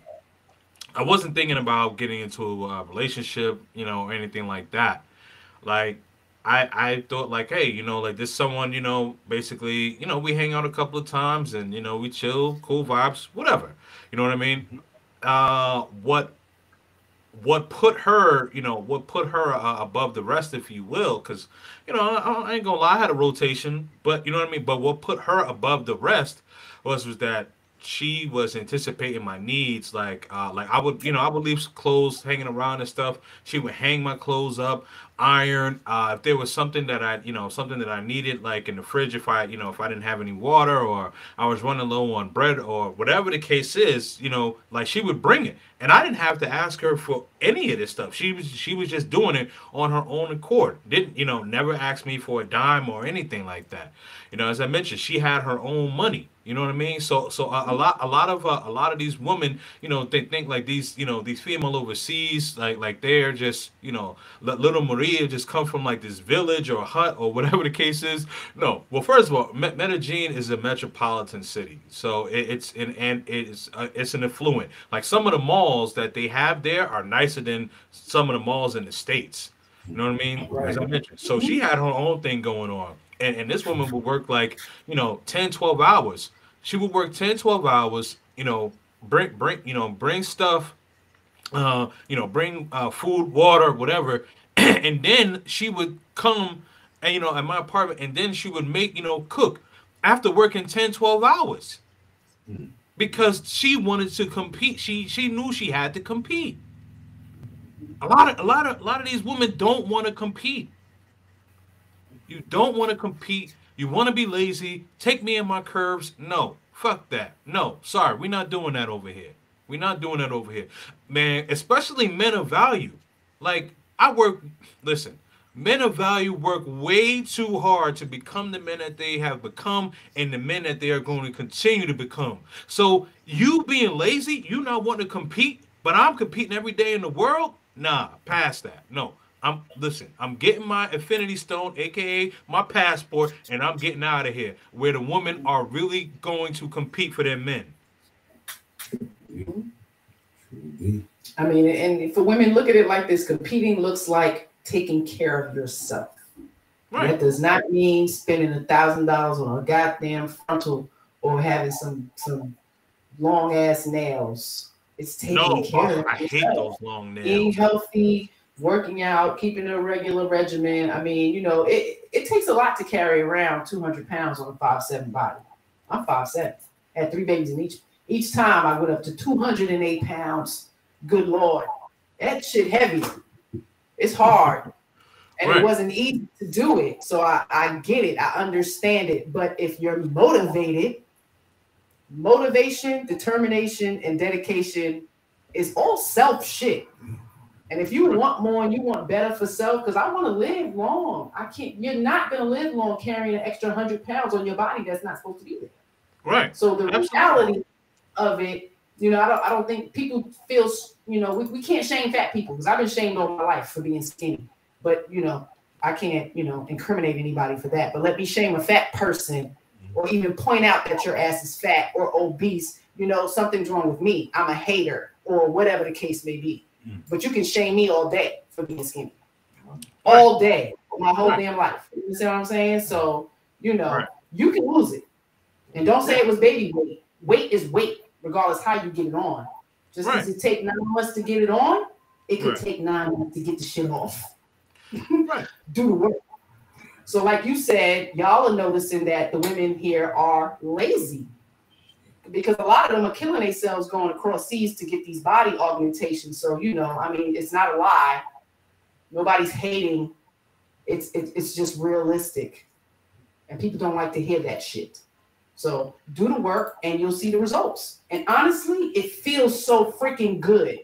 I wasn't thinking about getting into a relationship, you know, or anything like that. Like I I thought like, hey, you know, like this someone, you know, basically, you know, we hang out a couple of times and you know, we chill, cool vibes, whatever. You know what I mean? Uh what what put her, you know, what put her uh, above the rest, if you will, because you know, I, I ain't gonna lie, I had a rotation, but you know what I mean. But what put her above the rest was was that she was anticipating my needs. Like, uh, like I would, you know, I would leave clothes hanging around and stuff. She would hang my clothes up, iron. Uh, if there was something that I, you know, something that I needed, like in the fridge, if I, you know, if I didn't have any water or I was running low on bread or whatever the case is, you know, like she would bring it, and I didn't have to ask her for any of this stuff. She was, she was just doing it on her own accord. Didn't, you know, never asked me for a dime or anything like that. You know, as I mentioned, she had her own money. You know what I mean? So, so a, a lot, a lot of, uh, a lot of these women, you know, they think like these, you know, these female overseas, like, like they're just, you know, li- little Maria Aaliyah just come from like this village or hut or whatever the case is. No. Well, first of all, Me- Medellin is a metropolitan city, so it, it's in and it's uh, it's an affluent. Like some of the malls that they have there are nicer than some of the malls in the States. You know what I mean? As I mentioned. So she had her own thing going on. And, and this woman would work like, you know, ten, twelve hours. She would work ten, twelve hours, you know, bring, bring, you know, bring stuff, uh, you know, bring uh, food, water, whatever. And then she would come, and, you know, at my apartment, and then she would make, you know, cook after working ten, twelve hours. Because she wanted to compete. She she knew she had to compete. A lot of a lot of a lot of these women don't want to compete. You don't want to compete. You want to be lazy. Take me in my curves. No, fuck that. No, sorry, we're not doing that over here. We're not doing that over here, man. Especially men of value. Like I work. Listen, men of value work way too hard to become the men that they have become and the men that they are going to continue to become. So you being lazy, you not wanting to compete, but I'm competing every day in the world. Nah, past that. No, I'm listen. I'm getting my Infinity Stone, aka my passport, and I'm getting out of here. Where the women are really going to compete for their men. I mean, and for women, look at it like this: competing looks like taking care of yourself. Right. That does not mean spending a thousand dollars on a goddamn frontal or having some some long ass nails. It's taking no, care of I yourself. hate those long nails. Being healthy, working out, keeping a regular regimen. I mean, you know, it, it takes a lot to carry around two hundred pounds on a five seven body. I'm five seven. Had three babies in each. Each time I went up to two hundred eight pounds. Good Lord. That shit heavy. It's hard. And right. It wasn't easy to do it. So I, I get it. I understand it. But if you're motivated, motivation, determination, and dedication is all self shit. And if you want more and you want better for self, because I want to live long. I can't, you're not going to live long carrying an extra one hundred pounds on your body that's not supposed to be there. Right. So the Absolutely. reality of it, you know, I don't I don't think people feel, you know, we, we can't shame fat people because I've been shamed all my life for being skinny. But, you know, I can't, you know, incriminate anybody for that. But let me shame a fat person or even point out that your ass is fat or obese, you know, something's wrong with me. I'm a hater or whatever the case may be. Mm. But you can shame me all day for being skinny. All day, my whole right. damn life. You see what I'm saying? So, you know, right. you can lose it. And don't say it was baby weight. Weight is weight, regardless how you get it on. Just because right. it take nine months to get it on, it could right. take nine months to get the shit off. Right. Do the work. So like you said, y'all are noticing that the women here are lazy because a lot of them are killing themselves going across seas to get these body augmentations. So, you know, I mean, it's not a lie. Nobody's hating. It's, it, it's just realistic. And people don't like to hear that shit. So do the work and you'll see the results. And honestly, it feels so freaking good.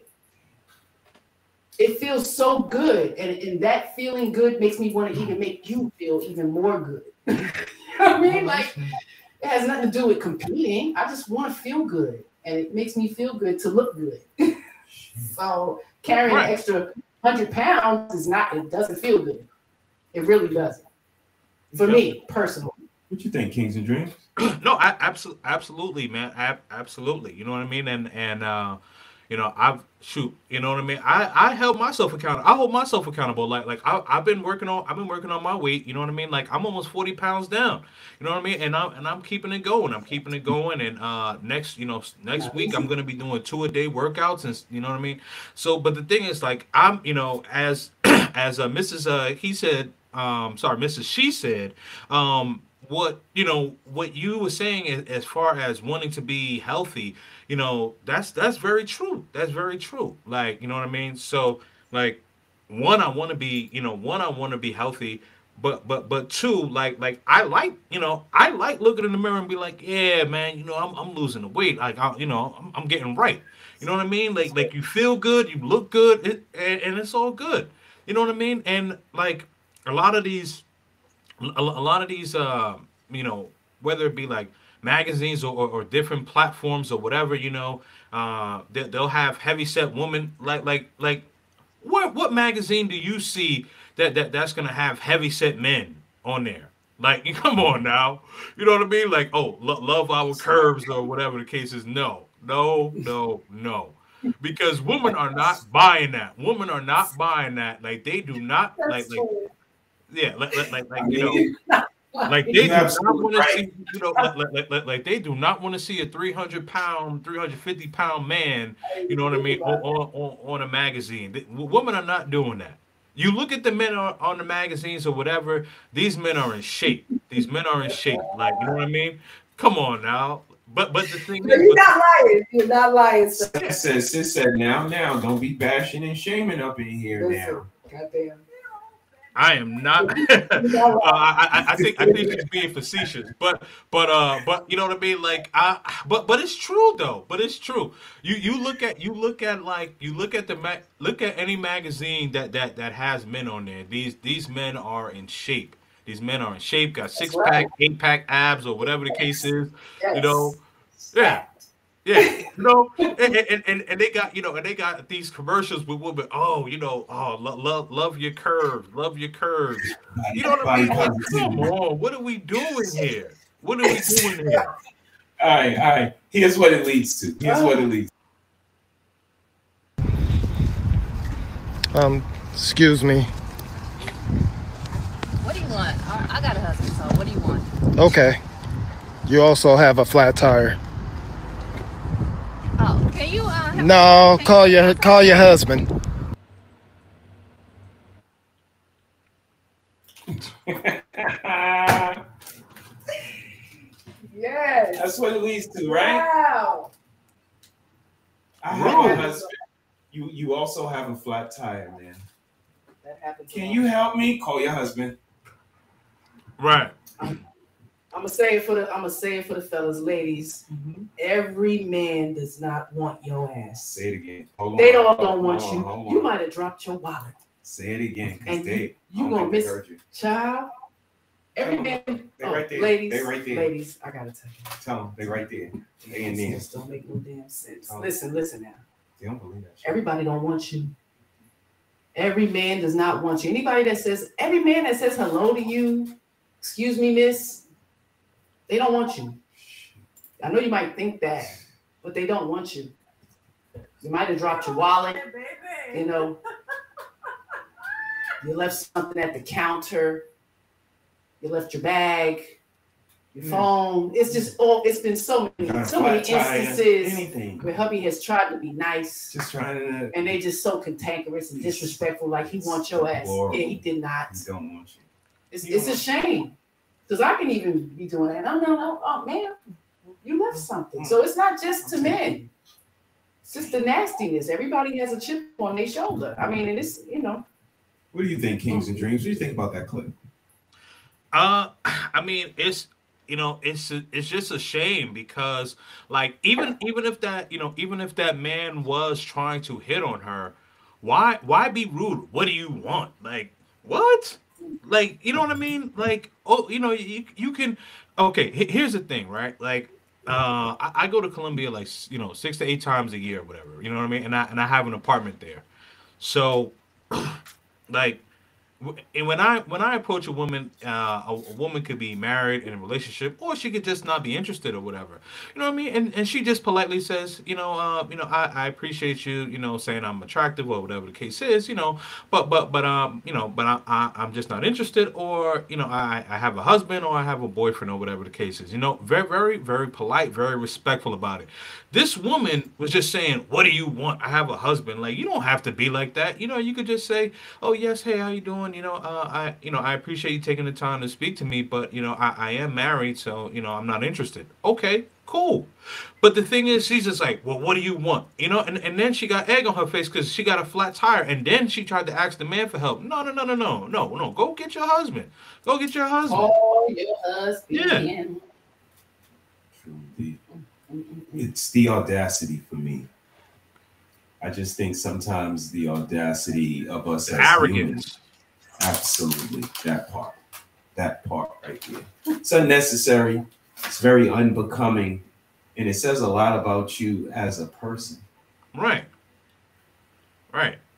It feels so good. And, and that feeling good makes me want to even make you feel even more good. You know what I mean? Like, it has nothing to do with competing. I just want to feel good. And it makes me feel good to look good. So carrying right. an extra one hundred pounds is not, it doesn't feel good. It really doesn't. For yeah. me, personally. What you think, Kings and Dreams? No, I absolutely, absolutely, man, I, absolutely. You know what I mean? And and uh, you know, I've shoot. You know what I mean? I I held myself accountable. I hold myself accountable. Like like I I've been working on. I've been working on my weight. You know what I mean? Like I'm almost forty pounds down. You know what I mean? And I'm and I'm keeping it going. I'm keeping it going. And uh, next you know next week I'm gonna be doing two a day workouts. And you know what I mean? So, but the thing is, like I'm you know as as uh, Missus Uh he said, um sorry, Missus She said, um. What you know, what you were saying as, as far as wanting to be healthy, you know, that's that's very true. That's very true. Like, you know what I mean? So, like, one, I want to be, you know, one, I want to be healthy, but but but two, like like I like, you know, I like looking in the mirror and be like, yeah, man, you know, I'm I'm losing the weight, like, I, you know, I'm, I'm getting right. You know what I mean? Like like you feel good, you look good, it, and, and it's all good. You know what I mean? And like a lot of these. A, a lot of these, uh, you know, whether it be like magazines or, or, or different platforms or whatever, you know, uh, they, they'll have heavy set women. Like, like, like, what what magazine do you see that that that's gonna have heavy set men on there. Like, come on now, you know what I mean? Like, oh, lo- love our curves or whatever the case is. No, no, no, no, because women are not buying that. Women are not buying that. Like, they do not like like yeah, like like like, like you know. Like they do not want to see, you know, like, like, like, like they do not want to see a three hundred pound, three hundred fifty pound man, you know what I mean, on, on, on a magazine. The, women are not doing that. You look at the men on, on the magazines or whatever, these men are in shape. These men are in shape. Like, you know what I mean? Come on now. But but the thing is, you're not lying. You're not lying. Sis said, sis said, now, now, don't be bashing and shaming up in here now. Goddamn. I am not. uh, I, I, I think I think she's being facetious, but but uh but you know what I mean. Like I but but it's true though. But it's true. You you look at you look at like you look at the ma- look at any magazine that that that has men on there. These these men are in shape. These men are in shape. Got six pack, right. eight pack abs, or whatever the case is. Yes. You know, yeah. Yeah, you know, and, and, and, and they got, you know, and they got these commercials with women. Oh, you know, oh, love, love, love your curves, love your curves. You know what I mean? Like, come on, what are we doing here? What are we doing here? All right, all right. Here's what it leads to. Here's what it leads to. Um, excuse me. What do you want? I got a husband, so what do you want? Okay. You also have a flat tire. Oh, can you? Uh, no, call your call your husband. Yes. That's what it leads to, right? Wow. I have a husband. You you also have a flat tire, man. That happens. Can you help me? Call your husband. Right. I'm gonna say it for the I'm gonna say it for the fellas, ladies. Mm-hmm. Every man does not want your ass. Say it again. Hold they on. all hold don't on, want hold you. on, hold on. You might have dropped your wallet. Say it again, and they you, you gonna miss you. Child. Every man, they oh, right there. ladies, they right there. ladies, I gotta tell you. Tell them they right there. They in there. This don't make no damn sense. Listen, listen now. They don't believe that shit. Everybody don't want you. Every man does not want you. Anybody that says, every man that says hello to you, excuse me, miss, they don't want you. I know you might think that, but they don't want you. You might have dropped your wallet, you know. You left something at the counter. You left your bag, your mm. phone. It's just all. It's been so many, so many instances anything. where hubby has tried to be nice, just trying to, and they just so cantankerous and disrespectful. Like he wants your ass. Horrible. Yeah, he did not. He don't want you. It's, it's a shame. Because I can even be doing that. Oh, no, no. Oh, man, you left something. So it's not just to men. It's just the nastiness. Everybody has a chip on their shoulder. I mean, and it's, you know. What do you think, Kings and Dreams? What do you think about that clip? Uh, I mean, it's, you know, it's a, it's just a shame because, like, even even if that, you know, even if that man was trying to hit on her, why why be rude? What do you want? Like, what? Like, you know what I mean? Like, oh, you know, you, you can, okay, here's the thing, right? Like, uh, I, I go to Colombia like, you know, six to eight times a year or whatever, you know what I mean? And I, and I have an apartment there. So, like, and when I when I approach a woman, uh, a, a woman could be married in a relationship, or she could just not be interested or whatever. You know what I mean? And and she just politely says, you know, uh, you know, I, I appreciate you, you know, saying I'm attractive or whatever the case is, you know, but but but um, you know, but I, I I'm just not interested, or you know, I I have a husband or I have a boyfriend or whatever the case is. You know, very very very polite, very respectful about it. This woman was just saying, what do you want? I have a husband. Like, you don't have to be like that. You know, you could just say, oh, yes, hey, how you doing? You know, uh, I, you know, I appreciate you taking the time to speak to me, but, you know, I, I am married, so, you know, I'm not interested. Okay, cool. But the thing is, she's just like, well, what do you want? You know, and, and then she got egg on her face because she got a flat tire, and then she tried to ask the man for help. No, no, no, no, no, no, no. Go get your husband. Go get your husband. Oh, your husband. Yeah. It's the audacity for me. I just think sometimes the audacity of us as arrogance. Humans, absolutely, that part, that part right there. It's unnecessary. It's very unbecoming, and it says a lot about you as a person. Right. Right.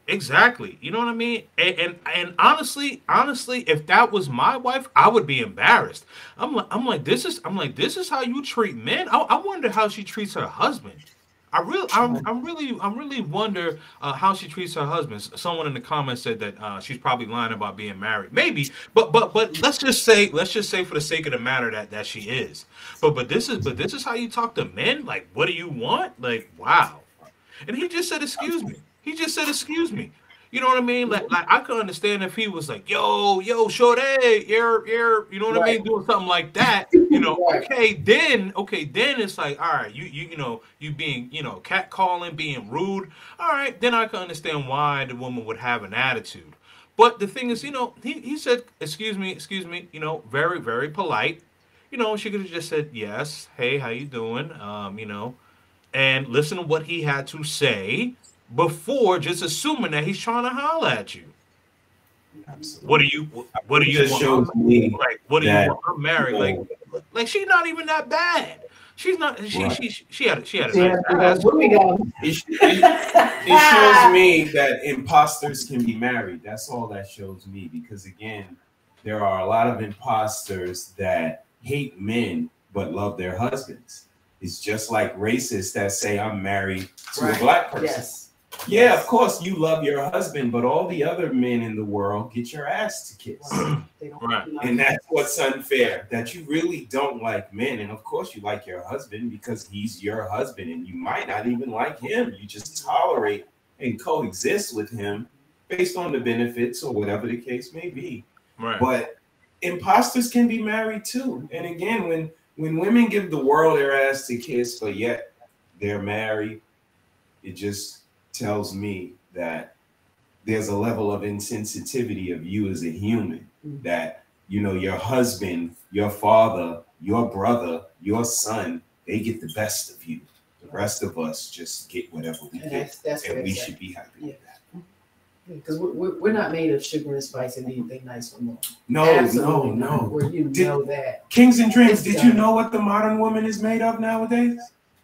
Exactly. You know what I mean? And, and and honestly, honestly, if that was my wife, I would be embarrassed. I'm like, I'm like, this is, I'm like, this is how you treat men. I, I wonder how she treats her husband. I really, I'm, I'm really, I'm really wonder uh, how she treats her husband. Someone in the comments said that uh, she's probably lying about being married. Maybe, but but but let's just say, let's just say for the sake of the matter that that she is. But but this is, but this is how you talk to men. Like, what do you want? Like, wow. And he just said, excuse me. He just said, excuse me. You know what I mean? Like, like I could understand if he was like, yo, yo, shorty, you're, you're, you know what right. I mean? Doing something like that, you know, right. okay, then, okay, then it's like, all right, you, you, you know, you being, you know, catcalling, being rude. All right, then I can understand why the woman would have an attitude. But the thing is, you know, he, he said, excuse me, excuse me, you know, very, very polite. You know, she could have just said, yes, hey, how you doing? Um, you know, and listen to what he had to say before just assuming that he's trying to holler at you. Absolutely. What do you what do you just want? Shows me like what do that, you want? I'm married. Like like she's not even that bad. She's not she right. she, she she had she had a nice ass. It, it, it shows me that imposters can be married. That's all that shows me, because again, there are a lot of imposters that hate men but love their husbands. It's just like racists that say I'm married to right. a black person. Yes. Yeah, of course you love your husband, but all the other men in the world get your ass to kiss. Right. And that's what's unfair, that you really don't like men. And of course you like your husband because he's your husband, and you might not even like him. You just tolerate and coexist with him based on the benefits or whatever the case may be. Right. But imposters can be married too. And again, when when women give the world their ass to kiss, but yet they're married, it just tells me that there's a level of insensitivity of you as a human, mm-hmm. that, you know, your husband, your father, your brother, your son, they get the best of you. The rest of us just get whatever we and get, that's, that's and we exactly. should be happy yeah. with that. Because we're, we're not made of sugar and spice and anything nice for more. No, Absolutely no, not. no. Where you did, know that. Kings and Dreams, did done. you know what the modern woman is made of nowadays?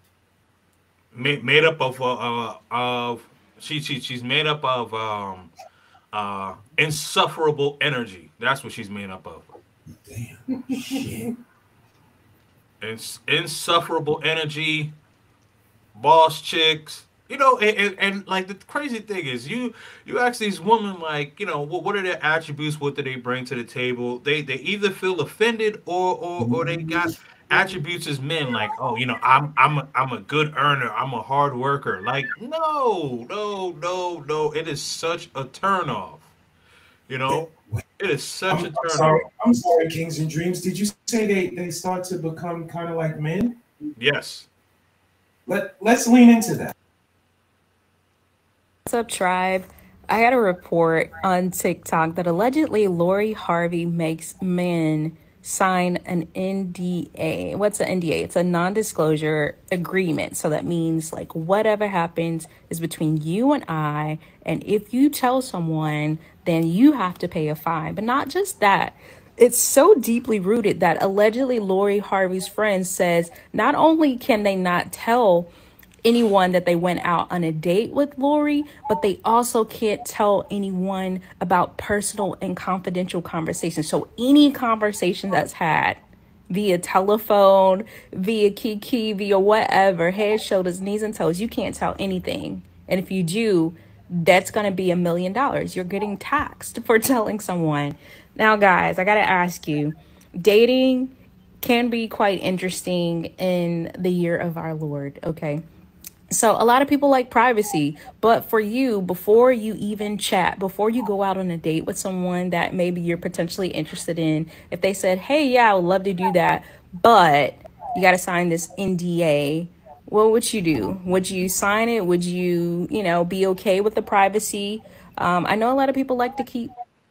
Made, made up of uh, uh of she, she she's made up of um uh insufferable energy. That's what she's made up of. Damn shit. It's insufferable energy, boss chicks. You know, and, and, and like the crazy thing is, you you ask these women, like, you know, what what are their attributes? What do they bring to the table? They they either feel offended or or or they got attributes as men, like, oh, you know, I'm I'm a, I'm a good earner, I'm a hard worker. Like, no, no, no, no. It is such a turnoff. You know, it is such I'm, a turnoff. I'm sorry, I'm sorry, Kings and Dreams. Did you say they they start to become kind of like men? Yes. Let Let's lean into that. What's up, tribe? I got a report on TikTok that allegedly Lori Harvey makes men sign an N D A. What's an N D A? It's a non-disclosure agreement. So that means like whatever happens is between you and I. And if you tell someone, then you have to pay a fine. But not just that. It's so deeply rooted that allegedly Lori Harvey's friend says not only can they not tell anyone that they went out on a date with Lori, but they also can't tell anyone about personal and confidential conversations. So any conversation that's had via telephone, via Kiki, via whatever, head, shoulders, knees, and toes, you can't tell anything. And if you do, that's going to be a million dollars. You're getting taxed for telling someone. Now, guys, I got to ask you, dating can be quite interesting in the year of our Lord, okay? So a lot of people like privacy, but for you, before you even chat, before you go out on a date with someone that maybe you're potentially interested in, if they said, hey, yeah, I would love to do that, but you got to sign this N D A, what would you do? Would you sign it? Would you, you know, be okay with the privacy? Um, I know a lot of people like to keep.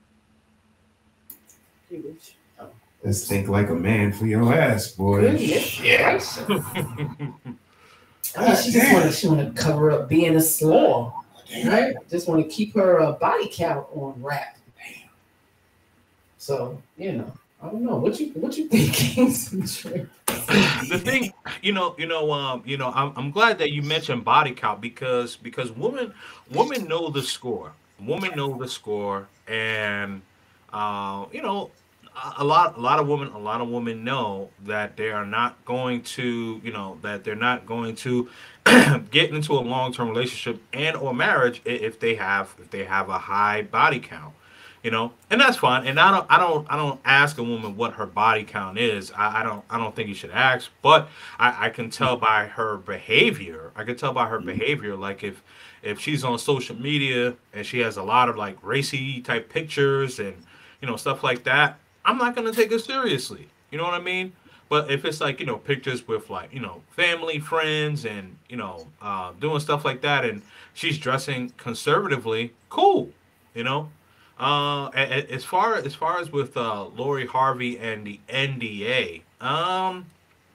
Let's think like a man for your ass, boy. Yes. I mean, she just want to she want to cover up being a slaw, right? Just want to keep her uh, body count on wrap. Damn. So you know, I don't know what you what you think. The thing, you know, you know, um, you know, I'm I'm glad that you mentioned body count because because women women know the score. women know the score, and uh, you know, a a lot, a lot of women, a lot of women know that they are not going to, you know, that they're not going to get into a long-term relationship and or marriage i- if they have if they have a high body count, you know, and that's fine. And I don't, I don't, I don't ask a woman what her body count is. I, I don't, I don't think you should ask, but I, I can tell by her behavior. I can tell by her behavior, like if if she's on social media and she has a lot of like racy type pictures and you know stuff like that, I'm not gonna take it seriously. You know what I mean? But if it's like you know pictures with like you know family, friends, and you know uh, doing stuff like that, and she's dressing conservatively, cool. You know, uh, a- a- as far as far as with uh, Lori Harvey and the N D A, um,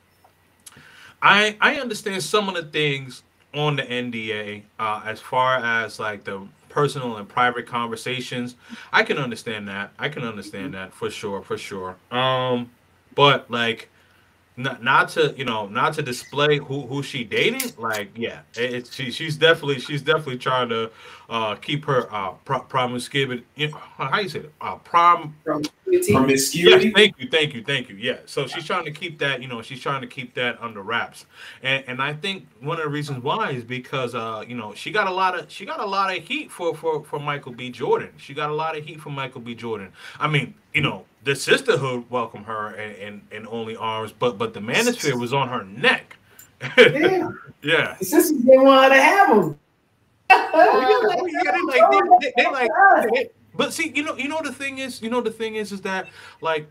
I I understand some of the things on the N D A uh, as far as like the personal and private conversations. I can understand that. I can understand that for sure, for sure. Um, but like not not to you know not to display who who she dating, like yeah it, it's she, she's definitely she's definitely trying to uh keep her uh pro- promiscuity, you know, how you say it, uh prom yes, Promiscuity. thank you, thank you, thank you. Yeah, so she's trying to keep that, you know, she's trying to keep that under wraps, and and I think one of the reasons why is because uh, you know, she got a lot of she got a lot of heat for for for Michael B. Jordan. She got a lot of heat for Michael B. Jordan. I mean, you know, the sisterhood welcomed her and and, and only arms, but but the manosphere was on her neck. Yeah, Yeah. the sisters didn't want her to have them. Oh, yeah, oh, yeah, they like they, they, they like they- but see, you know, you know the thing is, you know the thing is is that like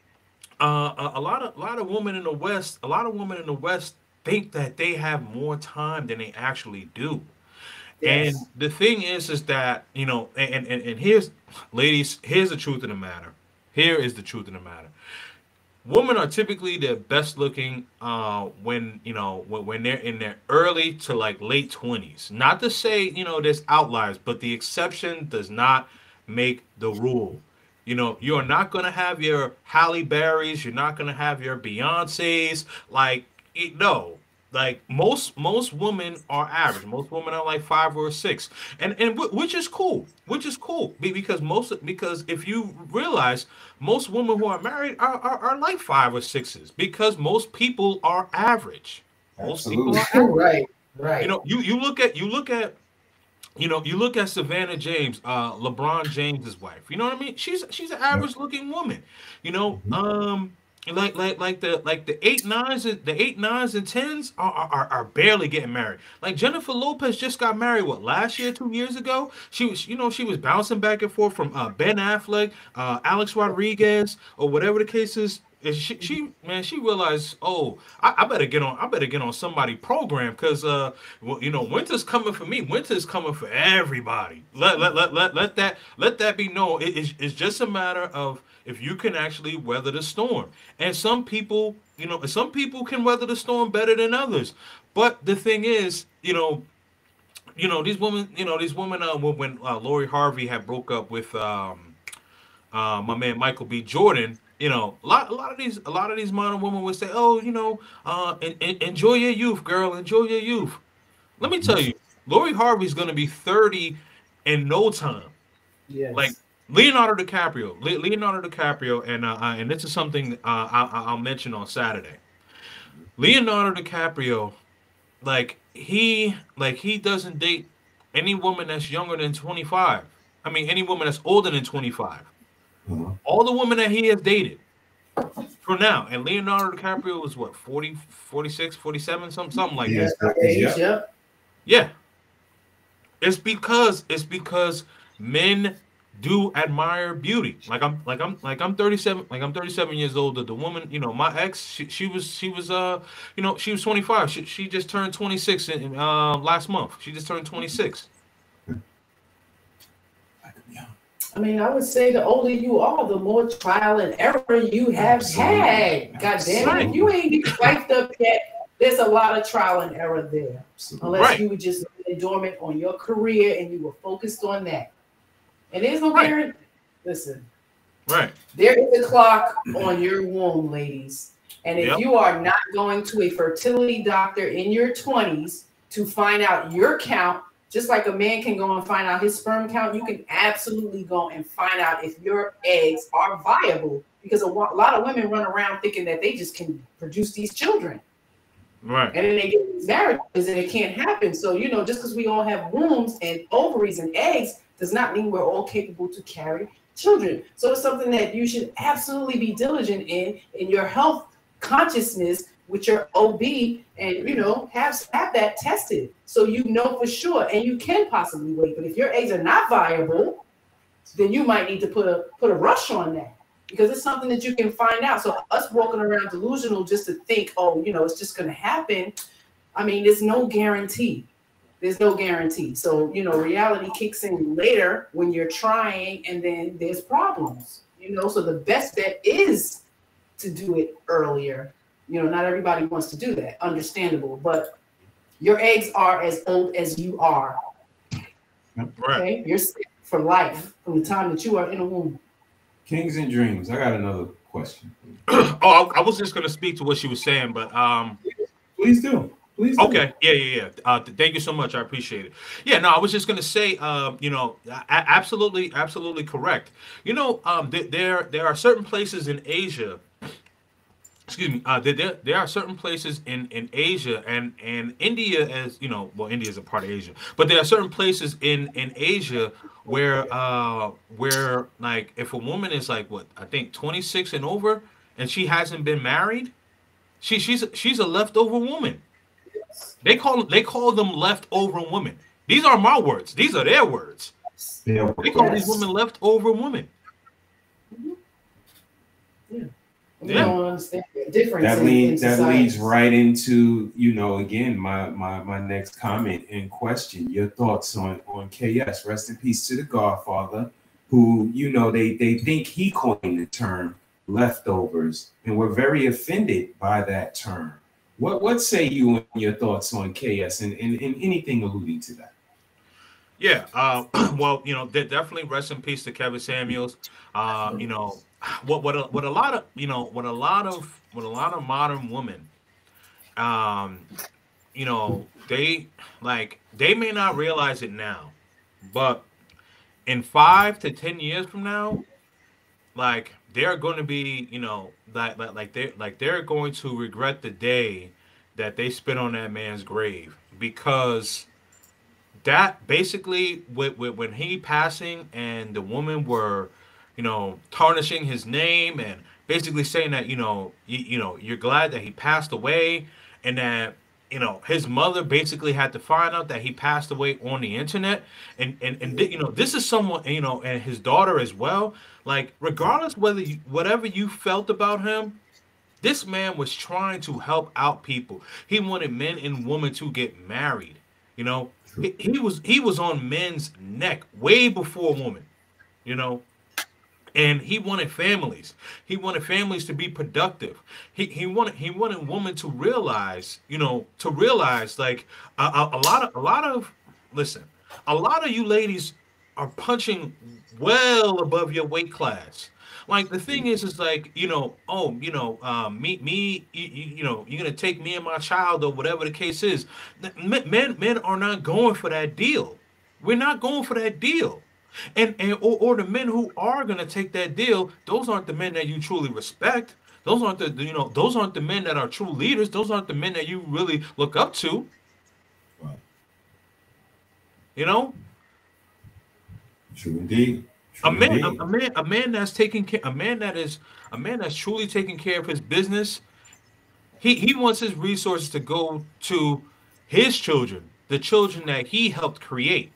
uh, a, a lot of a lot of women in the West, a lot of women in the West think that they have more time than they actually do. And Yes. the thing is, is that you know, and and, and here's, ladies, here's the truth of the matter. Here is the truth of the matter. Women are typically the best looking uh, when you know when, when they're in their early to like late twenties. Not to say you know there's outliers, but the exception does not make the rule. You know, you're not gonna have your Halle Berrys, you're not gonna have your Beyoncés. Like, it, no, like most most women are average. Most women are like five or six, and and wh- which is cool, which is cool be- because most because if you realize most women who are married are, are, are like five or sixes because most people are average. Most people are Absolutely. average. Right, You right. know, you you look at you look at you know, you look at Savannah James, uh, LeBron James's wife. You know what I mean? She's she's an Yep. average looking woman. You know, Mhm. um, like like like the like the eight nines and the eight nines and tens are, are are are barely getting married. Like Jennifer Lopez just got married what last year, two years ago. She was you know she was bouncing back and forth from uh, Ben Affleck, uh, Alex Rodriguez, or whatever the case is. And She, she man, she realized, oh, I, I better get on, I better get on somebody program because, uh, well, you know, winter's coming for me. Winter's coming for everybody. Let let let let, let that let that be known. It- it's, it's just a matter of if you can actually weather the storm. And some people, you know, some people can weather the storm better than others. But the thing is, you know, you know, these women, you know, these women, uh, when, when uh, Lori Harvey had broke up with um uh, my man Michael B. Jordan, you know, a lot, a lot of these, a lot of these modern women would say, "Oh, you know, uh, en- en- enjoy your youth, girl, enjoy your youth." Let me tell you, Lori Harvey's gonna be thirty in no time. Like Yes. Leonardo DiCaprio, Le- Leonardo DiCaprio, and uh, uh, and this is something uh, I, I- I'll mention on Saturday. Leonardo DiCaprio, like he, like he doesn't date any woman that's younger than twenty-five. I mean, any woman that's older than twenty-five. Uh-huh. All the women that he has dated for now, and Leonardo DiCaprio was what, forty, forty-six, forty-seven, something, something like Yes, that. that is, Age, yeah. yep. Yeah, it's because it's because men do admire beauty. Like I'm, like I'm, like I'm thirty-seven, like I'm thirty-seven years old. The, the woman, you know, my ex, she, she was, she was, uh, you know, she was twenty-five. She, she just turned twenty-six in, in uh last month. She just turned twenty-six. I mean, I would say the older you are, the more trial and error you have Absolutely. had. God damn it. Right, If you ain't get wiped up yet, there's a lot of trial and error there. Absolutely. Unless right, you were just dormant on your career and you were focused on that. And there's no right, guarantee. Listen, right. there is a clock on your womb, ladies. And if Yep. you are not going to a fertility doctor in your twenties to find out your count Just like a man can go and find out his sperm count, you can absolutely go and find out if your eggs are viable. Because a lot of women run around thinking that they just can produce these children. Right. And then they get these marriages and it can't happen. So, you know, just because we all have wombs and ovaries and eggs does not mean we're all capable to carry children. So it's something that you should absolutely be diligent in, in your health consciousness with your O B, and, you know, have, have that tested so you know for sure, and you can possibly wait. But if your eggs are not viable, then you might need to put a put a rush on that, because it's something that you can find out. So us walking around delusional just to think, oh, you know, it's just going to happen. I mean, there's no guarantee. There's no guarantee. So, you know, reality kicks in later when you're trying, and then there's problems, you know. So the best bet is to do it earlier. You know, not everybody wants to do that. Understandable. But your eggs are as old as you are. Right. Okay? You're set for life from the time that you are in a womb. Kings and Dreams. I got another question. oh, I, I was just going to speak to what she was saying, but um, please do. Please do. Okay. Yeah, yeah, yeah. Uh, thank you so much. I appreciate it. Yeah, no, I was just going to say, um, you know, a- absolutely, absolutely correct. You know, um, th- there there are certain places in Asia. Excuse me. Uh, there, there there are certain places in, in Asia and, and India, as you know, well, India is a part of Asia, but there are certain places in, in Asia where uh where like if a woman is like what I think twenty-six and over and she hasn't been married, she she's she's a leftover woman. They call they call them leftover women. These are my words. These are their words. Yeah, they call these women leftover women. Yeah. Yeah. Don't understand the difference. That in- leads in that society. leads right into, you know, again, my my my next comment and question. Your thoughts on on K S. Rest in peace to the Godfather, who, you know, they they think he coined the term leftovers, and we're very offended by that term. What what say you and your thoughts on K S and, and, and anything alluding to that? Yeah, uh, well, you know, de- definitely rest in peace to Kevin Samuels. Uh, you know, what what a, what a lot of you know what a lot of what a lot of modern women, um, you know, they like they may not realize it now, but in five to ten years from now, like they're going to be, you know, like like like they like they're going to regret the day that they spit on that man's grave, because that basically with, with, when he passing and the women were, you know, tarnishing his name and basically saying that, you know, you, you know, you're glad that he passed away, and that, you know, his mother basically had to find out that he passed away on the internet, and and and you know, this is someone, you know, and his daughter as well. Like, regardless whether you, whatever you felt about him, this man was trying to help out people. He wanted men and women to get married. You know, he, he was he was on men's neck way before women. You know, and he wanted families. He wanted families to be productive. He he wanted he wanted women to realize, you know, to realize like a, a, a lot of a lot of listen, a lot of you ladies are punching well above your weight class. Like, the thing is, is like, you know, oh, you know, um, me, me, you, you, you know, you're gonna take me and my child, or whatever the case is. Men, men, men are not going for that deal. We're not going for that deal. And and or, or the men who are gonna take that deal, those aren't the men that you truly respect. Those aren't the, you know, those aren't the men that are true leaders. Those aren't the men that you really look up to. Right. You know. True indeed. A man, a, a man, a man that's taking care, a man that is, a man that's truly taking care of his business. He he wants his resources to go to his children, the children that he helped create.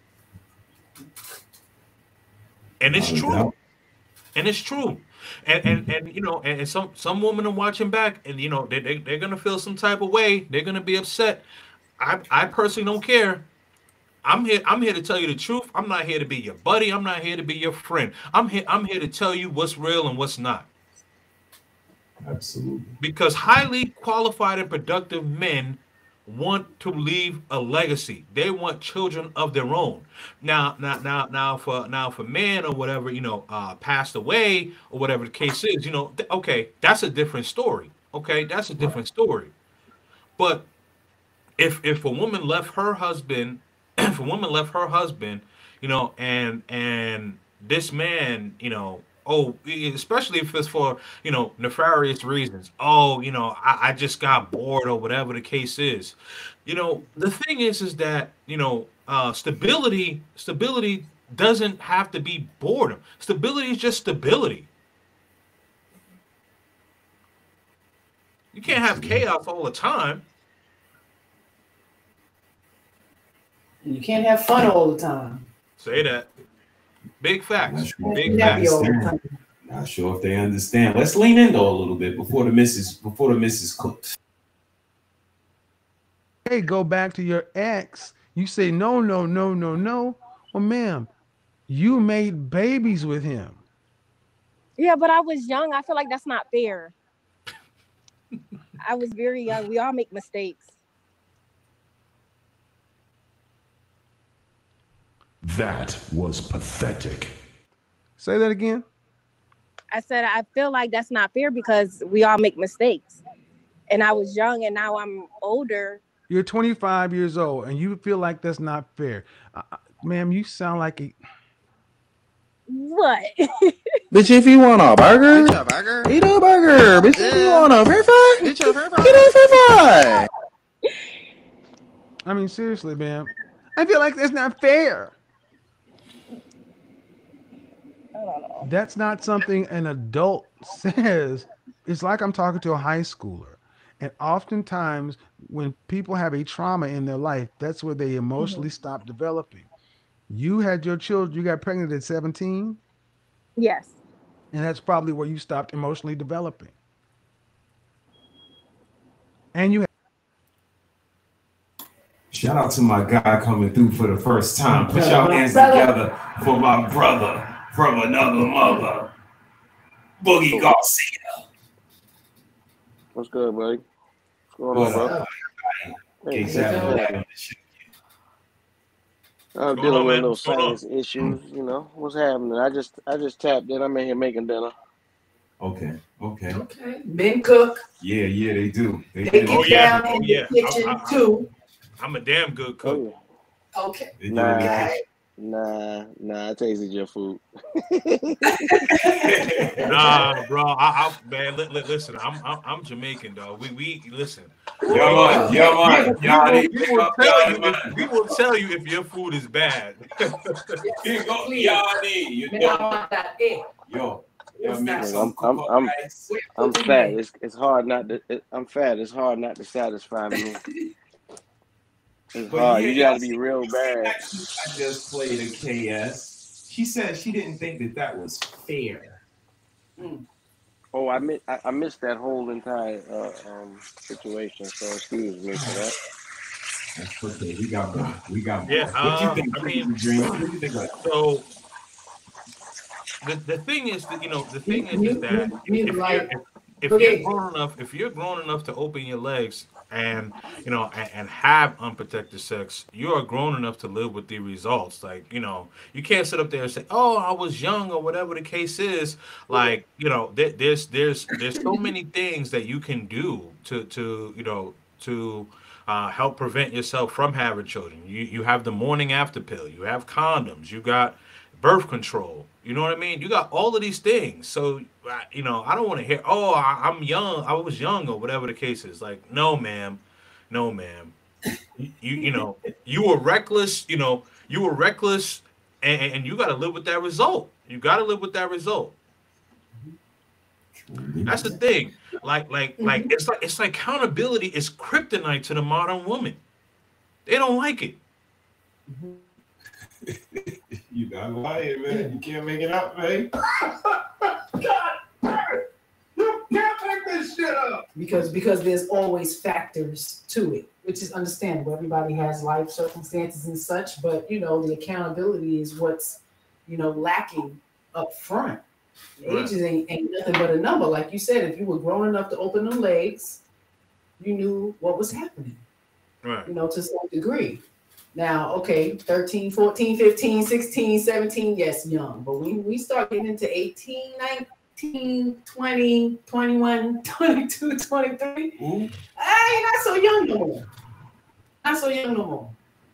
And it's true. And it's true. And and and you know, and, and some some women are watching back, and you know, they, they they're gonna feel some type of way. They're gonna be upset. I I personally don't care. I'm here. I'm here to tell you the truth. I'm not here to be your buddy. I'm not here to be your friend. I'm here. I'm here to tell you what's real and what's not. Absolutely. Because highly qualified and productive men want to leave a legacy. They want children of their own. Now, now, now, now, for now, for men or whatever, you know, uh, passed away or whatever the case is, you know, th- okay, that's a different story. Okay, that's a different story. But if if a woman left her husband if a woman left her husband, you know, and and this man, you know, oh, especially if it's for, you know, nefarious reasons. Oh, you know, I, I just got bored or whatever the case is. You know, the thing is, is that, you know, uh, stability, stability doesn't have to be boredom. Stability is just stability. You can't have chaos all the time. You can't have fun all the time. Say that. Big facts. Big Be happy facts. all the time. Not sure if they understand. Let's lean in though a little bit before the missus before the missus cooks. Hey, go back to your ex. You say no, no, no, no, no. Well, ma'am, you made babies with him. Yeah, but I was young. I feel like that's not fair. I was very young. We all make mistakes. That was pathetic. Say that again. I said I feel like that's not fair because we all make mistakes. And I was young and now I'm older. You're twenty-five years old and you feel like that's not fair. Uh, ma'am, you sound like a... What? Bitch, if you want a burger, a burger. Eat a burger. Bitch, yeah. If you want a french fry, eat your french fry. Get a french fry. I mean, seriously, ma'am. I feel like that's not fair. I don't know. That's not something an adult says. It's like I'm talking to a high schooler. And oftentimes when people have a trauma in their life, that's where they emotionally mm-hmm. stop developing. You had your children, you got pregnant at seventeen? Yes. And that's probably where you stopped emotionally developing. And you had Shout out to my guy coming through for the first time. Put y'all hands together for my brother from another mother, Boogie Garcia. What's good, buddy? What's going on, bro? Hey, hey, I'm dealing on, with little sinus issues, you know. What's happening? I just I just tapped in. I'm in here making dinner. Okay, okay. Okay. Men cook. Yeah, yeah, they do. They, They do. get Oh, yeah. down Oh, in yeah. the kitchen I- I- too. I'm a damn good cook. Okay. They do. Nah, nah, nah. I tasted your food. Nah, bro. I, I man, li- li- listen. I'm, I'm I'm Jamaican, dog. We we listen. Yo, man, yo, man. We Y'all will, need we to will up tell y'all, you man. if, we will tell you if your food is bad. Big up, y'all need. You Men, know. I want that egg. Yo, yo, What's make that? some I'm I'm cook I'm, rice. I'm fat. It's it's hard not to. It, I'm fat. It's hard not to satisfy me. It's But hard. yeah, You gotta see, be real see, bad. actually, I just played a K S. She said she didn't think that that was fair. Oh, I missed I, I missed that whole entire uh, um situation. So excuse me for that. That's okay. We got more. We got more. Yeah, What you uh, think? I mean, Dream? What do you think? Like, so the the thing is that you know the thing is, is that if, you if, like- you're, if, if Go you're ahead. grown enough, if you're grown enough to open your legs and you know and, and have unprotected sex, you are grown enough to live with the results. Like you know, you can't sit up there and say, "Oh, I was young" or whatever the case is. Like you know, there, there's there's there's so many things that you can do to to you know to uh, help prevent yourself from having children. You you have the morning after pill. You have condoms. You got birth control. You know what I mean? You got all of these things. So, uh, you know, I don't want to hear, oh, I, I'm young. I was young or whatever the case is. Like, no, ma'am. No, ma'am. You, you, you know, you were reckless. You know, you were reckless and, and you got to live with that result. You got to live with that result. That's the thing. Like, like, like, it's like, it's like accountability is kryptonite to the modern woman. They don't like it. you got lying, man. You can't make it up, man. You can't make this shit up. Because because there's always factors to it, which is understandable. Everybody has life circumstances and such, but you know, the accountability is what's you know lacking up front. Right. Ages ain't, ain't nothing but a number. Like you said, if you were grown enough to open them legs, you knew what was happening. Right. You know, to some degree. Now, okay, thirteen, fourteen, fifteen, sixteen, seventeen, yes, young. But when we start getting into eighteen, nineteen, twenty, twenty-one, twenty-two, twenty-three, hey, not so young no more. Not so young no more.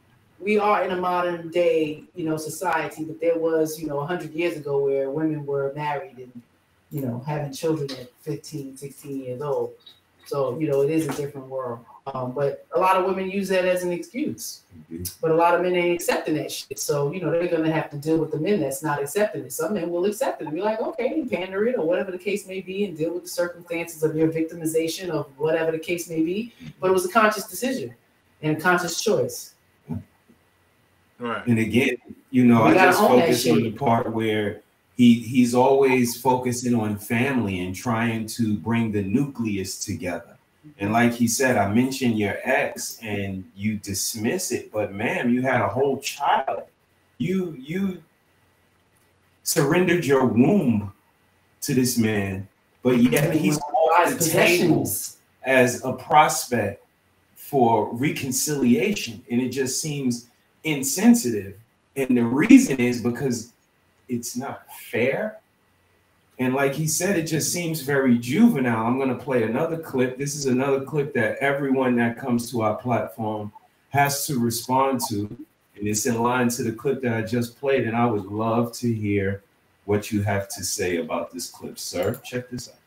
we are in a modern day, you know, society, but there was, you know, a hundred years ago where women were married and, you know, having children at fifteen, sixteen years old. So, you know, it is a different world. Um, but a lot of women use that as an excuse. Mm-hmm. But a lot of men ain't accepting that shit. So, you know, they're going to have to deal with the men that's not accepting it. Some men will accept it and be like, okay, and pander it or whatever the case may be and deal with the circumstances of your victimization of whatever the case may be. But it was a conscious decision and a conscious choice. Right. And again, you know, I just focus on the part where he he's always focusing on family and trying to bring the nucleus together. And like he said, I mentioned your ex and you dismiss it, but ma'am, you had a whole child. You you surrendered your womb to this man, but yet he's on the table as a prospect for reconciliation. And it just seems insensitive. And the reason is because it's not fair. And like he said, it just seems very juvenile. I'm going to play another clip. This is another clip that everyone that comes to our platform has to respond to. And it's in line to the clip that I just played. And I would love to hear what you have to say about this clip, sir. Check this out.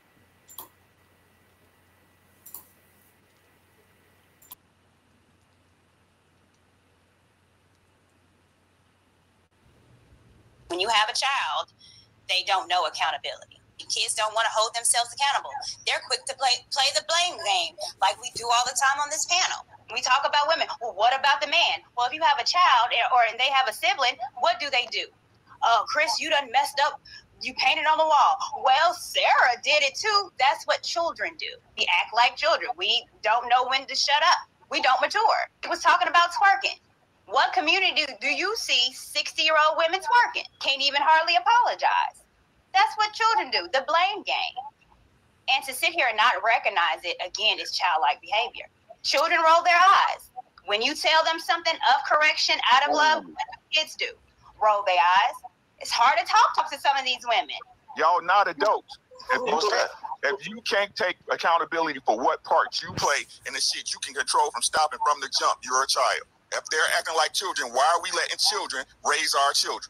When you have a child, they don't know accountability. Kids don't want to hold themselves accountable. They're quick to play play the blame game like we do all the time on this panel. We talk about women. Well, what about the man? Well, if you have a child or they have a sibling, what do they do? Oh, Chris, you done messed up. You painted on the wall. Well, Sarah did it too. That's what children do. We act like children. We don't know when to shut up. We don't mature. It was talking about twerking. What community do, do you see sixty-year-old women twerking? Can't even hardly apologize. That's what children do, the blame game. And to sit here and not recognize it, again, is childlike behavior. Children roll their eyes. When you tell them something of correction, out of love, what do kids do? Roll their eyes. It's hard to talk, talk to some of these women. Y'all not adults. If you, if you can't take accountability for what parts you play in the shit you can control from stopping from the jump, you're a child. If they're acting like children, why are we letting children raise our children?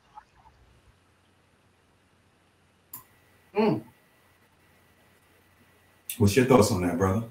Mm. What's your thoughts on that, brother?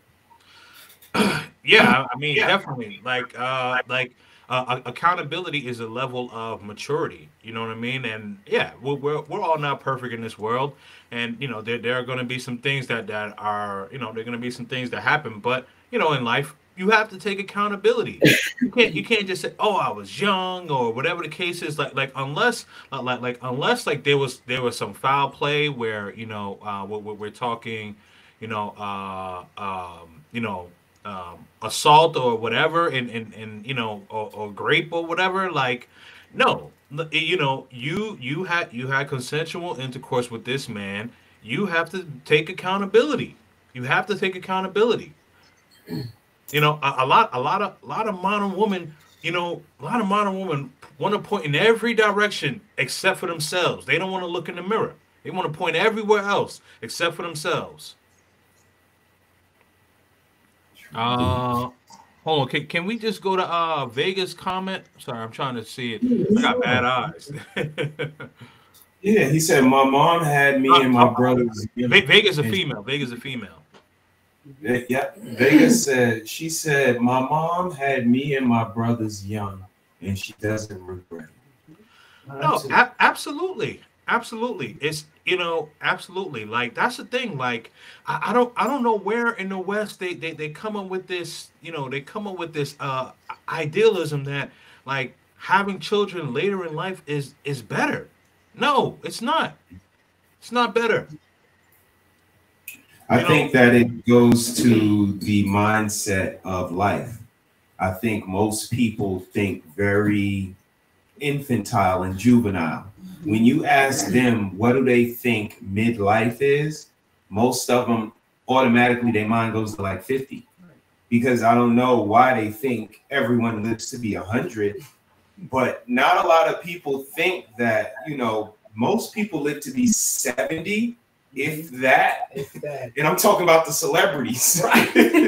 Yeah, I mean, yeah. definitely. Like, uh, like uh, accountability is a level of maturity. You know what I mean? And yeah, we're we're, we're all not perfect in this world, and you know, there there are going to be some things that that are, you know, there are going to be some things that happen. But you know, in life, you have to take accountability. You can't you can't just say, "Oh, I was young," or whatever the case is. Like like unless like like unless like there was there was some foul play where you know uh, we're, we're talking, you know, uh, um, you know, um, assault or whatever, and and and you know, or, or grape or whatever. Like, no, you know, you you had you had consensual intercourse with this man. You have to take accountability. You have to take accountability. You know, a, a lot, a lot of, a lot of modern women, you know, a lot of modern women want to point in every direction except for themselves. They don't want to look in the mirror. They want to point everywhere else except for themselves. Uh, hold on. Can, can we just go to uh Vegas comment? Sorry, I'm trying to see it. I got bad eyes. Yeah, he said my mom had me and my brothers. Vegas a female. Vegas a female. Yeah, Vegas said, she said, my mom had me and my brothers young, and she doesn't regret it. No, a- absolutely. Absolutely. It's, you know, absolutely. Like, that's the thing. Like, I, I don't I don't know where in the West they, they, they come up with this, you know, they come up with this uh, idealism that, like, having children later in life is is better. No, it's not. It's not better. I think that it goes to the mindset of life. I think most people think very infantile and juvenile. When you ask them what do they think midlife is, most of them automatically their mind goes to like fifty. Because I don't know why they think everyone lives to be one hundred, but not a lot of people think that, you know, most people live to be seventy. If that, if that, and I'm talking about the celebrities, right?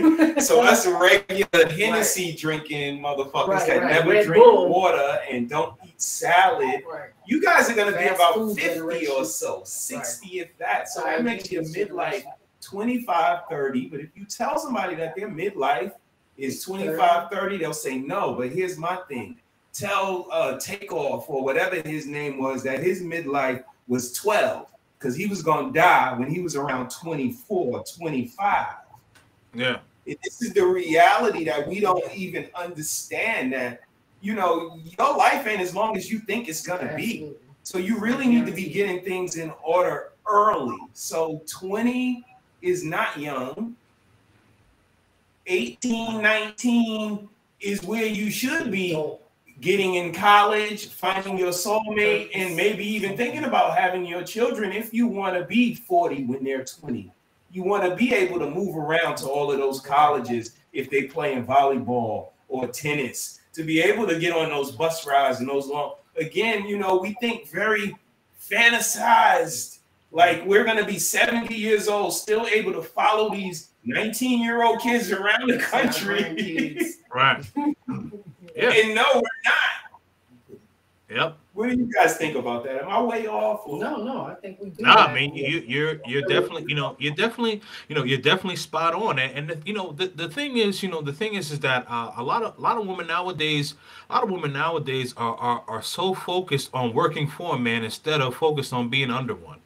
so us regular Hennessy right. drinking motherfuckers right, that right. never Red drink Bull. water and don't eat salad. Right. You guys are gonna Fast be about fifty generation. or so, sixty right. if that. So that makes you midlife twenty-five, thirty. But if you tell somebody that their midlife is twenty-five, thirty, they'll say no. But here's my thing. Tell uh, Takeoff or whatever his name was that his midlife was twelve because he was gonna die when he was around twenty-four, twenty-five. Yeah. This is the reality that we don't even understand that, you know, your life ain't as long as you think it's going to be. So you really need to be getting things in order early. So twenty is not young. eighteen, nineteen is where you should be getting in college, finding your soulmate, and maybe even thinking about having your children if you want to be forty when they're twenty. You want to be able to move around to all of those colleges if they play in volleyball or tennis, to be able to get on those bus rides and those long. Again, you know, we think very fantasized, like we're going to be seventy years old, still able to follow these nineteen year old kids around the country. Right. Yeah. And no, we're not. Yep. What do you guys think about that? Am I way off? Or? No, no, I think we do. Nah, I mean, you, you're you're definitely, you know, you're definitely, you know, you're definitely spot on. And, and the, you know, the, the thing is, you know, the thing is, is that uh, a lot of a lot of women nowadays, a lot of women nowadays are, are are so focused on working for a man instead of focused on being under one.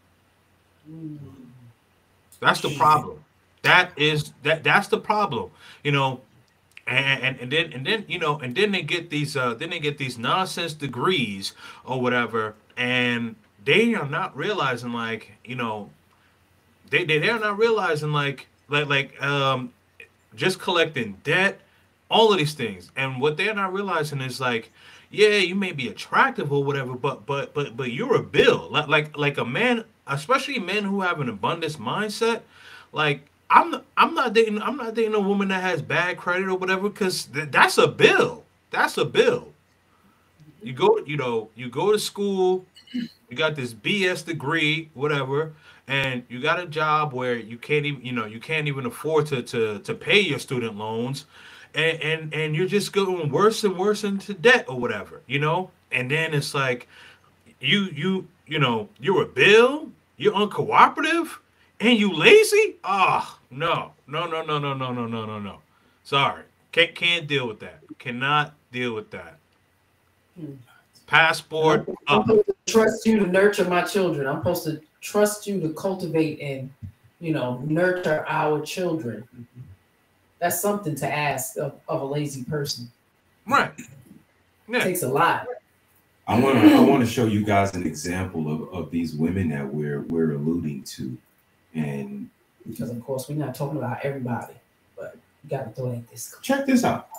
That's the problem. That is that that's the problem. You know. And, and and then and then you know and then they get these uh then they get these nonsense degrees or whatever, and they are not realizing like you know they they they're not realizing like like like um just collecting debt, all of these things, and what they're not realizing is like yeah you may be attractive or whatever, but but but but you're a bill like like like a man, especially men who have an abundance mindset, like. I'm not, I'm not dating I'm not dating a woman that has bad credit or whatever, because th- that's a bill. That's a bill. You go, you know, you go to school, you got this B S degree, whatever, and you got a job where you can't even, you know, you can't even afford to to to pay your student loans, and and and you're just going worse and worse into debt or whatever, you know. And then it's like, you you you know, you're a bill, you're uncooperative, and you lazy. Ah. Oh, No, no, no, no, no, no, no, no, no, no. Sorry. Can't can't deal with that. Cannot deal with that. Passport. I'm supposed to trust you to nurture my children. I'm supposed to trust you to cultivate and, you know, nurture our children. That's something to ask of, of a lazy person. Right. Yeah. It takes a lot. I want to I want to show you guys an example of, of these women that we're we're alluding to. And because of course we're not talking about everybody, but you gotta throw in this. Check this out.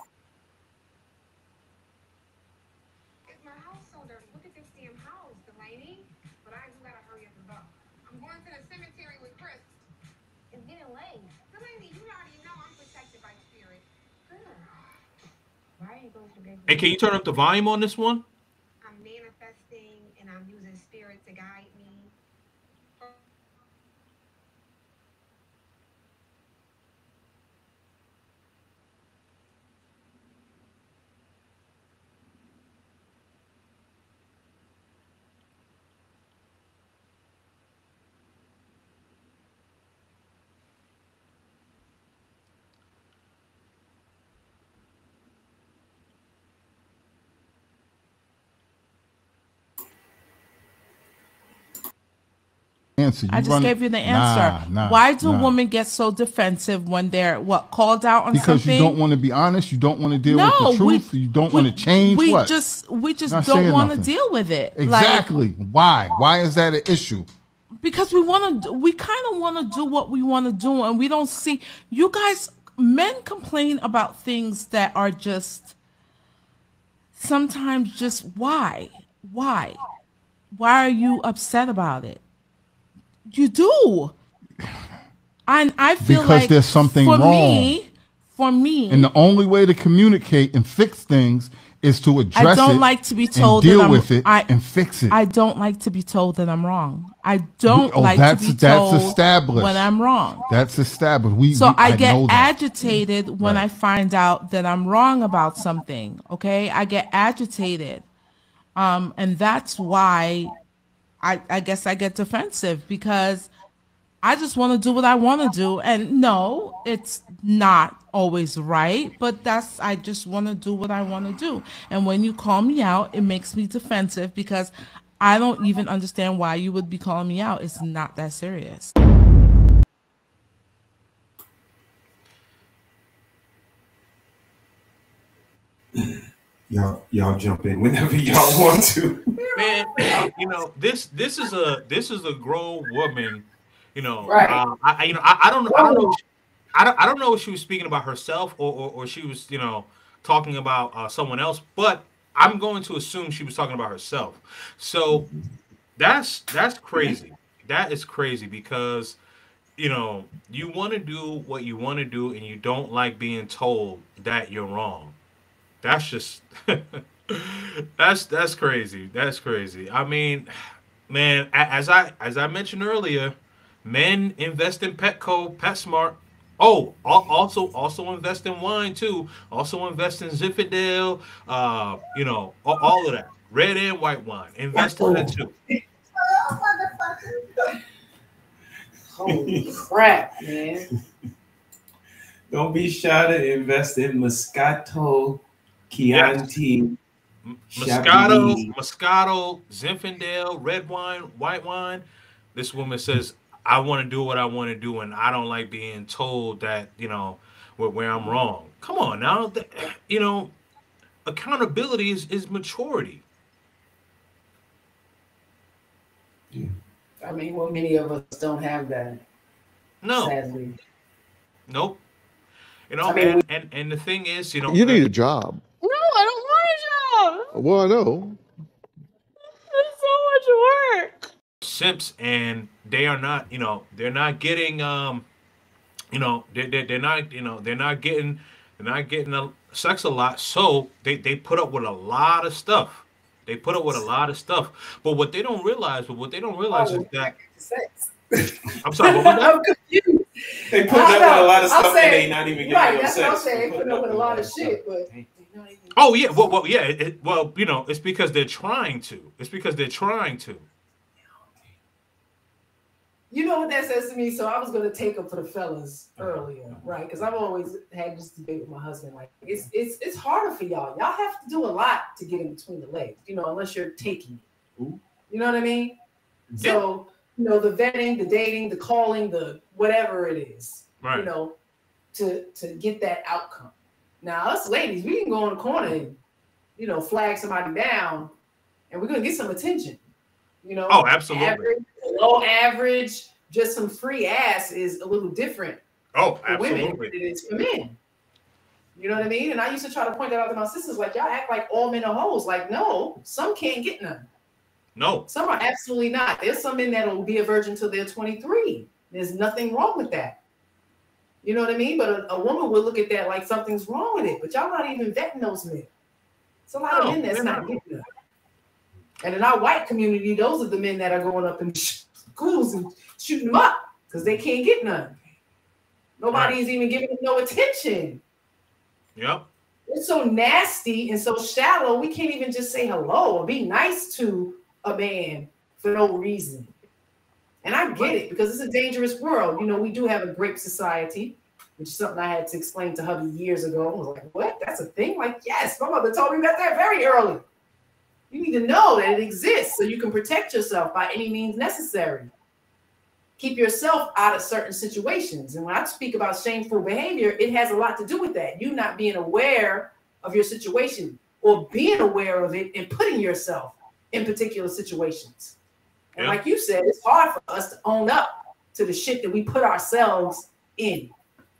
It's my house sold up. Look at this damn house, Delaney. But I just gotta hurry up and go. I'm going to the cemetery with Chris. It's getting late. Delaney, you already know I'm protected by spirit. Good. Why are you going to bed? Hey, can you turn up the volume on this one? I'm manifesting and I'm using spirit to guide me. Answer. You I just run, gave you the answer. Nah, nah, Why do nah. women get so defensive when they're what called out on because something? you don't want to be honest. You don't want to deal No, with the truth. we- you don't we- want to change. We what? just we just Not don't saying want to nothing. deal with it. Exactly. Like, Why? Why is that an issue? because we want to we kind of want to do what we want to do, and we don't see you guys. Men complain about things that are just sometimes just why why why are you upset about it? You do. And I feel Because like there's something for wrong. me, for me, And the only way to communicate and fix things is to I address don't it like to be and told deal that I'm, with it I, and fix it. I don't like to be told that I'm wrong. I don't Oh, like that's to be that's told established. when I'm wrong. That's established. We, So we I I get know that. agitated when Right. I find out that I'm wrong about something. Okay, I get agitated, um, and that's why I, I guess I get defensive, because I just want to do what I want to do. And no, it's not always right, but that's, I just want to do what I want to do. And when you call me out, it makes me defensive, because I don't even understand why you would be calling me out. It's not that serious. Y'all, y'all jump in whenever y'all want to. Man, you know, this this is a this is a grown woman. You know, Right. uh, I you know I, I don't know I don't know if she, I don't I don't know if she was speaking about herself or or, or she was you know talking about uh, someone else, but I'm going to assume she was talking about herself. So that's that's crazy. That is crazy, because you know you want to do what you want to do and you don't like being told that you're wrong. That's just that's that's crazy. That's crazy. I mean, man, a- as I as I mentioned earlier, men invest in Petco, PetSmart. Oh, al- also also invest in wine too. Also invest in Zinfandel. Uh, you know, all, all of that, red and white wine. Invest in that too. Holy crap, man. Don't be shy to invest in Moscato, Chianti, Moscato, Chablis. Moscato, Zinfandel, red wine, white wine. This woman says, I want to do what I want to do, and I don't like being told that, you know, where, where I'm wrong. Come on now. Th- You know, accountability is, is maturity. I mean, well, many of us don't have that. No. Sadly. Nope. You know, I mean, and, and, and the thing is, you know, You need a job. No, I don't want a job. Well, I know. It's so much work. simps, and they are not, you know, they're not getting, um, you know, they they they're not, you know, they're not getting, they're not getting a, sex a lot, so they they put up with a lot of stuff. They put up with a lot of stuff, but what they don't realize, but what they don't realize is that. I'm sorry, what was that? I'm confused. They put up with a lot of stuff and they not even getting right, no that's sex. what I'm saying. They put up with a lot of shit, but Oh yeah, well, well yeah, it, it- well, you know, it's because they're trying to. It's because they're trying to. you know what that says to me? So I was going to take up for the fellas earlier, right? Because I've always had this debate with my husband. Like, it's it's it's harder for y'all. Y'all have to do a lot to get in between the legs, you know, unless you're taking it. You know what I mean? So, you know, the vetting, the dating, the calling, the whatever it is, Right. you know, to to get that outcome. Now, us ladies, we can go in the corner and, you know, flag somebody down, and we're gonna get some attention. You know, Oh, absolutely. Average, low average, just some free ass is a little different Oh, for women absolutely. than it is for men. You know what I mean? And I used to try to point that out to my sisters, like, y'all act like all men are hoes. Like, no, some can't get none. No. Some are absolutely not. There's some men that will be a virgin till they're twenty-three. There's nothing wrong with that. You know what I mean? But a, a woman would look at that like something's wrong with it. But y'all not even vetting those men. It's a lot No, of men that's they're not not. getting them. And in our white community, those are the men that are going up in schools and shooting them up because they can't get none. Nobody's Right. even giving them no attention. Yep. It's so nasty and so shallow. We can't even just say hello or be nice to a man for no reason. And I get it because it's a dangerous world. You know, we do have a grape society, which is something I had to explain to hubby years ago. I was like, what? That's a thing? Like, yes, my mother told me about that very early. You need to know that it exists so you can protect yourself by any means necessary. Keep yourself out of certain situations. And when I speak about shameful behavior, it has a lot to do with that. You not being aware of your situation or being aware of it and putting yourself in particular situations. And Yeah. like you said, it's hard for us to own up to the shit that we put ourselves in.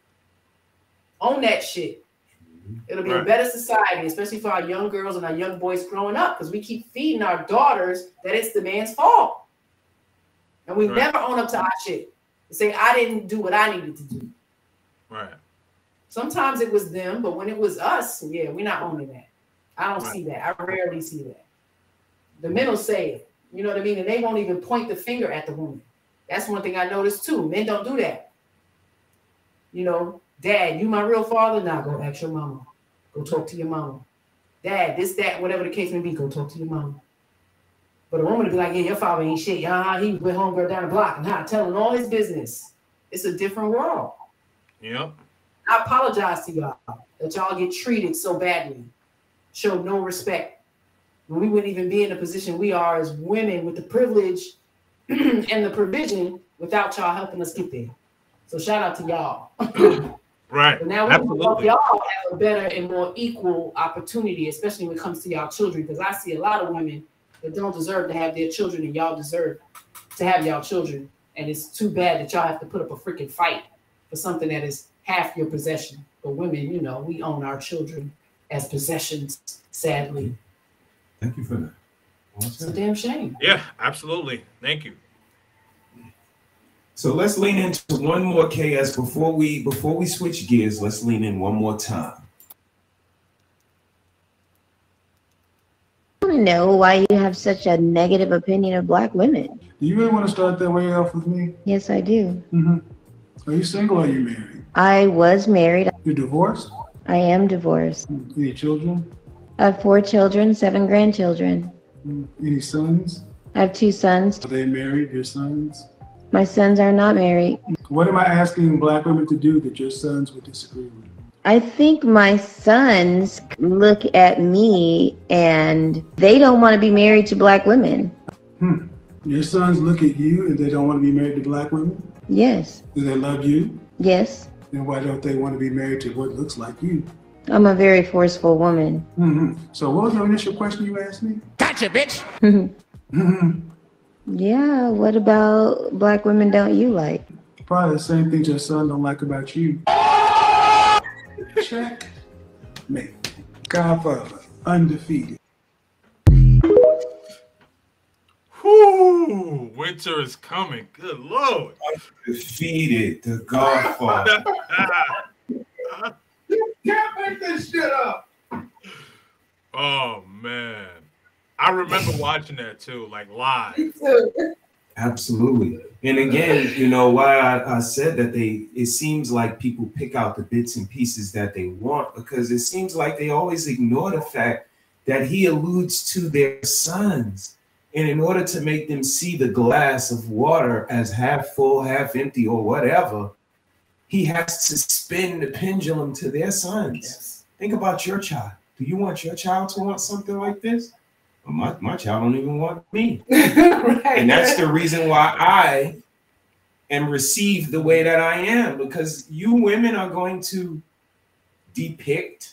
Own that shit. It'll be a Right. better society, especially for our young girls and our young boys growing up, because we keep feeding our daughters that it's the man's fault. And we Right. never own up to our shit. And say, I didn't do what I needed to do. Right. Sometimes it was them, but when it was us, yeah, we're not owning that. I don't Right. see that. I rarely see that. The men will say it. You know what I mean? And they won't even point the finger at the woman. That's one thing I noticed too. Men don't do that. You know, Dad, you my real father? Nah, go ask your mama. Go talk to your mama. Dad, this, that, whatever the case may be, go talk to your mama. But a woman would be like, yeah, your father ain't shit. Uh, he went homegirl down the block and how telling all his business. It's a different world. Yep. I apologize to y'all that y'all get treated so badly, show no respect. When we wouldn't even be in the position we are as women with the privilege and the provision without y'all helping us get there. So shout out to y'all. Right. But now we Absolutely. help y'all have a better and more equal opportunity, especially when it comes to y'all children, because I see a lot of women that don't deserve to have their children, and y'all deserve to have y'all children. And it's too bad that y'all have to put up a freaking fight for something that is half your possession. But women, you know, we own our children as possessions, sadly. Thank you for that. It's a damn shame. Yeah, absolutely. Thank you. So let's lean into one more K S before we before we switch gears. Let's lean in one more time. I don't know why you have such a negative opinion of black women. Do you really want to start that way off with me? Yes, I do. Mm-hmm. Are you single or are you married? I was married. You're divorced? I am divorced. Any children? I have four children, seven grandchildren. Any sons? I have two sons. Are they married, your sons? My sons are not married. What am I asking black women to do that your sons would disagree with? I think my sons look at me and they don't want to be married to black women. Hmm. Your sons look at you and they don't want to be married to black women? Yes. Do they love you? Yes. Then why don't they want to be married to what looks like you? I'm a very forceful woman. Mm-hmm. So what was the initial question you asked me? Gotcha, bitch. Mm-hmm. Yeah, what about black women don't you like? Probably the same things your son don't like about you. Check me. Godfather, undefeated. Whoo! Winter is coming. Good Lord. Undefeated, the Godfather. You can't make this shit up. Oh man. I remember watching that too, like live. Absolutely. And again, you know, why I, I said that they, it seems like people pick out the bits and pieces that they want, because it seems like they always ignore the fact that he alludes to their sons. And in order to make them see the glass of water as half full, half empty, or whatever, he has to spin the pendulum to their sons. Yes. Think about your child. Do you want your child to want something like this? Well, my, my child don't even want me. Right. And that's the reason why I am received the way that I am, because you women are going to depict,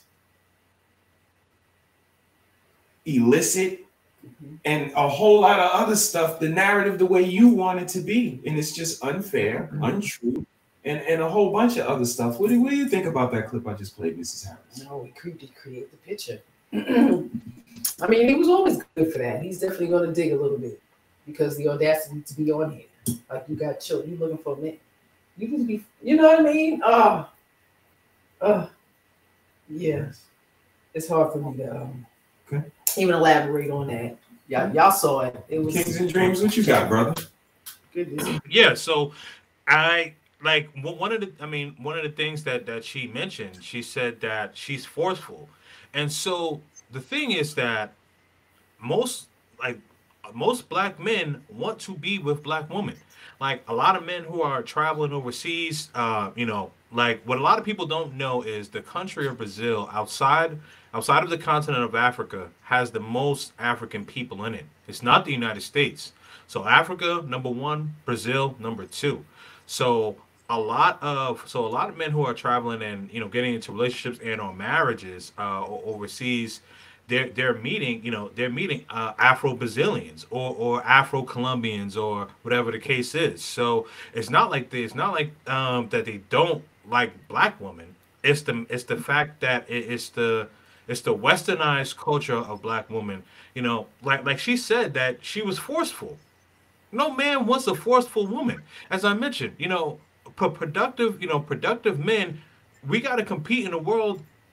elicit, and a whole lot of other stuff, the narrative the way you want it to be. And it's just unfair, mm-hmm. untrue, and, and a whole bunch of other stuff. What do, what do you think about that clip I just played, Missus Harris? No, we did create the picture. I mean, he was always good for that. He's definitely going to dig a little bit, because the audacity to be on here. Like, you got children, you looking for a man. You can be, you know what I mean? Oh, oh, yeah. It's hard for me to um, okay. even elaborate on that. Y'all, y'all saw it. It was Kings and Dreams. What you got, brother? Goodness. Yeah. So, I like one of the. I mean, one of the things that that she mentioned. She said that she's forceful, and so the thing is that most like most black men want to be with black women. Like a lot of men who are traveling overseas, uh, you know, like what a lot of people don't know is the country of Brazil outside outside of the continent of Africa has the most African people in it. It's not the United States. So Africa, number one, Brazil, number two. So a lot of so a lot of men who are traveling and, you know, getting into relationships and or marriages uh, overseas, they're they're meeting, you know, they're meeting uh, Afro-Brazilians or or Afro-Colombians or whatever the case is. So it's not like this. It's not like um, that they don't like black women. It's the it's the fact that it, it's the it's the westernized culture of black women. You know, like like she said that she was forceful. No man wants a forceful woman. As I mentioned, you know, productive, you know, productive men. We got to compete in a world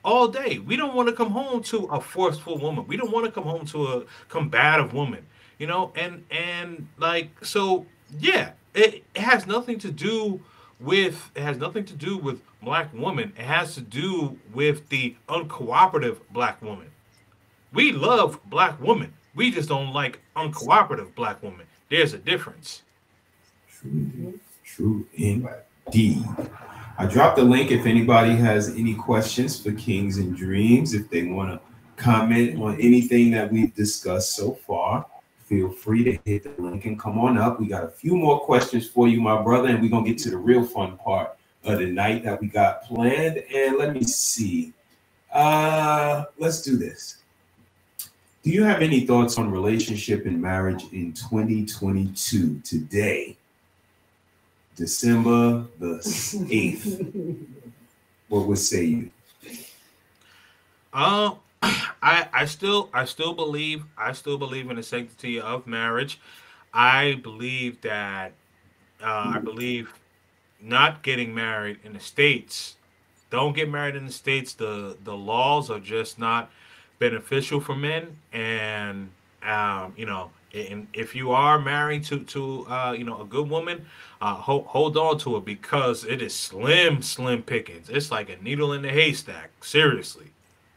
all day. We don't want to come home to a forceful woman. We don't want to come home to a combative woman, you know, and and like so yeah, it, it has nothing to do with it has nothing to do with black woman. It has to do with the uncooperative black woman. We love black women. We just don't like uncooperative black women. There's a difference. True, true indeed. I dropped the link if anybody has any questions for Kings and Dreams. If they want to comment on anything that we've discussed so far, feel free to hit the link and come on up. We got a few more questions for you, my brother, and we're going to get to the real fun part of the night that we got planned. And let me see. Uh, let's do this. Do you have any thoughts on relationship and marriage in twenty twenty-two today? December the eighth. What would say you? Uh, I I still I still believe I still believe in the sanctity of marriage. I believe that uh, I believe not getting married in the States. Don't get married in the States. The the laws are just not beneficial for men, and um, you know, and if you are married to to uh, you know, a good woman, uh, hold hold on to it, because it is slim slim pickings. It's like a needle in the haystack. Seriously.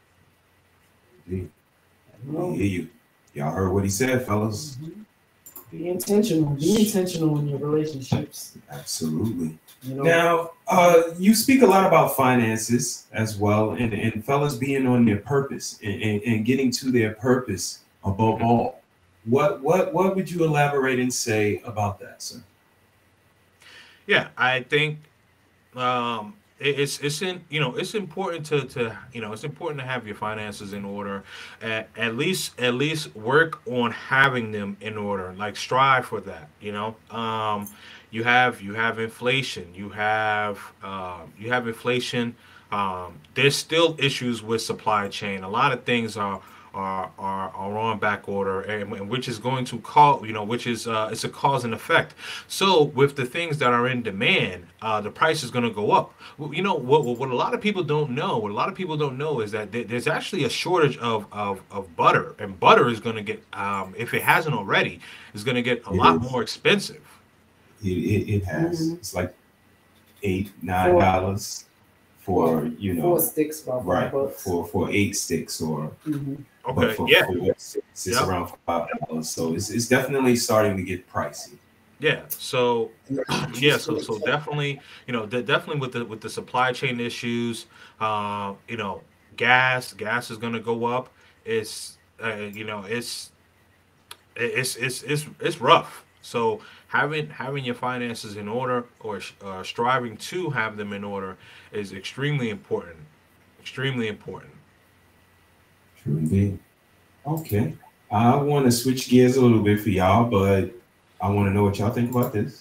I hear you. Y'all heard what he said, fellas. Be intentional. Be intentional in your relationships. Absolutely. You know? Now, uh, you speak a lot about finances as well, and, and fellas being on their purpose and, and, and getting to their purpose above all. What what what would you elaborate and say about that, sir? Yeah, I think um, it- it's it's in you know it's important to to you know it's important to have your finances in order. At, at least at least work on having them in order. Like strive for that. You know, um, you have you have inflation. You have uh, you have inflation. Um, there's still issues with supply chain. A lot of things are are are, are on back order, and, and which is going to call you know which is uh, it's a cause and effect. So with the things that are in demand, uh, the price is going to go up. Well, you know what, what what a lot of people don't know what a lot of people don't know is that there- there's actually a shortage of of, of butter, and butter is going to get um, if it hasn't already, is going to get a It lot is. more expensive. It, it, it has. Mhm. It's like eight, nine Four. dollars for you know Four sticks, about five right bucks. for for eight sticks, or Mhm. but Okay, for yeah, four sticks, it's yeah. around five dollars. So it's it's definitely starting to get pricey. Yeah. So yeah. So so definitely, you know, de- definitely with the with the supply chain issues, uh, you know, gas gas is gonna go up. It's uh, you know, it's it's it's it's it's rough. So having having your finances in order, or uh, striving to have them in order, is extremely important. Extremely important. True indeed. Okay. I want to switch gears a little bit for y'all, but I want to know what y'all think about this.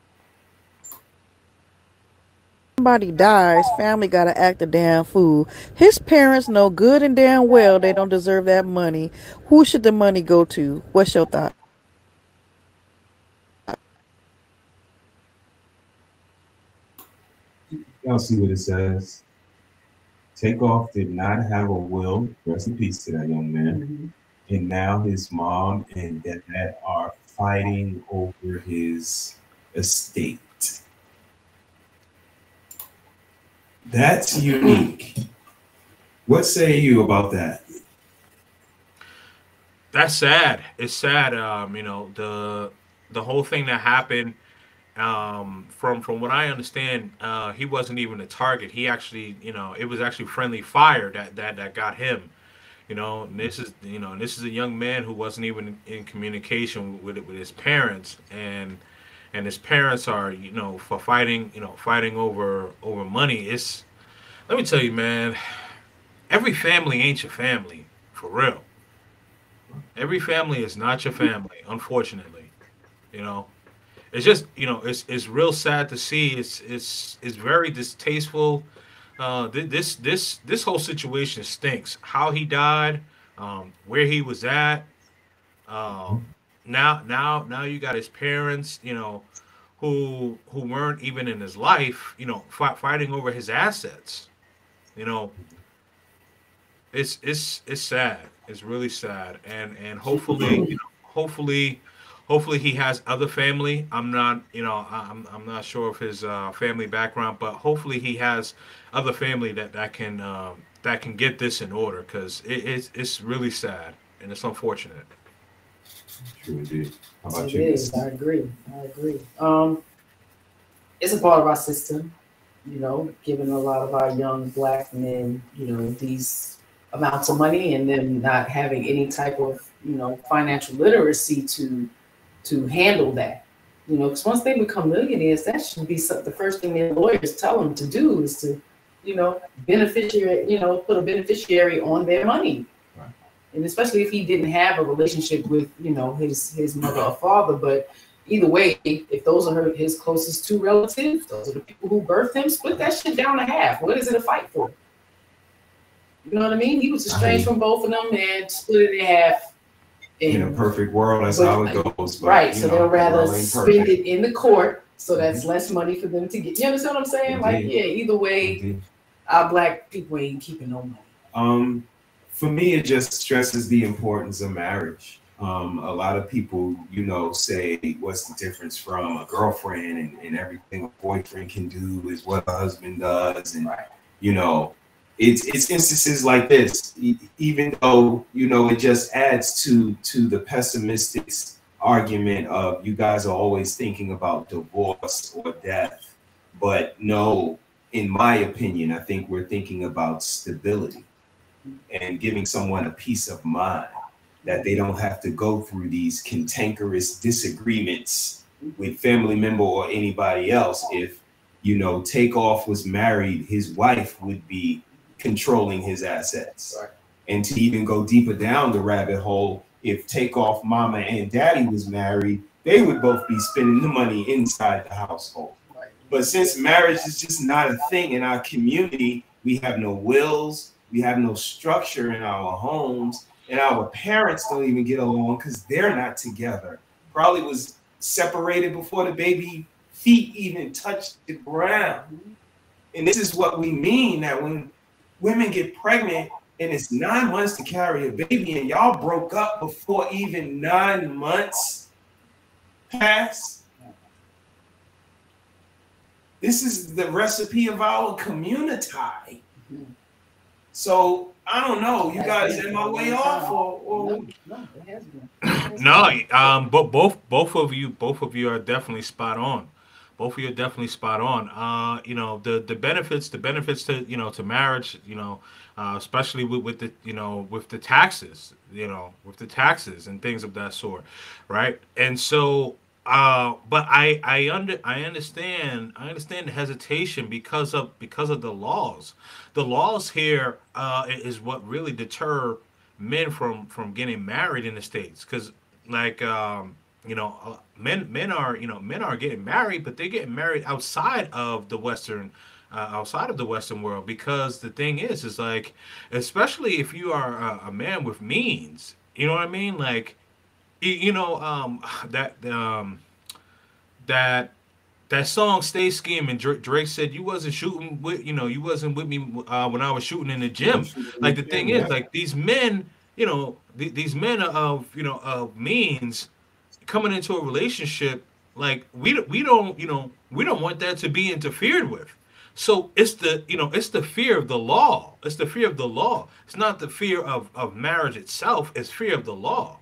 Somebody dies, family gotta act a damn fool. His parents know good and damn well they don't deserve that money. Who should the money go to? What's your thought? Y'all see what it says. Takeoff did not have a will. Rest in peace to that young man. And now his mom and dad are fighting over his estate. That's unique. What say you about that? That's sad. It's sad. Um, you know, the the whole thing that happened. Um, from from what I understand, uh, he wasn't even a target. He actually, you know, it was actually friendly fire that that that got him. You know, and this is you know, and this is a young man who wasn't even in communication with with his parents, and and his parents are, you know, for fighting, you know, fighting over over money. It's, let me tell you, man, every family ain't your family, for real. Every family is not your family, unfortunately. You know, it's just, you know, it's it's real sad to see. It's it's it's very distasteful. Uh, thi- this this this whole situation stinks. How he died, um, where he was at. Um, now now now you got his parents, you know, who who weren't even in his life, you know, fi- fighting over his assets. You know, it's it's it's sad. It's really sad, and and hopefully, you know, hopefully, hopefully he has other family. I'm not, you know, I'm I'm not sure of his uh, family background, but hopefully he has other family that that can um, that can get this in order, because it, it's it's really sad and it's unfortunate. True indeed. How about It you? is. I agree. I agree. Um, it's a part of our system, you know, giving a lot of our young black men, you know, these amounts of money and them not having any type of, you know, financial literacy to to handle that. You know, because once they become millionaires, that should be some, the first thing their lawyers tell them to do is to, you know, beneficiary, you know, put a beneficiary on their money. Right. And especially if he didn't have a relationship with, you know, his his mother or father. But either way, if those are his closest two relatives, those are the people who birthed him, split that shit down to half. What is it a fight for? You know what I mean? He was estranged from both of them and split it in half. In a perfect world, that's but, how it goes. But, right. you So know, they'll the rather world ain't spend perfect. it in the court, so that's less money for them to get. You understand what I'm saying? Like, Indeed. yeah, either way, Indeed. our black people ain't keeping no money. Um, for me, it just stresses the importance of marriage. Um, a lot of people, you know, say, what's the difference from a girlfriend, and, and everything a boyfriend can do is what a husband does. And, you know, it's it's instances like this, e- even though, you know, it just adds to to the pessimistic argument of you guys are always thinking about divorce or death. But no, in my opinion, I think we're thinking about stability and giving someone a peace of mind that they don't have to go through these cantankerous disagreements with family member or anybody else. If, you know, Takeoff was married, his wife would be controlling his assets. Right. And to even go deeper down the rabbit hole, if Takeoff mama and daddy was married, they would both be spending the money inside the household. Right. But since marriage is just not a thing in our community, we have no wills, we have no structure in our homes, and our parents don't even get along because they're not together. Probably was separated before the baby feet even touched the ground. And this is what we mean, that when women get pregnant and it's nine months to carry a baby and y'all broke up before even nine months passed, this is the recipe of our community. So I don't know, you guys, am I way off or, or No, no, it has been. No, um, but both both of you, both of you are definitely spot on. Both of you are definitely spot on. Uh, you know, the the benefits, the benefits to you know to marriage, you know, uh, especially with, with the you know with the taxes, you know, with the taxes and things of that sort, right? And so, uh, but I I under I understand I understand the hesitation because of because of the laws. The laws here uh, is what really deter men from from getting married in the States, because like um you know uh, men men are you know men are getting married, but they're getting married outside of the western uh, outside of the western world, because the thing is is like, especially if you are a, a man with means, you know what I mean, like you, you know um that um that that song "Stay Scheming," Drake, Drake said you wasn't shooting with, you know, you wasn't with me uh, when I was shooting in the gym. Like the thing is, like these men, you know, th- these men of, you know, of means coming into a relationship, like we don't- we don't, you know, we don't want that to be interfered with. So it's the, you know, it's the fear of the law. It's the fear of the law. It's not the fear of of marriage itself. It's fear of the law.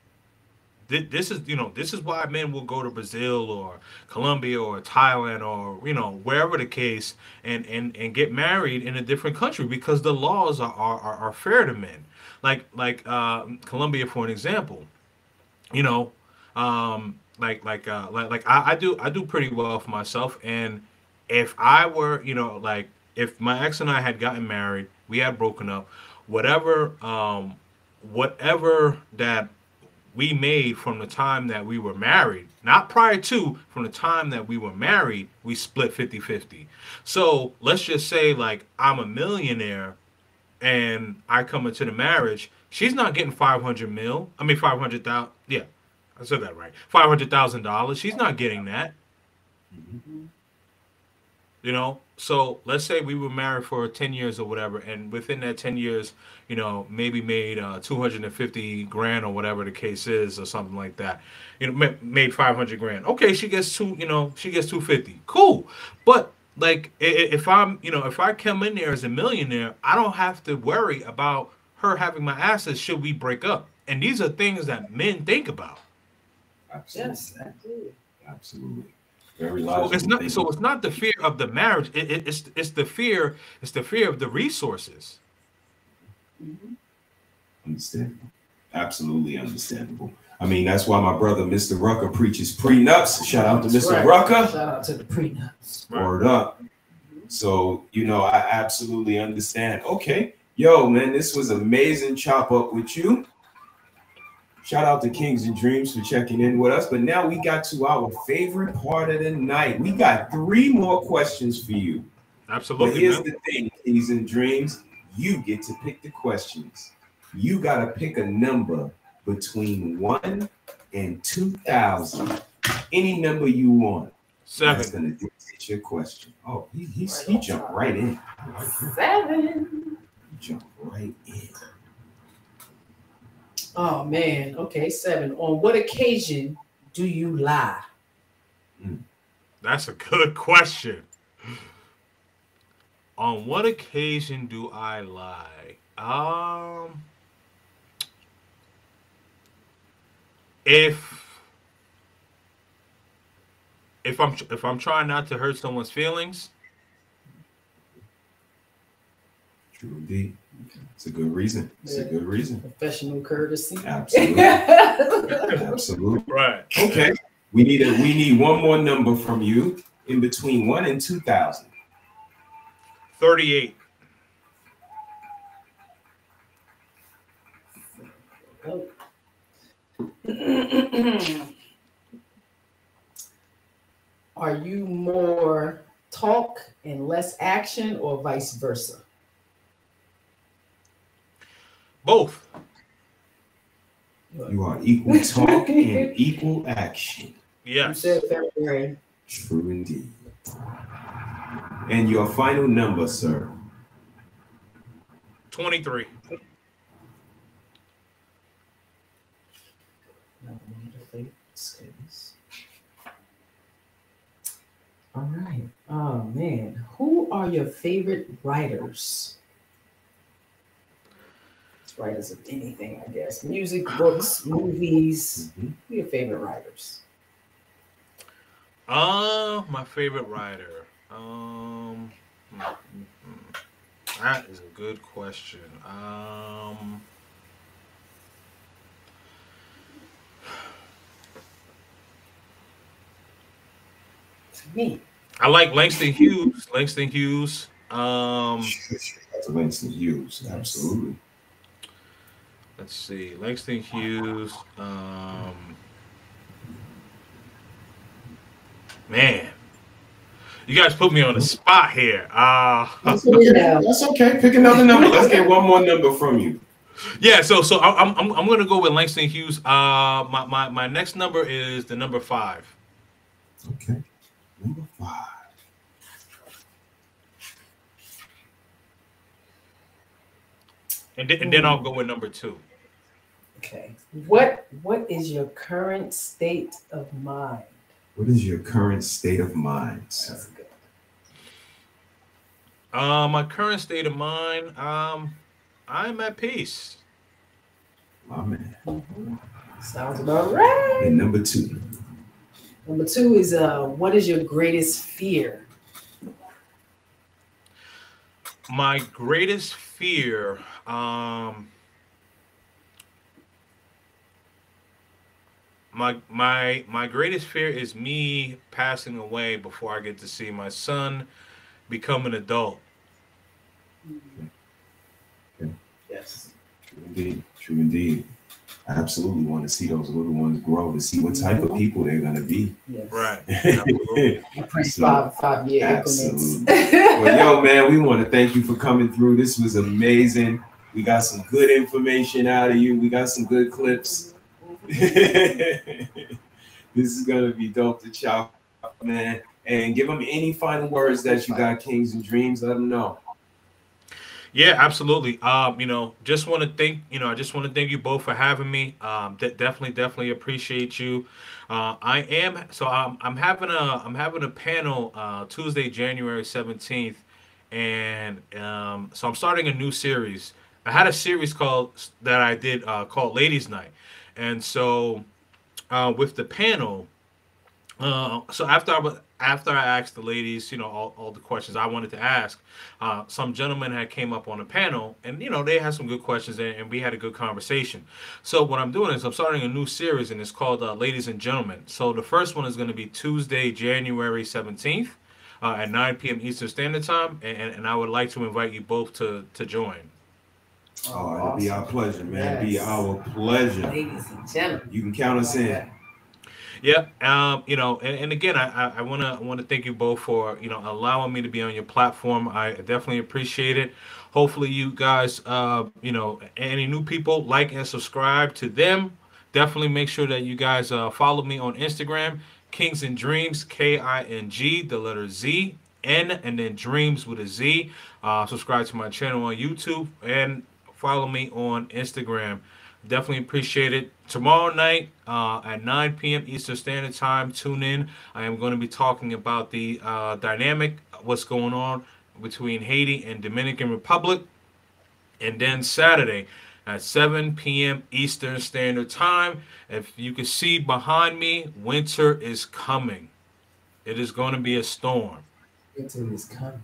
This is, you know, this is why men will go to Brazil or Colombia or Thailand or, you know, wherever the case, and and and get married in a different country, because the laws are are, are are fair to men. Like like uh, Colombia, for an example, you know, um, like like uh, like like I, I do I do pretty well for myself, and if I were, you know, like if my ex and I had gotten married, we had broken up, whatever um, whatever that we made from the time that we were married, not prior to, from the time that we were married, we split fifty fifty. So let's just say like I'm a millionaire and I come into the marriage, she's not getting five hundred mil. I mean, five hundred thousand. Yeah, I said that right. five hundred thousand dollars. She's not getting that. You know, so let's say we were married for ten years or whatever, and within that ten years, you know, maybe made uh, two hundred fifty grand or whatever the case is, or something like that. You know, ma- made five hundred grand. Okay, she gets two. You know, she gets two fifty. Cool, but like i- i- if I'm, you know, if I come in there as a millionaire, I don't have to worry about her having my assets should we break up. And these are things that men think about. Absolutely. Yes, absolutely. Absolutely. Very So logical. it's not. thinking. So it's not the fear of the marriage. It, it, it's it's the fear. It's the fear of the resources. Understandable. Absolutely understandable. I mean, that's why my brother, Mister Rucker, preaches prenups. Shout out to That's Mister right. Rucker. Shout out to the prenups. Word up. So, you know, I absolutely understand. Okay. Yo, man, this was amazing chop up with you. Shout out to Kings and Dreams for checking in with us. But now we got to our favorite part of the night. We got three more questions for you. Absolutely. But here's man. the thing, Kings and Dreams. You get to pick the questions. You got to pick a number between one and two thousand. Any number you want. Seven. That's going to dictate your question. Oh, he, he's, he jumped right in. Seven. He jumped right in. Oh man. Okay, seven. On what occasion do you lie? That's a good question. On what occasion do I lie? Um, if if I'm if I'm trying not to hurt someone's feelings, True indeed. It's a good reason. It's a good reason. Professional courtesy. Absolutely. Absolutely. Right. Okay. We need a we need one more number from you in between one and two thousand. thirty-eight. Are you more talk and less action, or vice versa? Both. You are equal talk and equal action. Yes. You said February. True indeed. And your final number, sir. twenty-three. All right. Oh man, who are your favorite writers? Writers of anything, I guess. Music, books, movies. Who are your favorite writers? Uh, my favorite writer. Um, hmm, hmm, hmm. That is a good question. Um, Me. I like Langston Hughes. Langston Hughes. Um, That's Langston Hughes. Absolutely. Let's see. Langston Hughes. Um, man, you guys put me on the spot here. Uh, That's okay. That's okay. Pick another number. Let's get one more number from you. Yeah, so so I'm I'm I'm gonna go with Langston Hughes. Uh, my my my next number is the number five. Okay, number five. And then, and then I'll go with number two. Okay. What What is your current state of mind? What is your current state of mind, sir? Uh, my current state of mind, um, I'm at peace. My man. Sounds about right. And number two. Number two is uh, what is your greatest fear? My greatest fear, um, my my my greatest fear is me passing away before I get to see my son become an adult. Yes. True indeed. True indeed. I absolutely want to see those little ones grow to see what type of people they're gonna be. Yes. Right. So, Five five year absolutely. increments. Well, yo, man, we want to thank you for coming through. This was amazing. We got some good information out of you. We got some good clips. This is gonna be dope to chop, man. and give them any final words that you got, Kings and Dreams. Let them know. Yeah, absolutely. Um, you know, just want to thank, you know, I just want to thank you both for having me. Um, de- definitely, definitely appreciate you. Uh, I am, so I'm, I'm having a, I'm having a panel uh, Tuesday, January seventeenth. And um, so I'm starting a new series. I had a series called, that I did uh, called Ladies Night. And so uh, with the panel, uh, so after I was, after I asked the ladies, you know, all, all the questions I wanted to ask, uh, some gentlemen had came up on the panel, and you know, they had some good questions, and, and we had a good conversation. So what I'm doing is I'm starting a new series, and it's called uh, Ladies and Gentlemen. So the first one is going to be Tuesday, January seventeenth, uh, at nine p.m. Eastern Standard Time, and, and I would like to invite you both to to join. Oh, it'll be our pleasure, man. Yes. It'll be our pleasure. Ladies and gentlemen. You can count us in. Yeah, um, you know, and, and again, I, I want to I want to thank you both for, you know, allowing me to be on your platform. I definitely appreciate it. Hopefully, you guys, uh, you know, any new people, like and subscribe to them. Definitely make sure that you guys uh, follow me on Instagram, Kings and Dreams, K I N G, the letter Z, N, and then Dreams with a Z. Uh, subscribe to my channel on YouTube and follow me on Instagram. Definitely appreciate it. Tomorrow night uh, at nine p.m. Eastern Standard Time, tune in. I am going to be talking about the uh, dynamic, what's going on between Haiti and Dominican Republic. And then Saturday at seven p.m. Eastern Standard Time. If you can see behind me, winter is coming. It is going to be a storm. Winter is coming.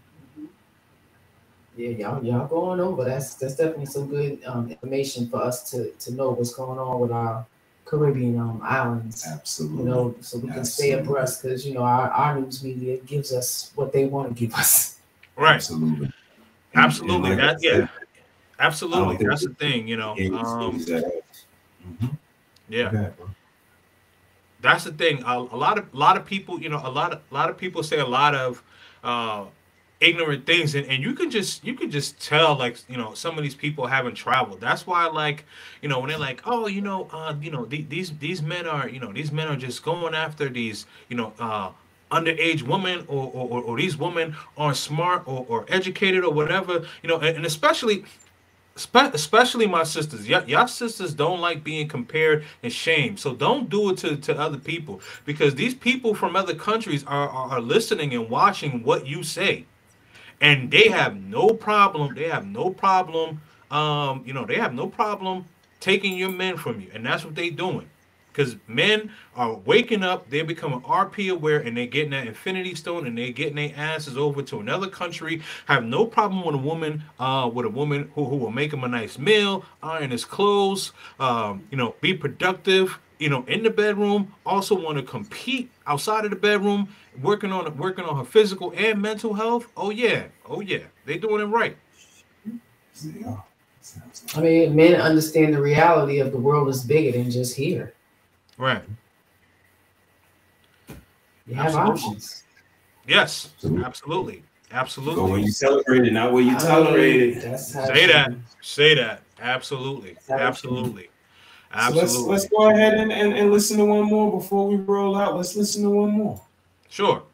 Yeah, y'all, y'all going over. That's that's definitely some good um, information for us to to know what's going on with our Caribbean um, islands. Absolutely. You know, so we can stay abreast, because you know our, our news media gives us what they want to give us. Right. Absolutely. Absolutely. And like That, I yeah. said, Absolutely. think That's the thing, you know. it's- Um, it's that- Mhm. yeah. Okay. That's the thing. A, a lot of a lot of people, you know, a lot of a lot of people say a lot of uh ignorant things, and, and you can just you can just tell, like, you know, some of these people haven't traveled. That's why, like, you know, when they're like, oh, you know, uh, you know, the, these these men are, you know, these men are just going after these, you know, uh underage women, or or, or these women aren't smart or, or educated or whatever, you know, and, and especially Spe- especially my sisters. Y- y'all sisters don't like being compared and shamed. So don't do it to, to other people, because these people from other countries are, are, are listening and watching what you say. And they have no problem. They have no problem. Um, you know, they have no problem taking your men from you. And that's what they're doing. Because men are waking up, they're becoming R P aware, and they're getting that infinity stone, and they're getting their asses over to another country. Have no problem with a woman, uh, with a woman who, who will make him a nice meal, iron his clothes, um, you know, be productive, you know, in the bedroom. Also want to compete outside of the bedroom, working on working on her physical and mental health. Oh yeah, oh yeah, they're doing it right. I mean, men understand the reality of the world is bigger than just here. Right. You have Absolutely. options. Yes, absolutely. Absolutely. Go where you celebrate it, not where you tolerate it. That's how Say that. Say that. Absolutely. how it Absolutely. So let's Absolutely. let's go ahead and, and, and listen to one more before we roll out. Let's listen to one more. Sure.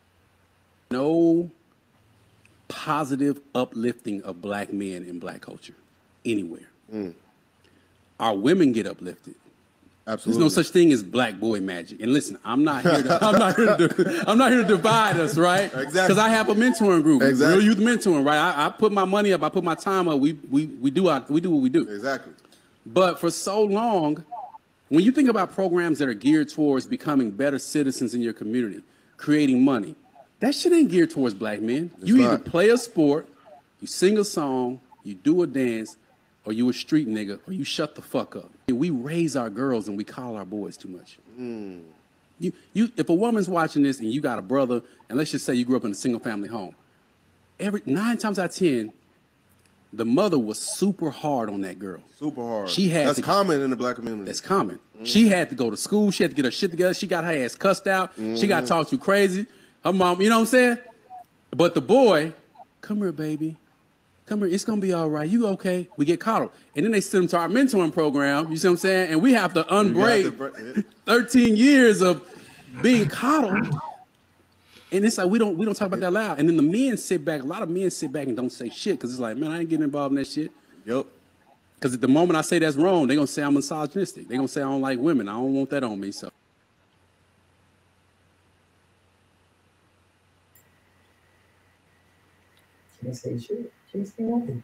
No positive uplifting of black men in black culture anywhere. Our women get uplifted. Absolutely. There's no such thing as black boy magic. And listen, I'm not here to I'm not here to I'm not here to divide us, right? Exactly. Because I have a mentoring group, Exactly. real youth mentoring, right? I, I put my money up, I put my time up. We we we do our, we do what we do. Exactly. But for so long, when you think about programs that are geared towards becoming better citizens in your community, creating money, that shit ain't geared towards black men. It's you either not. play a sport, you sing a song, you do a dance, or you a street nigga, or you shut the fuck up. We raise our girls and we call our boys too much. Mm. You, you, if a woman's watching this and you got a brother, and let's just say you grew up in a single family home, every nine times out of ten, the mother was super hard on that girl. Super hard. She had That's to- common in the black community. That's common. She had to go to school. She had to get her shit together. She got her ass cussed out. She got Mhm. talked to crazy. Her mom, you know what I'm saying? But the boy, come here, baby. Come here. It's going to be all right. You okay? We get coddled. And then they send them to our mentoring program. You see what I'm saying? And we have to unbreak thirteen years of being coddled. And it's like we don't we don't talk about that loud. And then the men sit back. A lot of men sit back and don't say shit because it's like, man, I ain't getting involved in that shit. Yep. Because at the moment I say that's wrong, they're gonna say I'm misogynistic. They're gonna say I don't like women. I don't want that on me. So Can't say shit. Can't say nothing.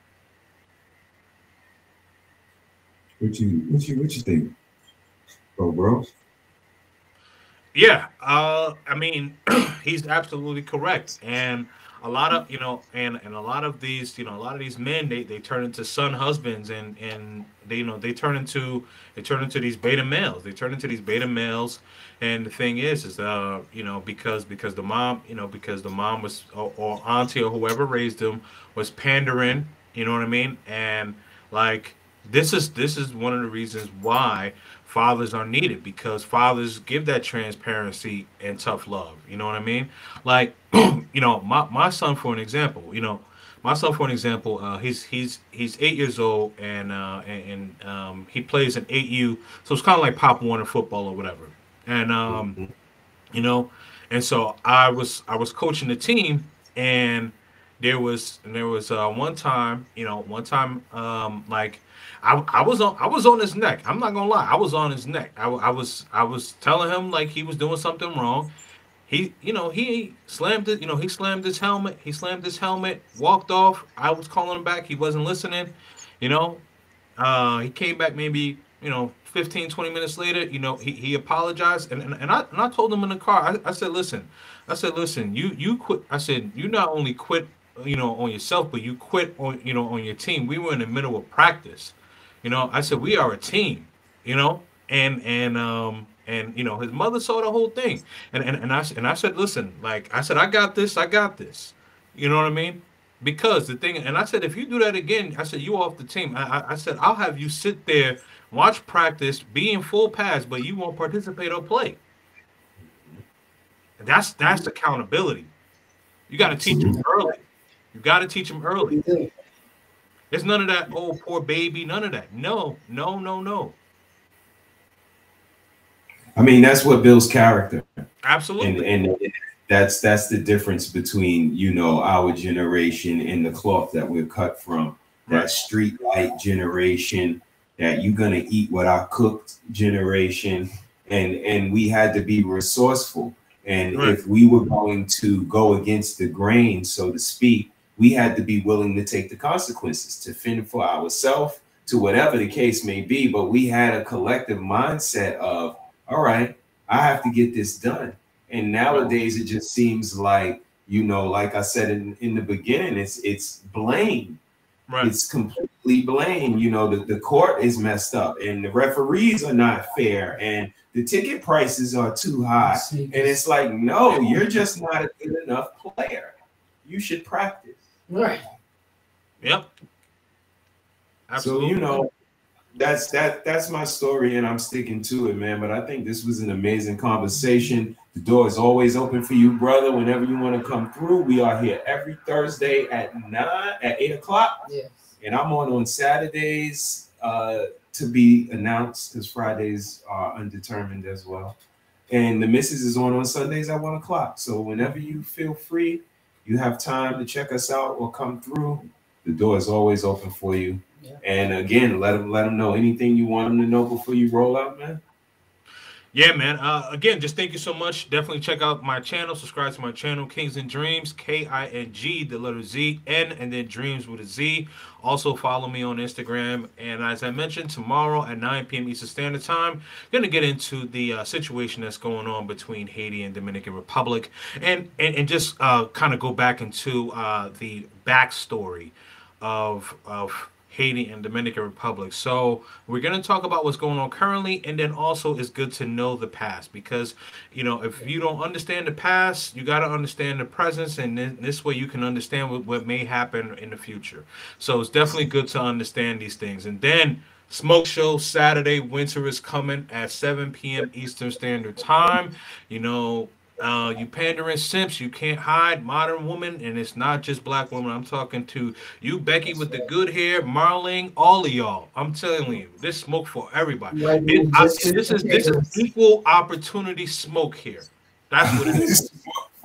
What you what you what you think, bro, bro? Yeah, uh, I mean, he's absolutely correct, and a lot of you know, and and a lot of these, you know, a lot of these men, they, they turn into son husbands, and and they you know they turn into they turn into these beta males. They turn into these beta males, and the thing is, is uh, you know, because because the mom, you know, because the mom was or, or auntie or whoever raised them was pandering, you know what I mean, and like this is this is one of the reasons why fathers are needed, because fathers give that transparency and tough love. You know what I mean? Like, you know, my, my son, for an example, you know, my son, for an example, uh, he's he's he's eight years old, and uh, and, and um, he plays an eight U, so it's kind of like Pop Warner football or whatever. And um, you know, and so I was I was coaching the team, and there was and there was uh, one time, you know, one time um, like. I, I was on I was on his neck. I'm not gonna lie. I was on his neck. I, I was I was telling him like he was doing something wrong. He you know he slammed it. You know he slammed his helmet. He slammed his helmet. Walked off. I was calling him back. He wasn't listening. You know, uh, he came back maybe you know fifteen, twenty minutes later. You know he, he apologized, and, and and I and I told him in the car. I, I said, listen. I said, listen. You you quit. I said you not only quit you know on yourself, but you quit on you know on your team. We were in the middle of practice. You know, I said, we are a team, you know, and, and, um, and, you know, his mother saw the whole thing. And, and, and I, and I said, listen, like, I said, I got this, I got this, you know what I mean? Because the thing, and I said, if you do that again, I said, you off the team. I, I said, I'll have you sit there, watch practice, be in full pass, but you won't participate or play. And that's, that's accountability. You got to teach them early. You got to teach them early. There's none of that, oh, poor baby, none of that. No, no, no, no. I mean, that's what builds character. Absolutely. And, and that's that's the difference between, you know, our generation and the cloth that we're cut from. That Right. street light generation, that you're gonna eat what I cooked generation. And and we had to be resourceful. And Right. if we were going to go against the grain, so to speak, we had to be willing to take the consequences, to fend for ourselves, to whatever the case may be. But we had a collective mindset of, all right, I have to get this done. And nowadays it just seems like, you know, like I said in, in the beginning, it's it's blame. Right. It's completely blame. You know, the, the court is messed up and the referees are not fair and the ticket prices are too high. And it's like, no, you're just not a good enough player. You should practice. Right. Yep. Absolutely. So, you know, that's that that's my story and I'm sticking to it, man. But I think this was an amazing conversation. The door is always open for you, brother. Whenever you want to come through, we are here every Thursday at nine at eight o'clock. Yes. And I'm on on Saturdays uh, to be announced because Fridays are undetermined as well. And the missus is on on Sundays at one o'clock. So whenever you feel free, you have time to check us out or come through, the door is always open for you. Yeah. And again, let them let them know anything you want them to know before you roll out, man. Yeah, man. Uh, again, just thank you so much. Definitely check out my channel. Subscribe to my channel, Kings and Dreams, K I N G, the letter Z, N, and then Dreams with a Z. Also, follow me on Instagram. And as I mentioned, tomorrow at nine p m Eastern Standard Time, going to get into the uh, situation that's going on between Haiti and Dominican Republic, and and, and just uh, kind of go back into uh, the backstory of of Haiti and Dominican Republic. So we're going to talk about what's going on currently, and then also it's good to know the past, because you know if you don't understand the past, you got to understand the present, and then this way you can understand what, what may happen in the future. So it's definitely good to understand these things. And then Smoke Show Saturday, winter is coming at seven p m Eastern Standard Time. You know, Uh, you pandering simps, you can't hide. Modern woman, and it's not just black women. I'm talking to you, Becky, with the good hair, Marling, all of y'all. I'm telling you, this smoke for everybody. Right, It- I- just this is this is equal opportunity smoke here. That's what it is. For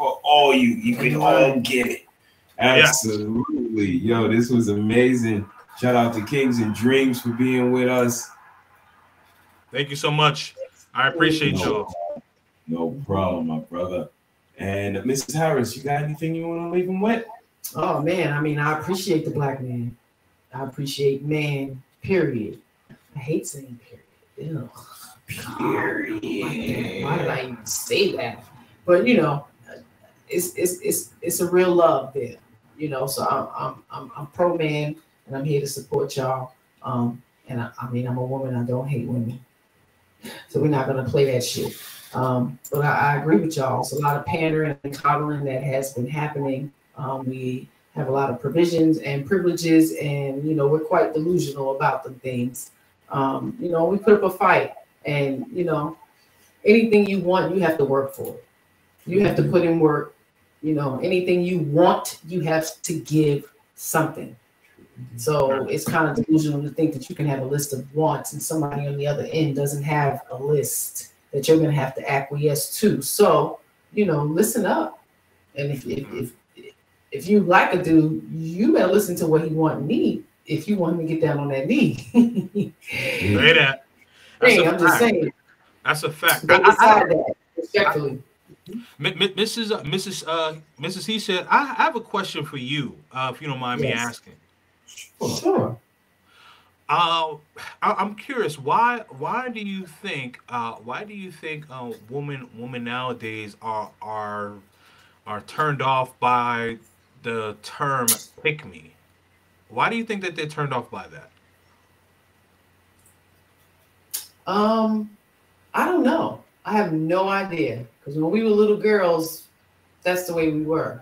for all you. You can all get it. Absolutely. Yo, this was amazing. Shout out to Kings and Dreams for being with us. Thank you so much. I appreciate no, y'all. No problem, my brother. And Missus Harris, you got anything you want to leave them with? Oh man, I mean, I appreciate the black man. I appreciate man, period. I hate saying period. Ew. Period. Why did I even say that? But you know, it's it's it's it's a real love there. You know, so I'm I'm I'm, I'm pro man, and I'm here to support y'all. Um, and I, I mean, I'm a woman. I don't hate women, so we're not gonna play that shit. Um, but I, I agree with y'all. It's a lot of pandering and coddling that has been happening. Um, we have a lot of provisions and privileges, and you know, we're quite delusional about them things. Um, you know, we put up a fight, and you know, anything you want, you have to work for it. You have to put in work. You know, anything you want, you have to give something. So it's kind of delusional to think that you can have a list of wants and somebody on the other end doesn't have a list that you're going to have to acquiesce to. So, you know, listen up. And if if if, if you like a dude, you better listen to what he want and need if you want him to get down on that knee. Say that. That's Hey, a I'm just fact. saying. That's a fact. Go I- I- beside that, respectfully. M- M- Missus Uh, Missus Uh, Missus He said, I, I have a question for you, uh, if you don't mind me Yes. asking. Sure. Uh, I, I'm curious. Why? Why do you think? Uh, why do you think uh, women women nowadays are are are turned off by the term "pick me"? Why do you think that they're turned off by that? Um, I don't know. I have no idea. Because when we were little girls, that's the way we were.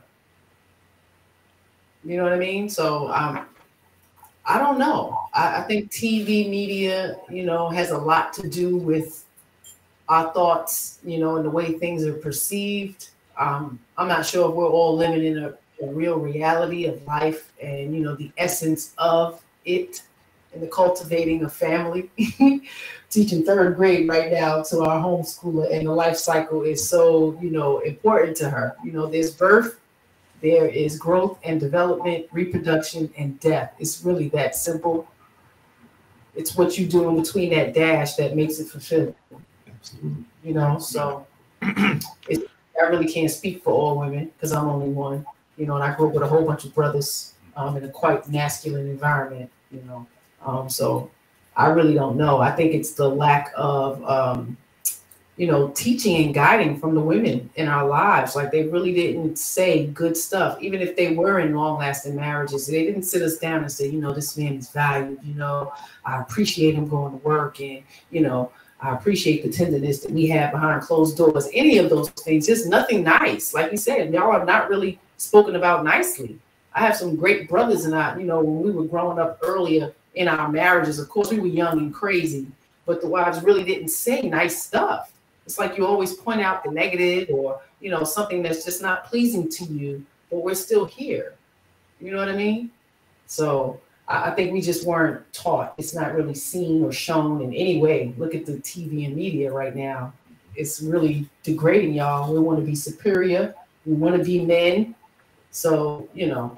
You know what I mean? So um, I don't know. I, I think T V media, you know, has a lot to do with our thoughts, you know, and the way things are perceived. Um, I'm not sure if we're all living in a, a real reality of life and, you know, the essence of it and the cultivating of family. Teaching third grade right now to our homeschooler, and the life cycle is so, you know, important to her. You know, there's birth, there is growth and development, reproduction, and death. It's really that simple. It's what you do in between that dash that makes it fulfilling. Absolutely. You know, so it's, I really can't speak for all women because I'm only one. You know, and I grew up with a whole bunch of brothers um, in a quite masculine environment. You know, um, so I really don't know. I think it's the lack of, um, you know, teaching and guiding from the women in our lives. Like they really didn't say good stuff, even if they were in long-lasting marriages. They didn't sit us down and say, you know, this man is valued. You know, I appreciate him going to work, and you know, I appreciate the tenderness that we have behind closed doors. Any of those things, just nothing nice. Like you said, y'all are not really spoken about nicely. I have some great brothers, and I, you know, when we were growing up earlier in our marriages, of course, we were young and crazy, but the wives really didn't say nice stuff. It's like you always point out the negative or, you know, something that's just not pleasing to you, but we're still here. You know what I mean? So I, I think we just weren't taught. It's not really seen or shown in any way. Look at the T V and media right now. It's really degrading y'all. We want to be superior. We want to be men. So, you know,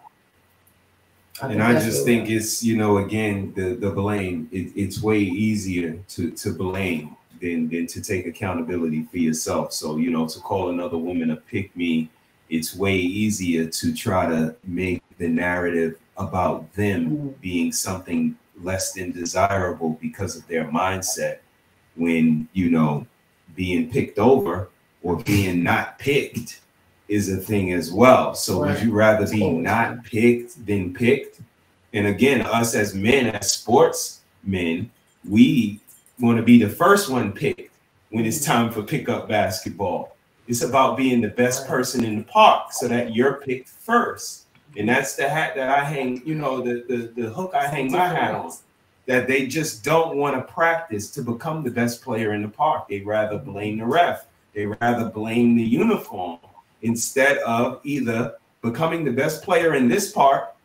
I and I just think it's, you know, again, the the blame. It, it's way easier to to blame than than to take accountability for yourself. So, you know, to call another woman a pick me, it's way easier to try to make the narrative about them mm-hmm. being something less than desirable because of their mindset, when, you know, being picked over or being not picked is a thing as well. So right. Would you rather be not picked than picked? And again, us as men, as sportsmen, we want to be the first one picked when it's time for pickup basketball. It's about being the best person in the park so that you're picked first. And that's the hat that I hang, you know, the, the, the hook I hang my hat on, that they just don't want to practice to become the best player in the park. They'd rather blame the ref. They'd rather blame the uniform, instead of either becoming the best player in this part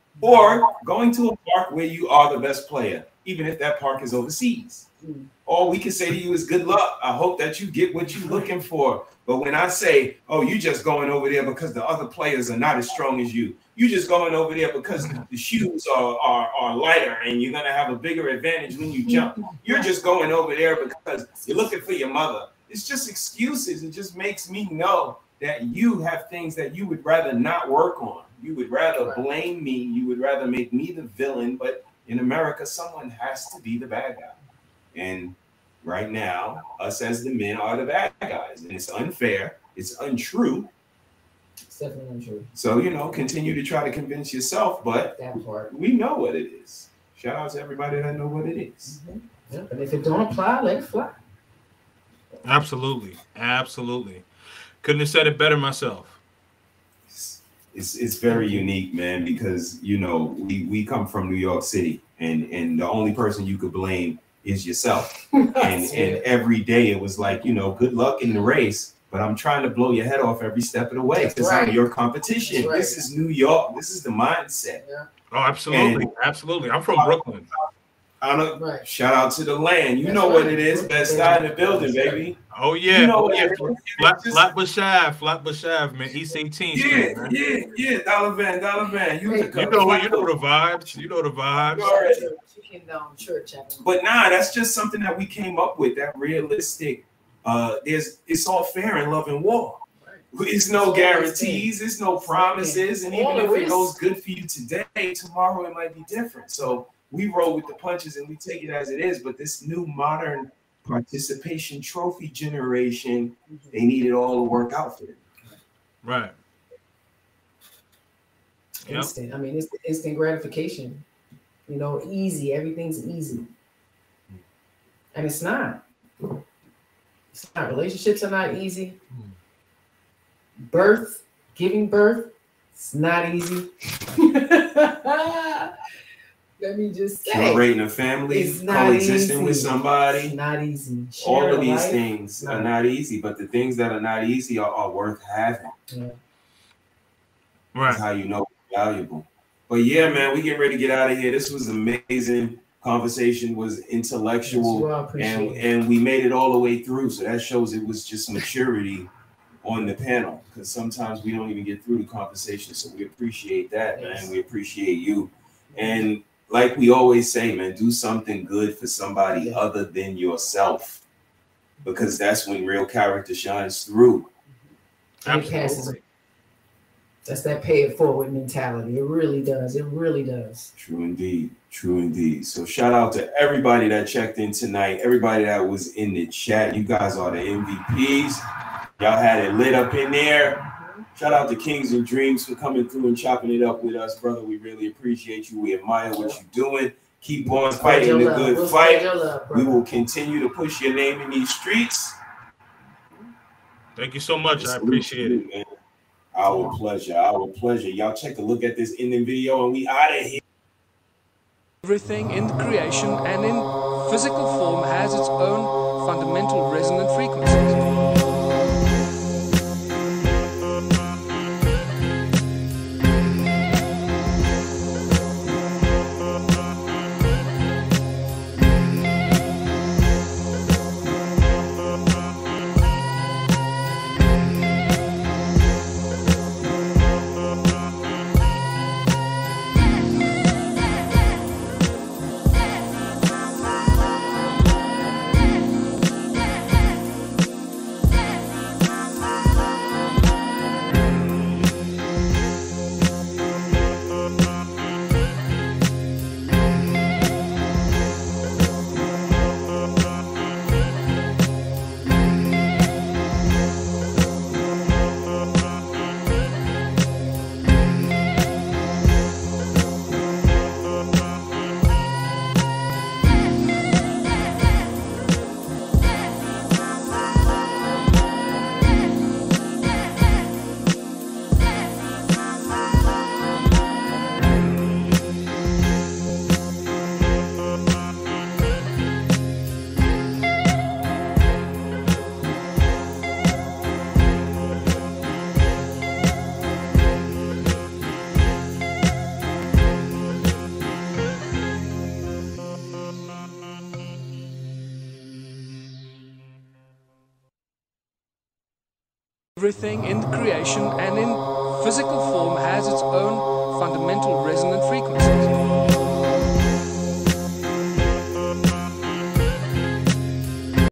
or going to a park where you are the best player, even if that park is overseas. Mm. All we can say to you is good luck. I hope that you get what you're looking for. But when I say, oh, you just going over there because the other players are not as strong as you, you just going over there because the shoes are, are, are lighter and you're going to have a bigger advantage when you jump. You're just going over there because you're looking for your mother. It's just excuses. It just makes me know that you have things that you would rather not work on. You would rather blame me. You would rather make me the villain. But in America, someone has to be the bad guy. And right now, us as the men are the bad guys. And it's unfair. It's untrue. It's definitely untrue. So, you know, continue to try to convince yourself. But that part. We know what it is. Shout out to everybody that know what it is. Mm-hmm. Yeah, but if it don't apply, let it fly. Absolutely. Absolutely. Couldn't have said it better myself. It's it's very unique, man, because, you know, we, we come from New York City, and, and the only person you could blame is yourself. and and every day it was like, you know, good luck in the race, but I'm trying to blow your head off every step of the way because right. I'm your competition. Right. This is New York. This is the mindset. Yeah. Oh, absolutely. And, absolutely. I'm from Brooklyn. I don't, right. Shout out to the land. You That's know right. what it is. Best guy in the building, baby. Oh yeah, You know oh what yeah. it is. Flat, Flatbush Ave, Flatbush Ave, man. East eighteenth Yeah, Street, man. yeah, yeah. Dollar Van, Dollar Van. You, You know, you know the vibes. You know the vibes. You can um, church. But nah, that's just something that we came up with. That realistic. Uh, there's it's all fair in love and war. It's no guarantees. It's no promises. And even if it goes good for you today, tomorrow it might be different. So we roll with the punches and we take it as it is. But this new modern participation trophy generation, they need it all to work out for them. Right. Instant. I mean, it's instant gratification. You know, easy. Everything's easy. And it's not. It's not. Relationships are not easy. Birth, giving birth, it's not easy. Let me just say, curating a family, it's not coexisting easy. with somebody. It's not easy. All Share of these life, things no. are not easy, but the things that are not easy are, are worth having. Yeah. Right. That's how you know it's valuable. But yeah, man, we get ready to get out of here. This was amazing. Conversation was intellectual, Yes, well, I appreciate and it. and we made it all the way through. So that shows it was just maturity on the panel, because sometimes we don't even get through the conversation. So we appreciate that, Yes. man. We appreciate you. And like we always say, man, do something good for somebody other than yourself, because that's when real character shines through. And it passes. That's that pay it forward mentality. It really does. It really does. True indeed. True indeed. So shout out to everybody that checked in tonight, everybody that was in the chat. You guys are the M V Ps. Y'all had it lit up in there. Shout out to Kings and Dreams for coming through and chopping it up with us, brother. We really appreciate you. We admire what you're doing. Keep on fighting the good We'll fight. spread your love, We brother. will continue to push your name in these streets. Thank you so much. I appreciate it. Man. Our pleasure. Our pleasure. Y'all check a look at this ending video and we out of here. Everything in creation and in physical form has its own fundamental resonant frequencies. Everything in creation and in physical form has its own fundamental resonant frequencies.